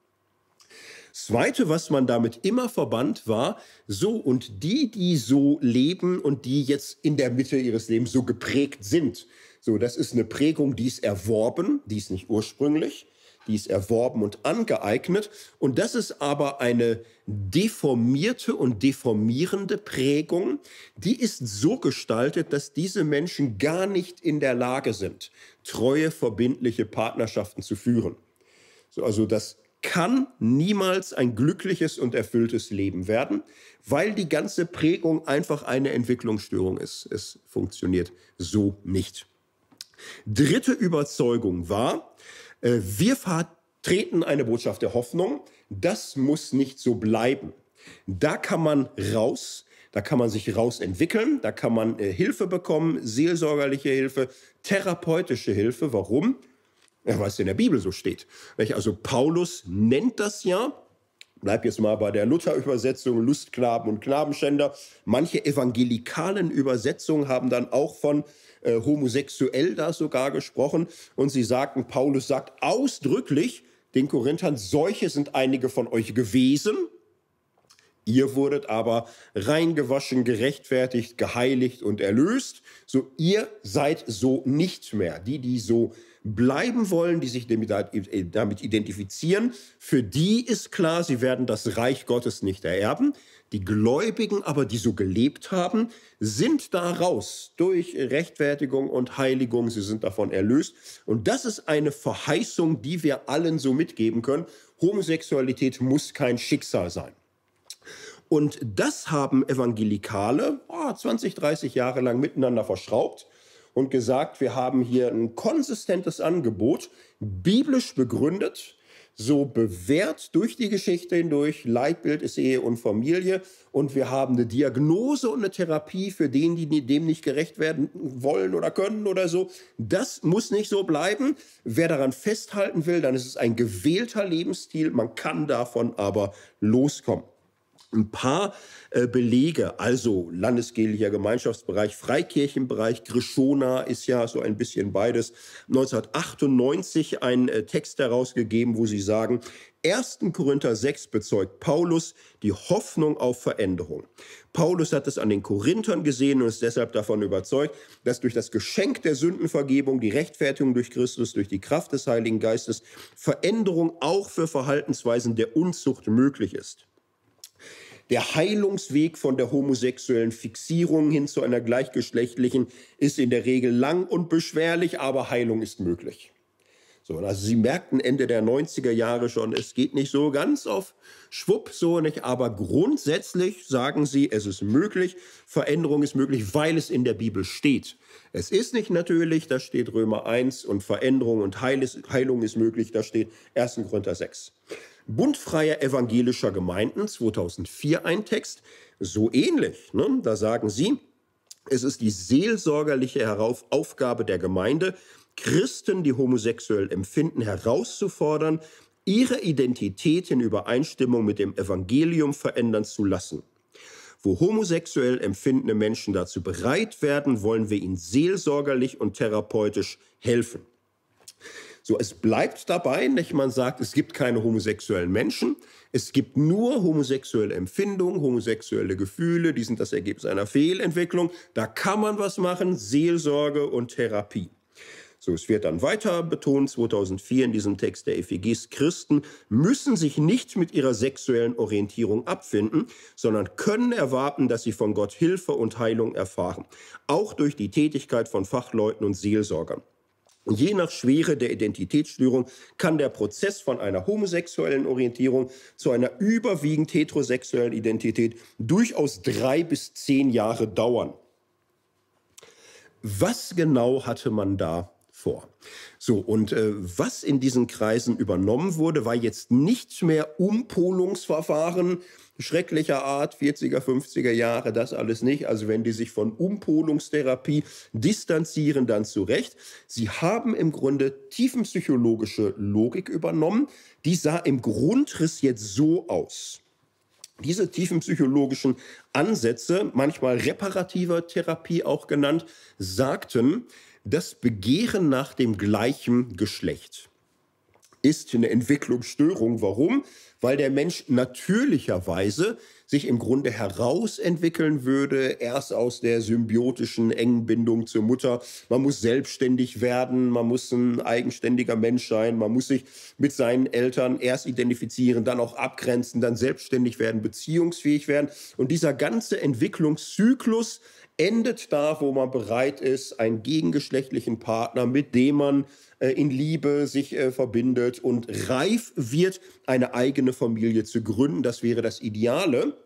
Zweite, was man damit immer verband, war so, und die so leben und die jetzt in der Mitte ihres Lebens so geprägt sind. So, das ist eine Prägung, die ist erworben, die ist nicht ursprünglich, die ist erworben und angeeignet. Und das ist aber eine deformierte und deformierende Prägung, die ist so gestaltet, dass diese Menschen gar nicht in der Lage sind, treue, verbindliche Partnerschaften zu führen. So, also das kann niemals ein glückliches und erfülltes Leben werden, weil die ganze Prägung einfach eine Entwicklungsstörung ist. Es funktioniert so nicht. Dritte Überzeugung war, wir vertreten eine Botschaft der Hoffnung. Das muss nicht so bleiben. Da kann man raus, da kann man sich rausentwickeln, da kann man Hilfe bekommen, seelsorgerliche Hilfe, therapeutische Hilfe. Warum? Ja, weil es in der Bibel so steht. Also Paulus nennt das ja, bleib jetzt mal bei der Luther-Übersetzung, Lustknaben und Knabenschänder. Manche evangelikalen Übersetzungen haben dann auch von homosexuell da sogar gesprochen. Und sie sagten, Paulus sagt ausdrücklich den Korinthern, solche sind einige von euch gewesen. Ihr wurdet aber reingewaschen, gerechtfertigt, geheiligt und erlöst. So, ihr seid so nicht mehr. Die so bleiben wollen, die sich damit identifizieren, für die ist klar, sie werden das Reich Gottes nicht ererben. Die Gläubigen aber, die so gelebt haben, sind da raus durch Rechtfertigung und Heiligung. Sie sind davon erlöst. Und das ist eine Verheißung, die wir allen so mitgeben können. Homosexualität muss kein Schicksal sein. Und das haben Evangelikale 20, 30 Jahre lang miteinander verschraubt und gesagt, wir haben hier ein konsistentes Angebot, biblisch begründet, so bewährt durch die Geschichte hindurch, Leitbild ist Ehe und Familie, und wir haben eine Diagnose und eine Therapie für den, die dem nicht gerecht werden wollen oder können oder so. Das muss nicht so bleiben. Wer daran festhalten will, dann ist es ein gewählter Lebensstil, man kann davon aber loskommen. Ein paar Belege, also landeskirchlicher Gemeinschaftsbereich, Freikirchenbereich, Grishona ist ja so ein bisschen beides. 1998 ein Text herausgegeben, wo sie sagen, 1. Korinther 6 bezeugt Paulus die Hoffnung auf Veränderung. Paulus hat es an den Korinthern gesehen und ist deshalb davon überzeugt, dass durch das Geschenk der Sündenvergebung, die Rechtfertigung durch Christus, durch die Kraft des Heiligen Geistes, Veränderung auch für Verhaltensweisen der Unzucht möglich ist. Der Heilungsweg von der homosexuellen Fixierung hin zu einer gleichgeschlechtlichen ist in der Regel lang und beschwerlich, aber Heilung ist möglich. So, also Sie merkten Ende der 90er Jahre schon, es geht nicht so ganz auf Schwupp, so nicht, aber grundsätzlich sagen Sie, es ist möglich, Veränderung ist möglich, weil es in der Bibel steht. Es ist nicht natürlich, da steht Römer 1, und Veränderung und Heilung ist möglich, da steht 1. Korinther 6. Bund freier evangelischer Gemeinden, 2004 ein Text, so ähnlich. Ne? Da sagen sie, es ist die seelsorgerliche Aufgabe der Gemeinde, Christen, die homosexuell empfinden, herauszufordern, ihre Identität in Übereinstimmung mit dem Evangelium verändern zu lassen. Wo homosexuell empfindende Menschen dazu bereit werden, wollen wir ihnen seelsorgerlich und therapeutisch helfen. So, es bleibt dabei, nicht? Man sagt, es gibt keine homosexuellen Menschen, es gibt nur homosexuelle Empfindungen, homosexuelle Gefühle, die sind das Ergebnis einer Fehlentwicklung. Da kann man was machen, Seelsorge und Therapie. So, es wird dann weiter betont, 2004 in diesem Text der EFGs, Christen müssen sich nicht mit ihrer sexuellen Orientierung abfinden, sondern können erwarten, dass sie von Gott Hilfe und Heilung erfahren, auch durch die Tätigkeit von Fachleuten und Seelsorgern. Je nach Schwere der Identitätsstörung kann der Prozess von einer homosexuellen Orientierung zu einer überwiegend heterosexuellen Identität durchaus 3 bis 10 Jahre dauern. Was genau hatte man da vor? So, und was in diesen Kreisen übernommen wurde, war jetzt nicht mehr Umpolungsverfahren schrecklicher Art, 40er, 50er Jahre, das alles nicht. Also wenn die sich von Umpolungstherapie distanzieren, dann zu Recht. Sie haben im Grunde tiefenpsychologische Logik übernommen. Die sah im Grundriss jetzt so aus. Diese tiefenpsychologischen Ansätze, manchmal reparativer Therapie auch genannt, sagten, das Begehren nach dem gleichen Geschlecht ist eine Entwicklungsstörung. Warum? Weil der Mensch natürlicherweise sich im Grunde herausentwickeln würde, erst aus der symbiotischen engen Bindung zur Mutter. Man muss selbstständig werden, man muss ein eigenständiger Mensch sein, man muss sich mit seinen Eltern erst identifizieren, dann auch abgrenzen, dann selbstständig werden, beziehungsfähig werden. Und dieser ganze Entwicklungszyklus endet da, wo man bereit ist, einen gegengeschlechtlichen Partner, mit dem man in Liebe sich verbindet und reif wird, eine eigene Familie zu gründen. Das wäre das Ideale.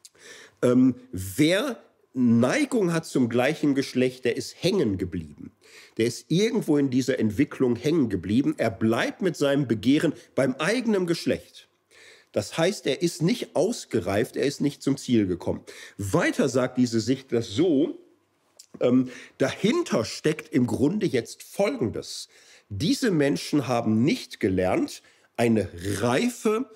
Wer Neigung hat zum gleichen Geschlecht, der ist hängen geblieben. Der ist irgendwo in dieser Entwicklung hängen geblieben. Er bleibt mit seinem Begehren beim eigenen Geschlecht. Das heißt, er ist nicht ausgereift, er ist nicht zum Ziel gekommen. Weiter sagt diese Sicht das so, dahinter steckt im Grunde jetzt Folgendes. Diese Menschen haben nicht gelernt, eine reife,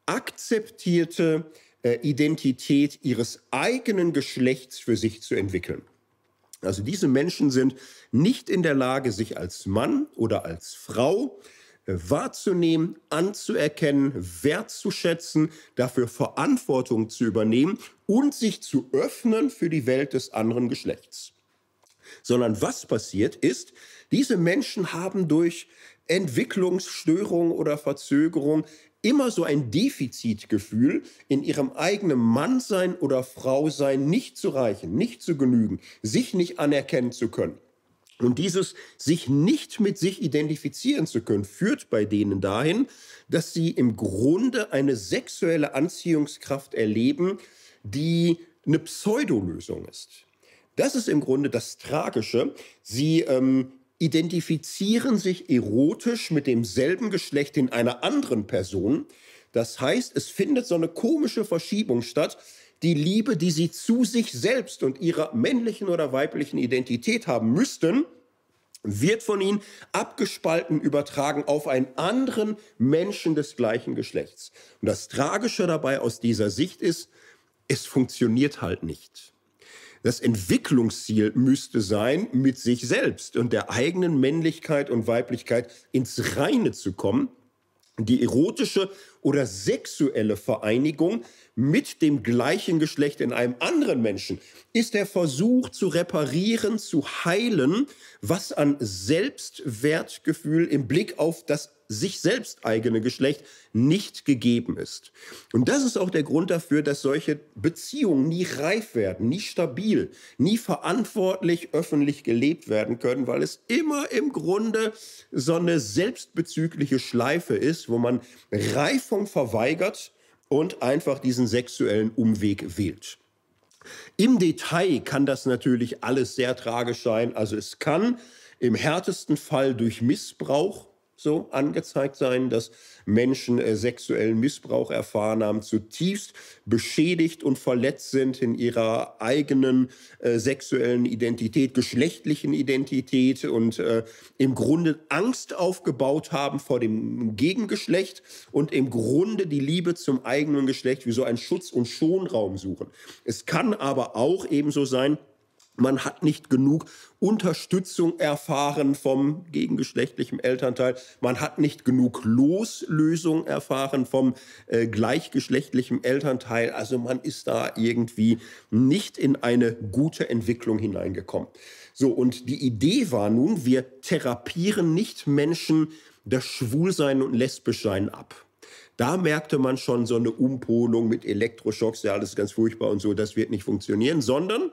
akzeptierte Identität ihres eigenen Geschlechts für sich zu entwickeln. Also diese Menschen sind nicht in der Lage, sich als Mann oder als Frau wahrzunehmen, anzuerkennen, wertzuschätzen, dafür Verantwortung zu übernehmen und sich zu öffnen für die Welt des anderen Geschlechts. Sondern was passiert ist, diese Menschen haben durch Entwicklungsstörung oder Verzögerung immer so ein Defizitgefühl, in ihrem eigenen Mannsein oder Frausein nicht zu reichen, nicht zu genügen, sich nicht anerkennen zu können. Und dieses sich nicht mit sich identifizieren zu können, führt bei denen dahin, dass sie im Grunde eine sexuelle Anziehungskraft erleben, die eine Pseudolösung ist. Das ist im Grunde das Tragische. Sie identifizieren sich erotisch mit demselben Geschlecht in einer anderen Person. Das heißt, es findet so eine komische Verschiebung statt. Die Liebe, die sie zu sich selbst und ihrer männlichen oder weiblichen Identität haben müssten, wird von ihnen abgespalten, übertragen auf einen anderen Menschen des gleichen Geschlechts. Und das Tragische dabei aus dieser Sicht ist, es funktioniert halt nicht. Das Entwicklungsziel müsste sein, mit sich selbst und der eigenen Männlichkeit und Weiblichkeit ins Reine zu kommen. Die erotische oder sexuelle Vereinigung mit dem gleichen Geschlecht in einem anderen Menschen ist der Versuch zu reparieren, zu heilen, was an Selbstwertgefühl im Blick auf das sich selbst eigene Geschlecht nicht gegeben ist. Und das ist auch der Grund dafür, dass solche Beziehungen nie reif werden, nie stabil, nie verantwortlich öffentlich gelebt werden können, weil es immer im Grunde so eine selbstbezügliche Schleife ist, wo man Reifung verweigert und einfach diesen sexuellen Umweg wählt. Im Detail kann das natürlich alles sehr tragisch sein. Also es kann im härtesten Fall durch Missbrauch so angezeigt sein, dass Menschen sexuellen Missbrauch erfahren haben, zutiefst beschädigt und verletzt sind in ihrer eigenen sexuellen Identität, geschlechtlichen Identität und im Grunde Angst aufgebaut haben vor dem Gegengeschlecht und im Grunde die Liebe zum eigenen Geschlecht wie so einen Schutz- und Schonraum suchen. Es kann aber auch ebenso sein, man hat nicht genug Unterstützung erfahren vom gegengeschlechtlichen Elternteil. Man hat nicht genug Loslösung erfahren vom gleichgeschlechtlichen Elternteil. Also man ist da irgendwie nicht in eine gute Entwicklung hineingekommen. So, und die Idee war nun, wir therapieren nicht Menschen das Schwulsein und Lesbischsein ab. Da merkte man schon so eine Umpolung mit Elektroschocks, ja, alles ganz furchtbar und so, das wird nicht funktionieren, sondern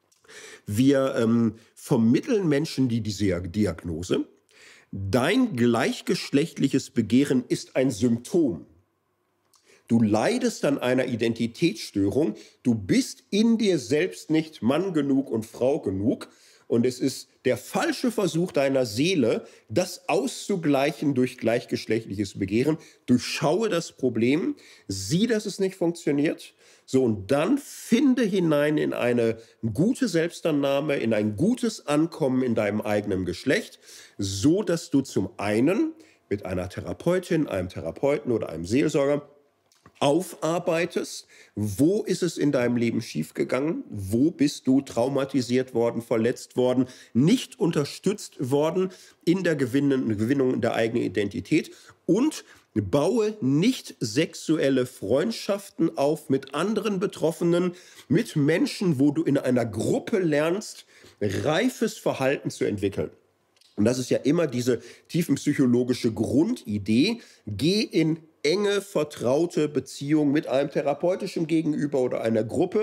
wir vermitteln Menschen diese Diagnose. Dein gleichgeschlechtliches Begehren ist ein Symptom. Du leidest an einer Identitätsstörung. Du bist in dir selbst nicht Mann genug und Frau genug. Und es ist der falsche Versuch deiner Seele, das auszugleichen durch gleichgeschlechtliches Begehren. Durchschaue das Problem, sieh, dass es nicht funktioniert. So, und dann finde hinein in eine gute Selbstannahme, in ein gutes Ankommen in deinem eigenen Geschlecht, so dass du zum einen mit einer Therapeutin, einem Therapeuten oder einem Seelsorger aufarbeitest, wo ist es in deinem Leben schiefgegangen, wo bist du traumatisiert worden, verletzt worden, nicht unterstützt worden in der Gewinnung der eigenen Identität und baue nicht sexuelle Freundschaften auf mit anderen Betroffenen, mit Menschen, wo du in einer Gruppe lernst, reifes Verhalten zu entwickeln. Und das ist ja immer diese tiefenpsychologische Grundidee. Geh in enge, vertraute Beziehung mit einem therapeutischen Gegenüber oder einer Gruppe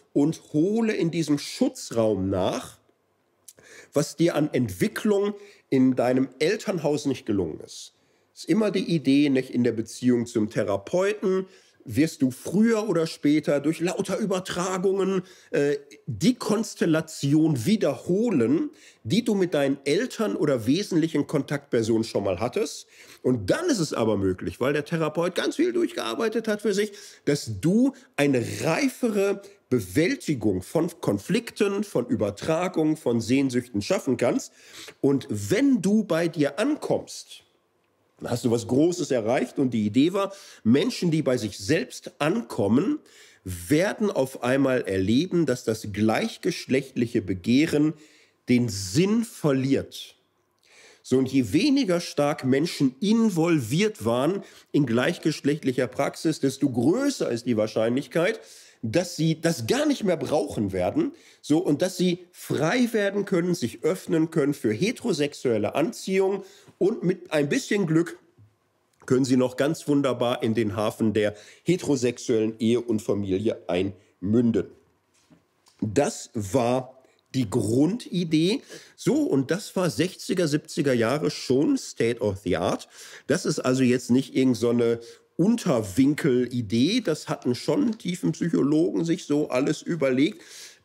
und hole in diesem Schutzraum nach, was dir an Entwicklung in deinem Elternhaus nicht gelungen ist. Es ist immer die Idee, nicht in der Beziehung zum Therapeuten, wirst du früher oder später durch lauter Übertragungen die Konstellation wiederholen, die du mit deinen Eltern oder wesentlichen Kontaktpersonen schon mal hattest. Und dann ist es aber möglich, weil der Therapeut ganz viel durchgearbeitet hat für sich, dass du eine reifere Bewältigung von Konflikten, von Übertragungen, von Sehnsüchten schaffen kannst. Und wenn du bei dir ankommst, dann hast du was Großes erreicht. Und die Idee war, Menschen, die bei sich selbst ankommen, werden auf einmal erleben, dass das gleichgeschlechtliche Begehren den Sinn verliert. So, und je weniger stark Menschen involviert waren in gleichgeschlechtlicher Praxis, desto größer ist die Wahrscheinlichkeit, dass sie das gar nicht mehr brauchen werden, so, und dass sie frei werden können, sich öffnen können für heterosexuelle Anziehung, und mit ein bisschen Glück können sie noch ganz wunderbar in den Hafen der heterosexuellen Ehe und Familie einmünden. Das war die Grundidee. So, und das war 60er, 70er Jahre schon State of the Art. Das ist also jetzt nicht irgend so eine Unterwinkel-Idee. Das hatten schon Tiefenpsychologen sich so alles überlegt.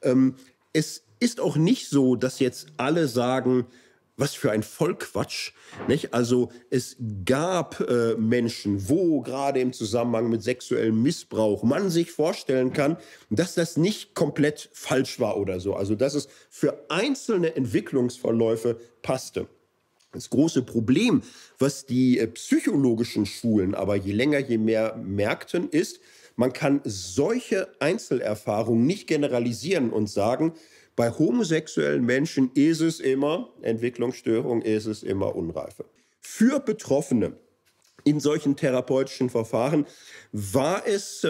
Es ist auch nicht so, dass jetzt alle sagen, was für ein Vollquatsch, nicht? Also es gab Menschen, wo gerade im Zusammenhang mit sexuellem Missbrauch man sich vorstellen kann, dass das nicht komplett falsch war oder so. Also dass es für einzelne Entwicklungsverläufe passte. Das große Problem, was die psychologischen Schulen aber je länger, je mehr merkten, ist, man kann solche Einzelerfahrungen nicht generalisieren und sagen, bei homosexuellen Menschen ist es immer Entwicklungsstörung, ist es immer Unreife. Für Betroffene in solchen therapeutischen Verfahren war es,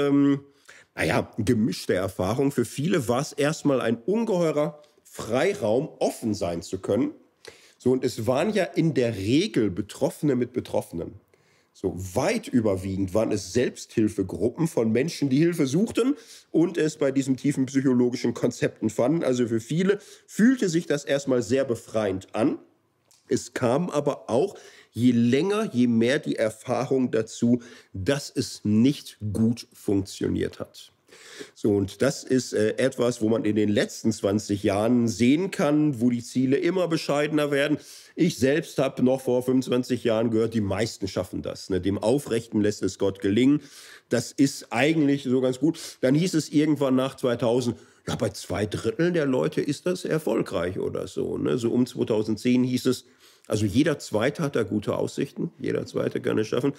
gemischte Erfahrung. Für viele war es erstmal ein ungeheurer Freiraum, offen sein zu können. So, und es waren ja in der Regel Betroffene mit Betroffenen. So weit überwiegend waren es Selbsthilfegruppen von Menschen, die Hilfe suchten und es bei diesen tiefen psychologischen Konzepten fanden. Also für viele fühlte sich das erstmal sehr befreiend an. Es kam aber auch je länger, je mehr die Erfahrung dazu, dass es nicht gut funktioniert hat. So, und das ist etwas, wo man in den letzten 20 Jahren sehen kann, wo die Ziele immer bescheidener werden. Ich selbst habe noch vor 25 Jahren gehört, die meisten schaffen das. Ne? Dem Aufrechten lässt es Gott gelingen. Das ist eigentlich so ganz gut. Dann hieß es irgendwann nach 2000, ja, bei 2/3 der Leute ist das erfolgreich oder so. Ne? So um 2010 hieß es, also jeder Zweite hat da gute Aussichten, jeder Zweite kann es schaffen.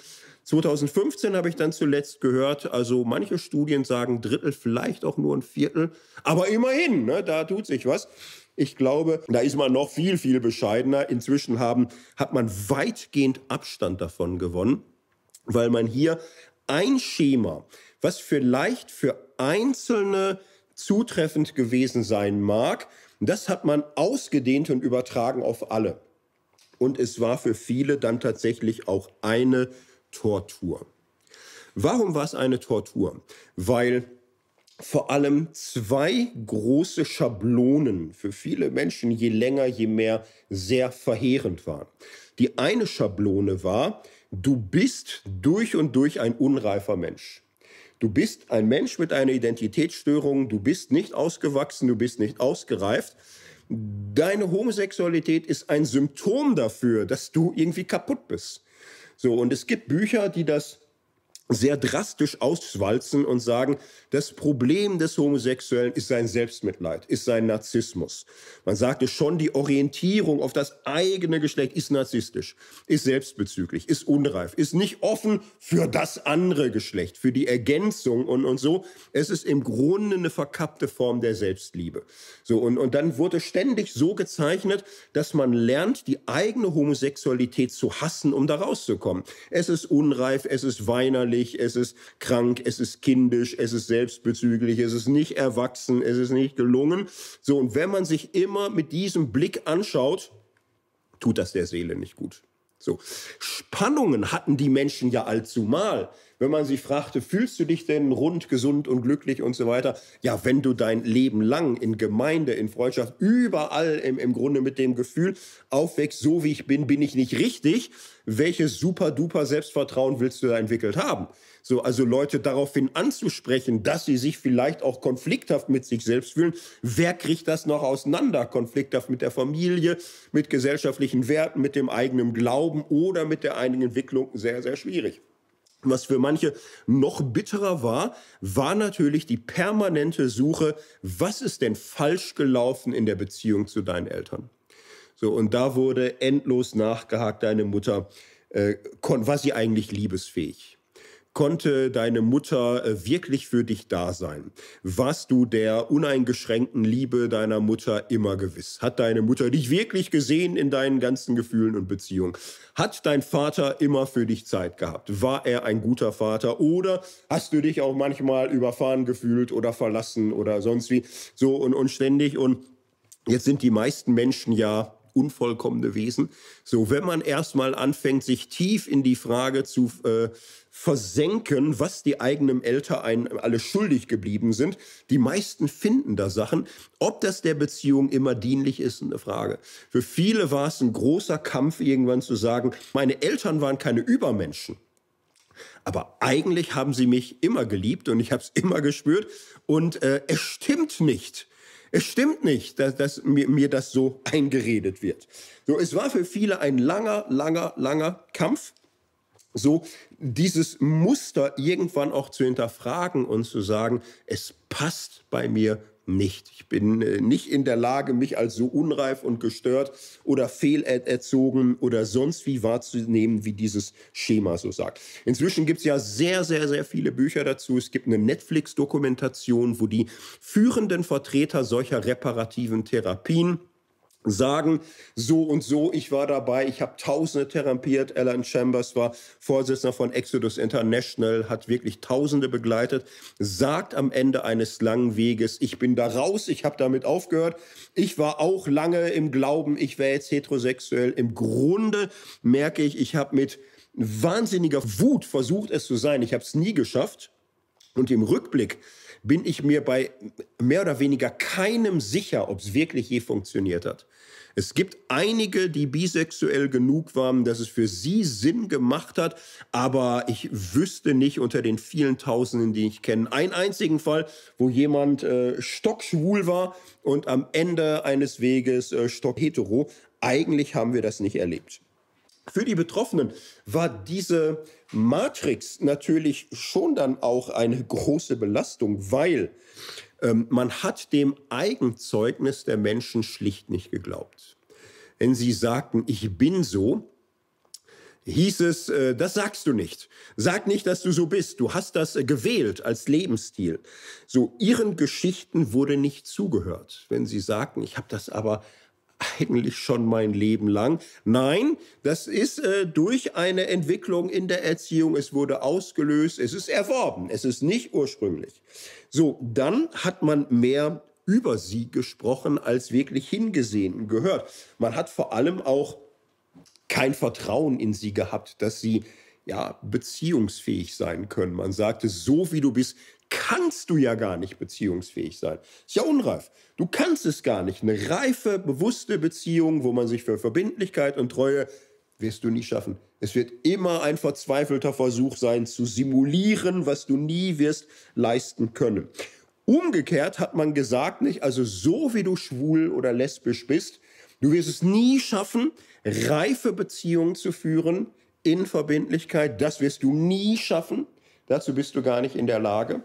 2015 habe ich dann zuletzt gehört, also manche Studien sagen 1/3, vielleicht auch nur 1/4, aber immerhin, ne, da tut sich was. Ich glaube, da ist man noch viel, viel bescheidener. Inzwischen hat man weitgehend Abstand davon gewonnen, weil man hier ein Schema, was vielleicht für Einzelne zutreffend gewesen sein mag, das hat man ausgedehnt und übertragen auf alle. Und es war für viele dann tatsächlich auch eine Tortur. Warum war es eine Tortur? Weil vor allem zwei große Schablonen für viele Menschen je länger, je mehr sehr verheerend waren. Die eine Schablone war, du bist durch und durch ein unreifer Mensch. Du bist ein Mensch mit einer Identitätsstörung, du bist nicht ausgewachsen, du bist nicht ausgereift. Deine Homosexualität ist ein Symptom dafür, dass du irgendwie kaputt bist. So, und es gibt Bücher, die das sehr drastisch auswalzen und sagen, das Problem des Homosexuellen ist sein Selbstmitleid, ist sein Narzissmus. Man sagte schon, die Orientierung auf das eigene Geschlecht ist narzisstisch, ist selbstbezüglich, ist unreif, ist nicht offen für das andere Geschlecht, für die Ergänzung und so. Es ist im Grunde eine verkappte Form der Selbstliebe. So, und dann wurde ständig so gezeichnet, dass man lernt, die eigene Homosexualität zu hassen, um da rauszukommen. Es ist unreif, es ist weinerlich, es ist krank, es ist kindisch, es ist selbstbezüglich, es ist nicht erwachsen, es ist nicht gelungen. So, und wenn man sich immer mit diesem Blick anschaut, tut das der Seele nicht gut. So, Spannungen hatten die Menschen ja allzumal. wenn man sie fragte, fühlst du dich denn rund, gesund und glücklich und so weiter? Ja, wenn du dein Leben lang in Gemeinde, in Freundschaft, überall im Grunde mit dem Gefühl aufwächst, so wie ich bin ich nicht richtig, welches super-duper Selbstvertrauen willst du da entwickelt haben? So, also Leute daraufhin anzusprechen, dass sie sich vielleicht auch konflikthaft mit sich selbst fühlen. Wer kriegt das noch auseinander? Konflikthaft mit der Familie, mit gesellschaftlichen Werten, mit dem eigenen Glauben oder mit der eigenen Entwicklung? Sehr, sehr schwierig. Was für manche noch bitterer war, war natürlich die permanente Suche, was ist denn falsch gelaufen in der Beziehung zu deinen Eltern? So, und da wurde endlos nachgehakt, deine Mutter, war sie eigentlich liebesfähig? Konnte deine Mutter wirklich für dich da sein? Warst du der uneingeschränkten Liebe deiner Mutter immer gewiss? Hat deine Mutter dich wirklich gesehen in deinen ganzen Gefühlen und Beziehungen? Hat dein Vater immer für dich Zeit gehabt? War er ein guter Vater? Oder hast du dich auch manchmal überfahren gefühlt oder verlassen oder sonst wie? So und ständig. Und jetzt sind die meisten Menschen ja unvollkommene Wesen. So, wenn man erstmal anfängt, sich tief in die Frage zu versenken, was die eigenen Eltern einem alle schuldig geblieben sind, die meisten finden da Sachen. Ob das der Beziehung immer dienlich ist, eine Frage. Für viele war es ein großer Kampf, irgendwann zu sagen, meine Eltern waren keine Übermenschen. Aber eigentlich haben sie mich immer geliebt und ich habe es immer gespürt. Und es stimmt nicht. Es stimmt nicht, dass mir das so eingeredet wird. So, es war für viele ein langer Kampf, so dieses Muster irgendwann auch zu hinterfragen und zu sagen, es passt bei mir nicht. Ich bin nicht in der Lage, mich als so unreif und gestört oder fehlerzogen oder sonst wie wahrzunehmen, wie dieses Schema so sagt. Inzwischen gibt es ja sehr, sehr, sehr viele Bücher dazu. Es gibt eine Netflix-Dokumentation, wo die führenden Vertreter solcher reparativen Therapien sagen, so und so, ich war dabei, ich habe Tausende therapiert. Alan Chambers war Vorsitzender von Exodus International, hat wirklich Tausende begleitet, sagt am Ende eines langen Weges, ich bin da raus, ich habe damit aufgehört. Ich war auch lange im Glauben, ich wäre jetzt heterosexuell. Im Grunde merke ich, ich habe mit wahnsinniger Wut versucht, es zu sein. Ich habe es nie geschafft. Und im Rückblick bin ich mir bei mehr oder weniger keinem sicher, ob es wirklich je funktioniert hat. Es gibt einige, die bisexuell genug waren, dass es für sie Sinn gemacht hat, aber ich wüsste nicht unter den vielen Tausenden, die ich kenne, einen einzigen Fall, wo jemand stockschwul war und am Ende eines Weges stockhetero. Eigentlich haben wir das nicht erlebt. Für die Betroffenen war diese Matrix natürlich schon dann auch eine große Belastung, weil man hat dem Eigenzeugnis der Menschen schlicht nicht geglaubt. Wenn sie sagten, ich bin so, hieß es, das sagst du nicht. Sag nicht, dass du so bist. Du hast das gewählt als Lebensstil. So, ihren Geschichten wurde nicht zugehört. Wenn sie sagten, ich habe das aber eigentlich schon mein Leben lang. Nein, das ist durch eine Entwicklung in der Erziehung. Es wurde ausgelöst, es ist erworben, es ist nicht ursprünglich. So, dann hat man mehr über sie gesprochen, als wirklich hingesehen und gehört. Man hat vor allem auch kein Vertrauen in sie gehabt, dass sie ja beziehungsfähig sein können. Man sagte, so wie du bist, kannst du ja gar nicht beziehungsfähig sein. Ist ja unreif. Du kannst es gar nicht. Eine reife, bewusste Beziehung, wo man sich für Verbindlichkeit und Treue, wirst du nie schaffen. Es wird immer ein verzweifelter Versuch sein, zu simulieren, was du nie wirst leisten können. Umgekehrt hat man gesagt, nicht, also so wie du schwul oder lesbisch bist, du wirst es nie schaffen, reife Beziehungen zu führen in Verbindlichkeit. Das wirst du nie schaffen. Dazu bist du gar nicht in der Lage.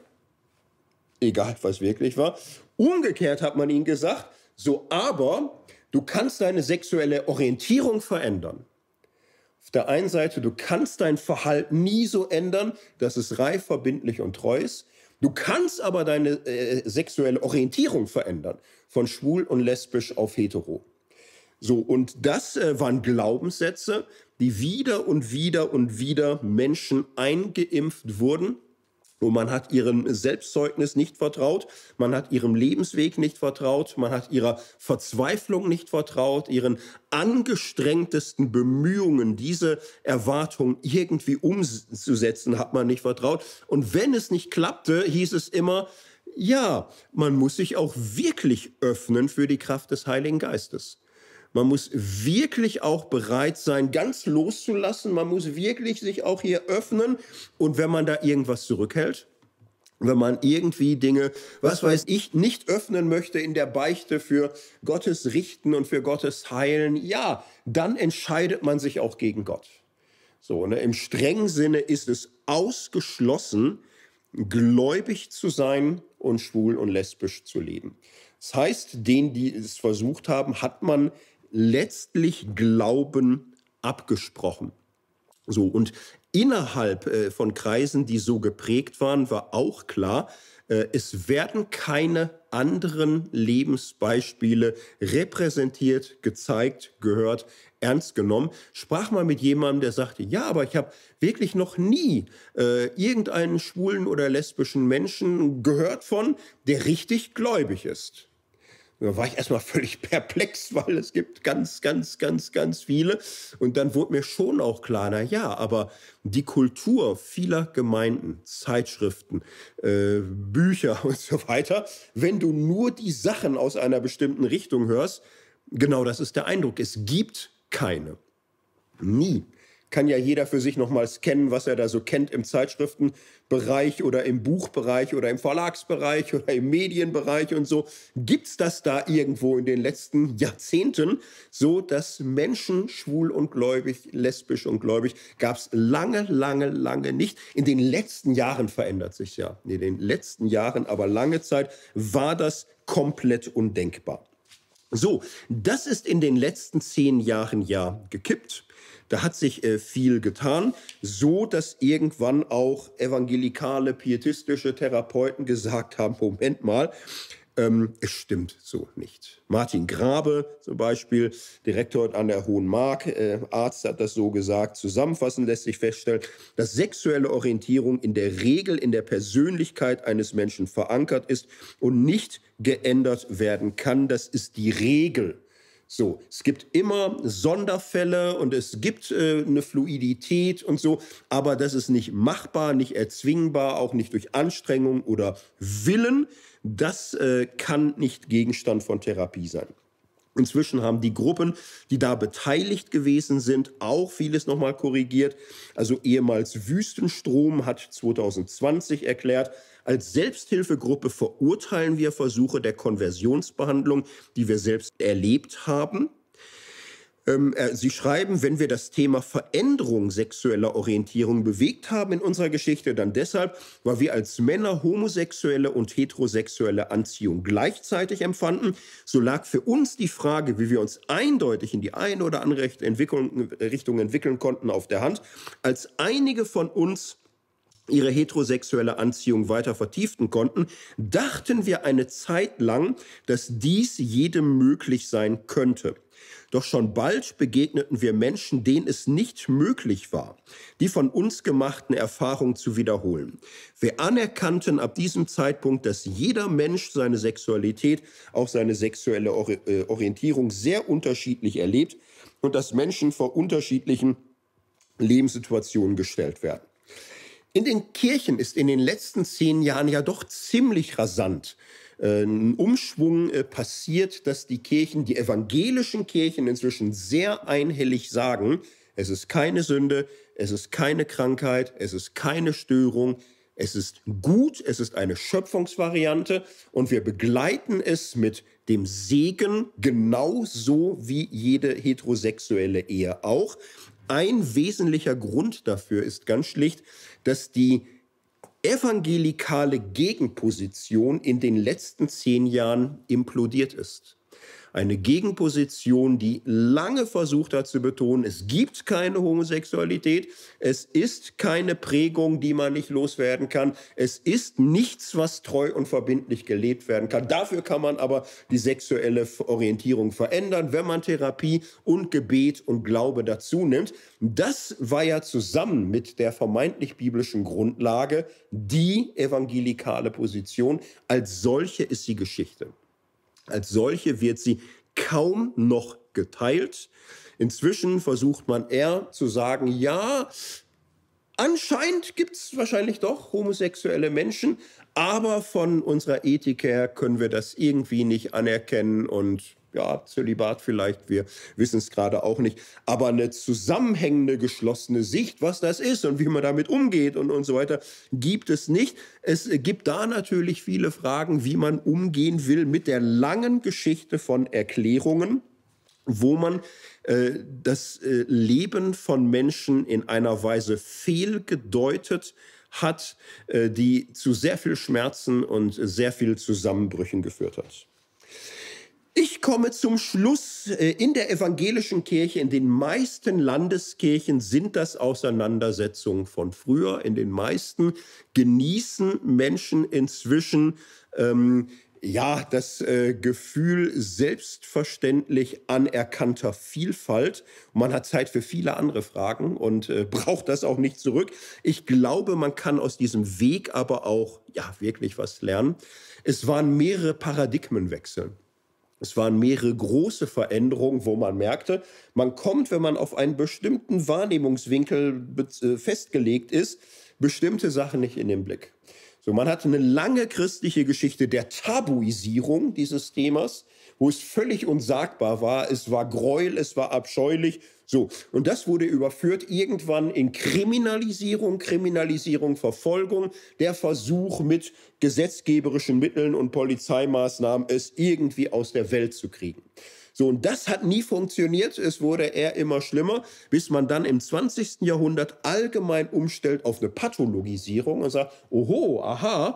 Egal, was wirklich war. Umgekehrt hat man ihnen gesagt, so, aber du kannst deine sexuelle Orientierung verändern. Auf der einen Seite, du kannst dein Verhalten nie so ändern, dass es reif, verbindlich und treu ist. Du kannst aber deine sexuelle Orientierung verändern, von schwul und lesbisch auf hetero. So, und das waren Glaubenssätze, die wieder und wieder und wieder Menschen eingeimpft wurden, Und man hat ihrem Selbstzeugnis nicht vertraut, man hat ihrem Lebensweg nicht vertraut, man hat ihrer Verzweiflung nicht vertraut, ihren angestrengtesten Bemühungen, diese Erwartung irgendwie umzusetzen, hat man nicht vertraut. Und wenn es nicht klappte, hieß es immer, ja, man muss sich auch wirklich öffnen für die Kraft des Heiligen Geistes. Man muss wirklich auch bereit sein, ganz loszulassen. Man muss wirklich sich auch hier öffnen. Und wenn man da irgendwas zurückhält, wenn man irgendwie Dinge, was weiß ich, nicht öffnen möchte in der Beichte für Gottes Richten und für Gottes Heilen, ja, dann entscheidet man sich auch gegen Gott. So, ne? Im strengen Sinne ist es ausgeschlossen, gläubig zu sein und schwul und lesbisch zu leben. Das heißt, denen, die es versucht haben, hat man letztlich Glauben abgesprochen. So, und innerhalb von Kreisen, die so geprägt waren, war auch klar, es werden keine anderen Lebensbeispiele repräsentiert, gezeigt, gehört, ernst genommen. Sprach mal mit jemandem, der sagte, ja, aber ich habe wirklich noch nie irgendeinen schwulen oder lesbischen Menschen gehört von, der richtig gläubig ist. Da war ich erstmal völlig perplex, weil es gibt ganz, ganz, ganz, ganz viele. Und dann wurde mir schon auch klar, na ja, aber die Kultur vieler Gemeinden, Zeitschriften, Bücher und so weiter, wenn du nur die Sachen aus einer bestimmten Richtung hörst, genau das ist der Eindruck. Es gibt keine. Nie. Kann ja jeder für sich nochmal scannen, was er da so kennt im Zeitschriftenbereich oder im Buchbereich oder im Verlagsbereich oder im Medienbereich und so. Gibt es das da irgendwo in den letzten Jahrzehnten so, dass Menschen schwul und gläubig, lesbisch und gläubig, gab es lange, lange, lange nicht. In den letzten Jahren verändert sich ja. In den letzten Jahren, aber lange Zeit war das komplett undenkbar. So, das ist in den letzten 10 Jahren ja gekippt. Da hat sich viel getan, so dass irgendwann auch evangelikale, pietistische Therapeuten gesagt haben, Moment mal, es stimmt so nicht. Martin Grabe zum Beispiel, Direktor an der Hohen Mark, Arzt, hat das so gesagt. Zusammenfassend lässt sich feststellen, dass sexuelle Orientierung in der Regel in der Persönlichkeit eines Menschen verankert ist und nicht geändert werden kann. Das ist die Regel. So, es gibt immer Sonderfälle und es gibt eine Fluidität und so, aber das ist nicht machbar, nicht erzwingbar, auch nicht durch Anstrengung oder Willen. Das kann nicht Gegenstand von Therapie sein. Inzwischen haben die Gruppen, die da beteiligt gewesen sind, auch vieles nochmal korrigiert. Also ehemals Wüstenstrom hat 2020 erklärt, als Selbsthilfegruppe verurteilen wir Versuche der Konversionsbehandlung, die wir selbst erlebt haben. Sie schreiben, wenn wir das Thema Veränderung sexueller Orientierung bewegt haben in unserer Geschichte, dann deshalb, weil wir als Männer homosexuelle und heterosexuelle Anziehung gleichzeitig empfanden. So lag für uns die Frage, wie wir uns eindeutig in die eine oder andere Richtung entwickeln konnten, auf der Hand. Als einige von uns ihre heterosexuelle Anziehung weiter vertiefen konnten, dachten wir eine Zeit lang, dass dies jedem möglich sein könnte. Doch schon bald begegneten wir Menschen, denen es nicht möglich war, die von uns gemachten Erfahrungen zu wiederholen. Wir anerkannten ab diesem Zeitpunkt, dass jeder Mensch seine Sexualität, auch seine sexuelle Orientierung sehr unterschiedlich erlebt und dass Menschen vor unterschiedlichen Lebenssituationen gestellt werden. In den Kirchen ist in den letzten 10 Jahren ja doch ziemlich rasant ein Umschwung passiert, dass die Kirchen, die evangelischen Kirchen inzwischen sehr einhellig sagen, es ist keine Sünde, es ist keine Krankheit, es ist keine Störung, es ist gut, es ist eine Schöpfungsvariante und wir begleiten es mit dem Segen genauso wie jede heterosexuelle Ehe auch. Ein wesentlicher Grund dafür ist ganz schlicht, dass die evangelikale Gegenposition in den letzten 10 Jahren implodiert ist. eine Gegenposition, die lange versucht hat zu betonen, es gibt keine Homosexualität, es ist keine Prägung, die man nicht loswerden kann, es ist nichts, was treu und verbindlich gelebt werden kann. Dafür kann man aber die sexuelle Orientierung verändern, wenn man Therapie und Gebet und Glaube dazu nimmt. Das war ja zusammen mit der vermeintlich biblischen Grundlage die evangelikale Position. Als solche ist sie Geschichte. Als solche wird sie kaum noch geteilt. Inzwischen versucht man eher zu sagen, ja, anscheinend gibt es wahrscheinlich doch homosexuelle Menschen, aber von unserer Ethik her können wir das irgendwie nicht anerkennen und ja, Zölibat vielleicht, wir wissen es gerade auch nicht, aber eine zusammenhängende, geschlossene Sicht, was das ist und wie man damit umgeht und so weiter, gibt es nicht. Es gibt da natürlich viele Fragen, wie man umgehen will mit der langen Geschichte von Erklärungen, wo man das Leben von Menschen in einer Weise fehlgedeutet hat, die zu sehr viel Schmerzen und sehr viel Zusammenbrüchen geführt hat. Ich komme zum Schluss. In der evangelischen Kirche, in den meisten Landeskirchen sind das Auseinandersetzungen von früher. In den meisten genießen Menschen inzwischen das Gefühl selbstverständlich anerkannter Vielfalt. Man hat Zeit für viele andere Fragen und braucht das auch nicht zurück. Ich glaube, man kann aus diesem Weg aber auch wirklich was lernen. Es waren mehrere Paradigmenwechsel. Es waren mehrere große Veränderungen, wo man merkte, man kommt, wenn man auf einen bestimmten Wahrnehmungswinkel festgelegt ist, bestimmte Sachen nicht in den Blick. So, man hatte eine lange christliche Geschichte der Tabuisierung dieses Themas, wo es völlig unsagbar war. Es war Gräuel, es war abscheulich. So, und das wurde überführt irgendwann in Kriminalisierung, Verfolgung, der Versuch mit gesetzgeberischen Mitteln und Polizeimaßnahmen es irgendwie aus der Welt zu kriegen. So, und das hat nie funktioniert. Es wurde eher immer schlimmer, bis man dann im 20. Jahrhundert allgemein umstellt auf eine Pathologisierung und sagt, oho, aha,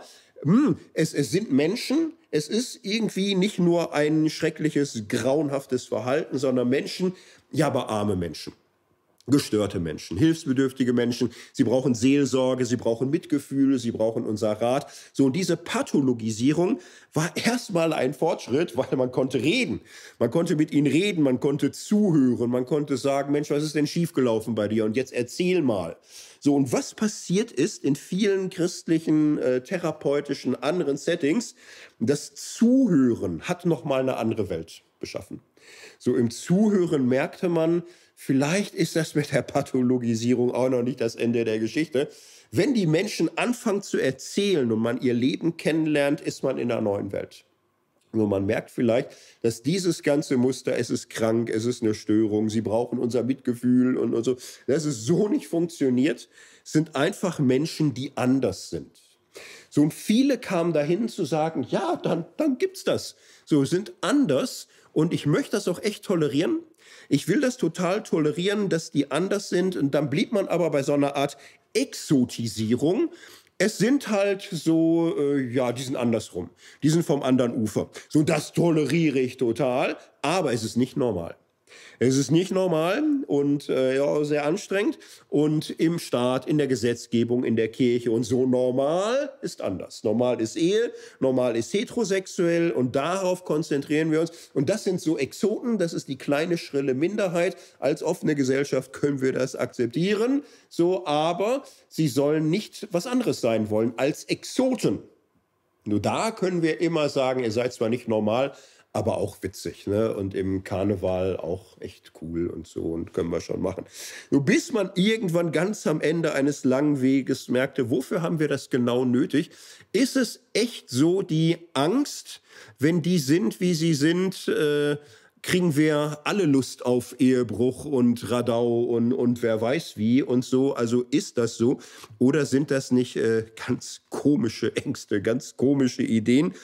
es sind Menschen, es ist irgendwie nicht nur ein schreckliches, grauenhaftes Verhalten, sondern Menschen, ja, aber arme Menschen. Gestörte Menschen, hilfsbedürftige Menschen, sie brauchen Seelsorge, sie brauchen Mitgefühl, sie brauchen unser Rat. So, und diese Pathologisierung war erstmal ein Fortschritt, weil man konnte reden. Man konnte mit ihnen reden, man konnte zuhören, man konnte sagen, Mensch, was ist denn schiefgelaufen bei dir? Und jetzt erzähl mal. So, und was passiert ist in vielen christlichen, therapeutischen, anderen Settings, das Zuhören hat nochmal eine andere Welt beschaffen. So, im Zuhören merkte man, vielleicht ist das mit der Pathologisierung auch noch nicht das Ende der Geschichte. Wenn die Menschen anfangen zu erzählen und man ihr Leben kennenlernt, ist man in einer neuen Welt. Nur man merkt vielleicht, dass dieses ganze Muster, es ist krank, es ist eine Störung, sie brauchen unser Mitgefühl und so, dass es so nicht funktioniert, sind einfach Menschen, die anders sind. So, und viele kamen dahin zu sagen, ja, dann gibt's das. So, sind anders und ich möchte das auch echt tolerieren. Ich will das total tolerieren, dass die anders sind. Und dann blieb man aber bei so einer Art Exotisierung. Es sind halt so, die sind andersrum. Die sind vom anderen Ufer. So, das toleriere ich total, aber es ist nicht normal. Es ist nicht normal und sehr anstrengend. Und im Staat, in der Gesetzgebung, in der Kirche und so, normal ist anders. Normal ist Ehe, normal ist heterosexuell und darauf konzentrieren wir uns. Und das sind so Exoten, das ist die kleine, schrille Minderheit. Als offene Gesellschaft können wir das akzeptieren. So, aber sie sollen nicht was anderes sein wollen als Exoten. Nur da können wir immer sagen, ihr seid zwar nicht normal, aber auch witzig, ne? Und im Karneval auch echt cool und so und können wir schon machen. Nur bis man irgendwann ganz am Ende eines langen Weges merkte, wofür haben wir das genau nötig? Ist es echt so, die Angst, wenn die sind, wie sie sind, kriegen wir alle Lust auf Ehebruch und Radau und wer weiß wie und so. Also ist das so? Oder sind das nicht ganz komische Ängste, ganz komische Ideen?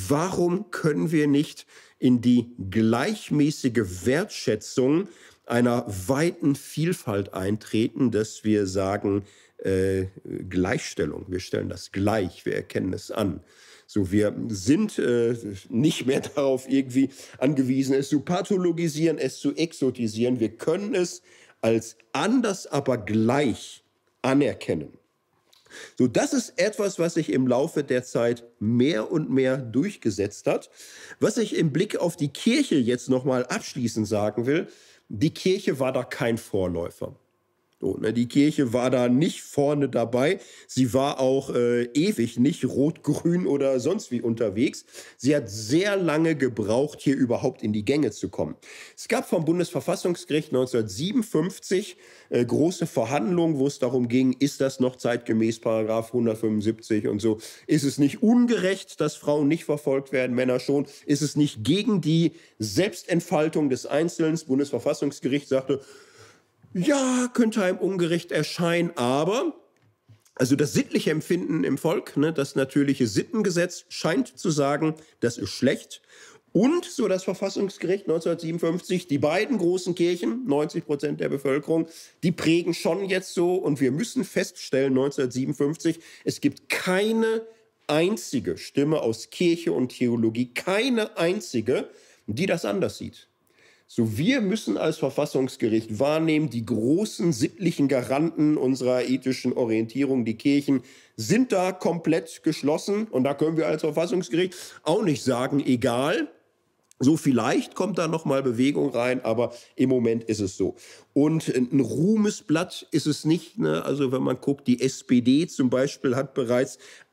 Warum können wir nicht in die gleichmäßige Wertschätzung einer weiten Vielfalt eintreten, dass wir sagen, Gleichstellung, wir stellen das gleich, wir erkennen es an. So, wir sind nicht mehr darauf irgendwie angewiesen, es zu pathologisieren, es zu exotisieren. Wir können es als anders, aber gleich anerkennen. So, das ist etwas, was sich im Laufe der Zeit mehr und mehr durchgesetzt hat. Was ich im Blick auf die Kirche jetzt nochmal abschließend sagen will, die Kirche war da kein Vorläufer. So, ne, die Kirche war da nicht vorne dabei. Sie war auch ewig nicht rot-grün oder sonst wie unterwegs. Sie hat sehr lange gebraucht, hier überhaupt in die Gänge zu kommen. Es gab vom Bundesverfassungsgericht 1957 große Verhandlungen, wo es darum ging, ist das noch zeitgemäß, Paragraph 175 und so. Ist es nicht ungerecht, dass Frauen nicht verfolgt werden, Männer schon? Ist es nicht gegen die Selbstentfaltung des Einzelnen? Das Bundesverfassungsgericht sagte, ja, könnte einem ungerecht erscheinen, aber also das sittliche Empfinden im Volk, ne, das natürliche Sittengesetz scheint zu sagen, das ist schlecht. Und, so das Verfassungsgericht 1957, die beiden großen Kirchen, 90% der Bevölkerung, die prägen schon jetzt so. Und wir müssen feststellen, 1957, es gibt keine einzige Stimme aus Kirche und Theologie, keine einzige, die das anders sieht. So, wir müssen als Verfassungsgericht wahrnehmen, die großen sittlichen Garanten unserer ethischen Orientierung, die Kirchen, sind da komplett geschlossen. Und da können wir als Verfassungsgericht auch nicht sagen, egal. So, vielleicht kommt da noch mal Bewegung rein, aber im Moment ist es so. Und ein Ruhmesblatt ist es nicht, ne? Also wenn man guckt, die SPD zum Beispiel hat bereits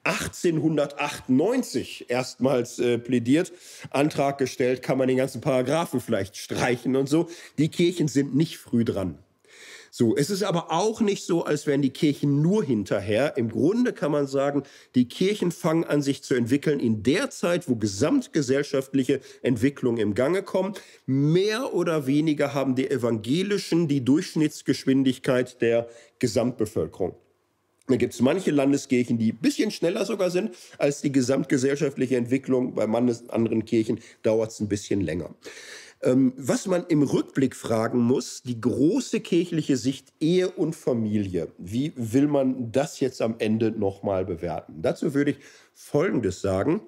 1898 erstmals plädiert, Antrag gestellt, kann man den ganzen Paragraphen vielleicht streichen und so. Die Kirchen sind nicht früh dran. So, es ist aber auch nicht so, als wären die Kirchen nur hinterher. Im Grunde kann man sagen, die Kirchen fangen an, sich zu entwickeln in der Zeit, wo gesamtgesellschaftliche Entwicklungen im Gange kommen. Mehr oder weniger haben die Evangelischen die Durchschnittsgeschwindigkeit der Gesamtbevölkerung. Da gibt es manche Landeskirchen, die ein bisschen schneller sogar sind als die gesamtgesellschaftliche Entwicklung. Bei anderen Kirchen dauert es ein bisschen länger. Was man im Rückblick fragen muss, die große kirchliche Sicht Ehe und Familie. Wie will man das jetzt am Ende nochmal bewerten? Dazu würde ich Folgendes sagen.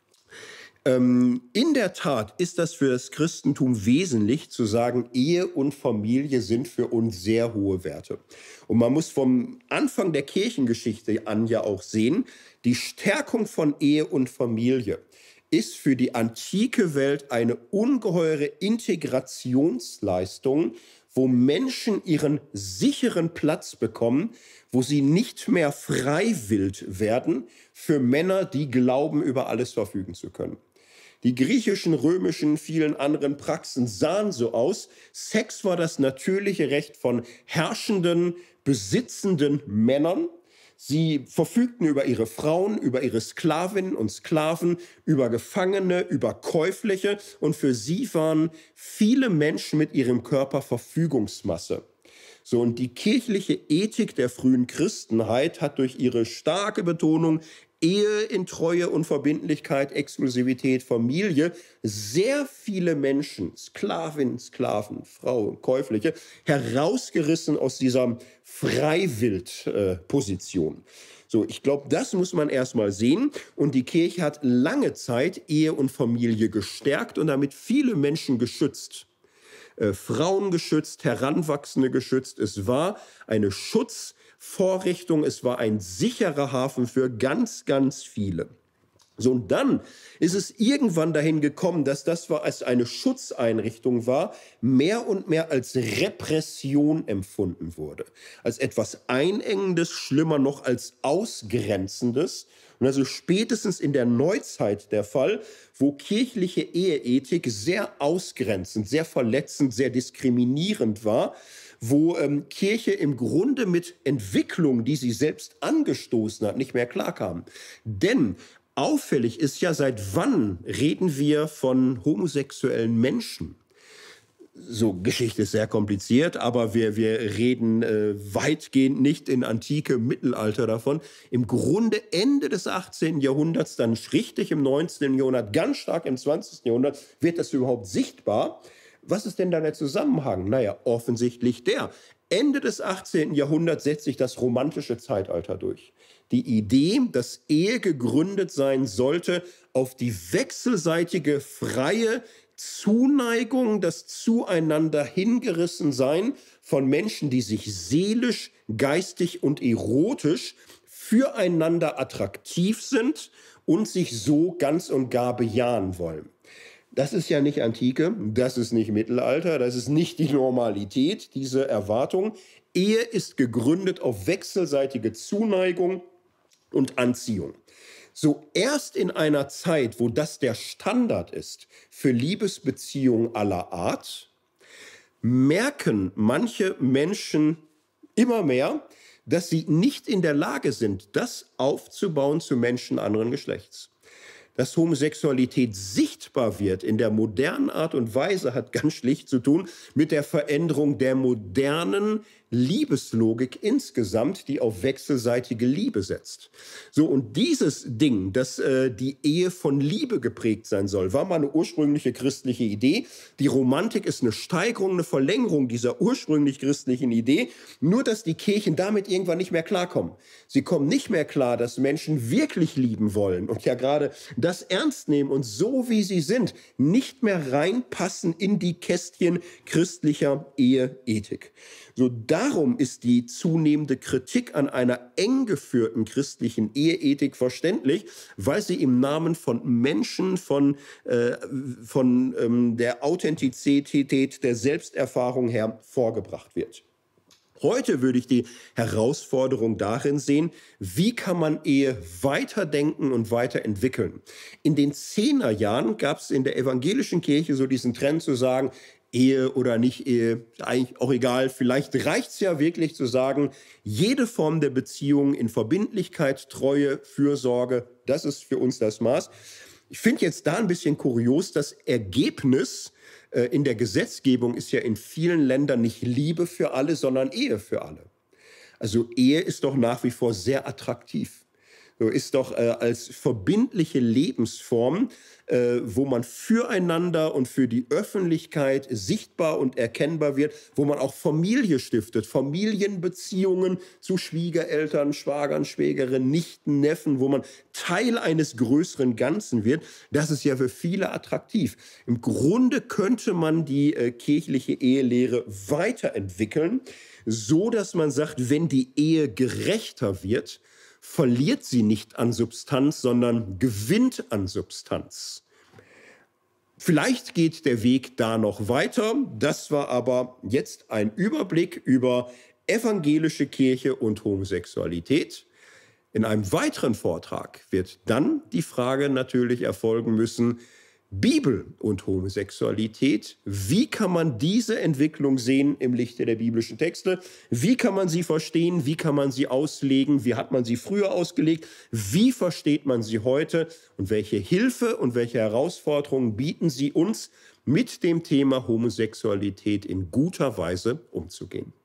In der Tat ist das für das Christentum wesentlich zu sagen, Ehe und Familie sind für uns sehr hohe Werte. Und man muss vom Anfang der Kirchengeschichte an ja auch sehen, die Stärkung von Ehe und Familie ist für die antike Welt eine ungeheure Integrationsleistung, wo Menschen ihren sicheren Platz bekommen, wo sie nicht mehr freiwillig werden für Männer, die glauben, über alles verfügen zu können. Die griechischen, römischen, vielen anderen Praxen sahen so aus. Sex war das natürliche Recht von herrschenden, besitzenden Männern. Sie verfügten über ihre Frauen, über ihre Sklavinnen und Sklaven, über Gefangene, über Käufliche. Und für sie waren viele Menschen mit ihrem Körper Verfügungsmasse. So, und die kirchliche Ethik der frühen Christenheit hat durch ihre starke Betonung Ehe in Treue und Verbindlichkeit, Exklusivität, Familie, sehr viele Menschen, Sklavinnen, Sklaven, Frauen, Käufliche, herausgerissen aus dieser Freiwild-Position. So, ich glaube, das muss man erstmal sehen. Und die Kirche hat lange Zeit Ehe und Familie gestärkt und damit viele Menschen geschützt. Frauen geschützt, Heranwachsende geschützt. Es war eine Schutzvorrichtung, es war ein sicherer Hafen für ganz, ganz viele. So, und dann ist es irgendwann dahin gekommen, dass das als eine Schutzeinrichtung war, mehr und mehr als Repression empfunden wurde. Als etwas Einengendes, schlimmer noch als Ausgrenzendes. Und also spätestens in der Neuzeit der Fall, wo kirchliche Eheethik sehr ausgrenzend, sehr verletzend, sehr diskriminierend war, wo Kirche im Grunde mit Entwicklung, die sie selbst angestoßen hat, nicht mehr klarkam. Denn auffällig ist ja, seit wann reden wir von homosexuellen Menschen? So, Geschichte ist sehr kompliziert, aber wir reden weitgehend nicht in Antike, Mittelalter davon. Im Grunde Ende des 18. Jahrhunderts, dann richtig im 19. Jahrhundert, ganz stark im 20. Jahrhundert wird das überhaupt sichtbar. Was ist denn da der Zusammenhang? Naja, offensichtlich der. Ende des 18. Jahrhunderts setzt sich das romantische Zeitalter durch. Die Idee, dass Ehe gegründet sein sollte auf die wechselseitige freie Zuneigung, das Zueinander hingerissen sein von Menschen, die sich seelisch, geistig und erotisch füreinander attraktiv sind und sich so ganz und gar bejahen wollen. Das ist ja nicht Antike, das ist nicht Mittelalter, das ist nicht die Normalität, diese Erwartung. Ehe ist gegründet auf wechselseitige Zuneigung und Anziehung. So erst in einer Zeit, wo das der Standard ist für Liebesbeziehungen aller Art, merken manche Menschen immer mehr, dass sie nicht in der Lage sind, das aufzubauen zu Menschen anderen Geschlechts. Dass Homosexualität sichtbar wird in der modernen Art und Weise, hat ganz schlicht zu tun mit der Veränderung der modernen Liebeslogik insgesamt, die auf wechselseitige Liebe setzt. So, und dieses Ding, dass die Ehe von Liebe geprägt sein soll, war mal eine ursprüngliche christliche Idee. Die Romantik ist eine Steigerung, eine Verlängerung dieser ursprünglich christlichen Idee, nur dass die Kirchen damit irgendwann nicht mehr klarkommen. Sie kommen nicht mehr klar, dass Menschen wirklich lieben wollen und ja gerade das ernst nehmen und so wie sie sind, nicht mehr reinpassen in die Kästchen christlicher Eheethik. So, darum ist die zunehmende Kritik an einer eng geführten christlichen Eheethik verständlich, weil sie im Namen von Menschen, von der Authentizität, der Selbsterfahrung her vorgebracht wird. Heute würde ich die Herausforderung darin sehen, wie kann man Ehe weiterdenken und weiterentwickeln. In den 10er Jahren gab es in der evangelischen Kirche so diesen Trend zu sagen, Ehe oder nicht Ehe, eigentlich auch egal. Vielleicht reicht es ja wirklich zu sagen, jede Form der Beziehung in Verbindlichkeit, Treue, Fürsorge, das ist für uns das Maß. Ich finde jetzt da ein bisschen kurios, das Ergebnis in der Gesetzgebung ist ja in vielen Ländern nicht Liebe für alle, sondern Ehe für alle. Also Ehe ist doch nach wie vor sehr attraktiv. Ist doch als verbindliche Lebensform, wo man füreinander und für die Öffentlichkeit sichtbar und erkennbar wird, wo man auch Familie stiftet, Familienbeziehungen zu Schwiegereltern, Schwagern, Schwägerinnen, Nichten, Neffen, wo man Teil eines größeren Ganzen wird. Das ist ja für viele attraktiv. Im Grunde könnte man die kirchliche Ehelehre weiterentwickeln, so dass man sagt, wenn die Ehe gerechter wird, verliert sie nicht an Substanz, sondern gewinnt an Substanz. Vielleicht geht der Weg da noch weiter. Das war aber jetzt ein Überblick über evangelische Kirche und Homosexualität. In einem weiteren Vortrag wird dann die Frage natürlich erfolgen müssen, Bibel und Homosexualität, wie kann man diese Entwicklung sehen im Lichte der biblischen Texte? Wie kann man sie verstehen? Wie kann man sie auslegen? Wie hat man sie früher ausgelegt? Wie versteht man sie heute? Und welche Hilfe und welche Herausforderungen bieten sie uns, mit dem Thema Homosexualität in guter Weise umzugehen?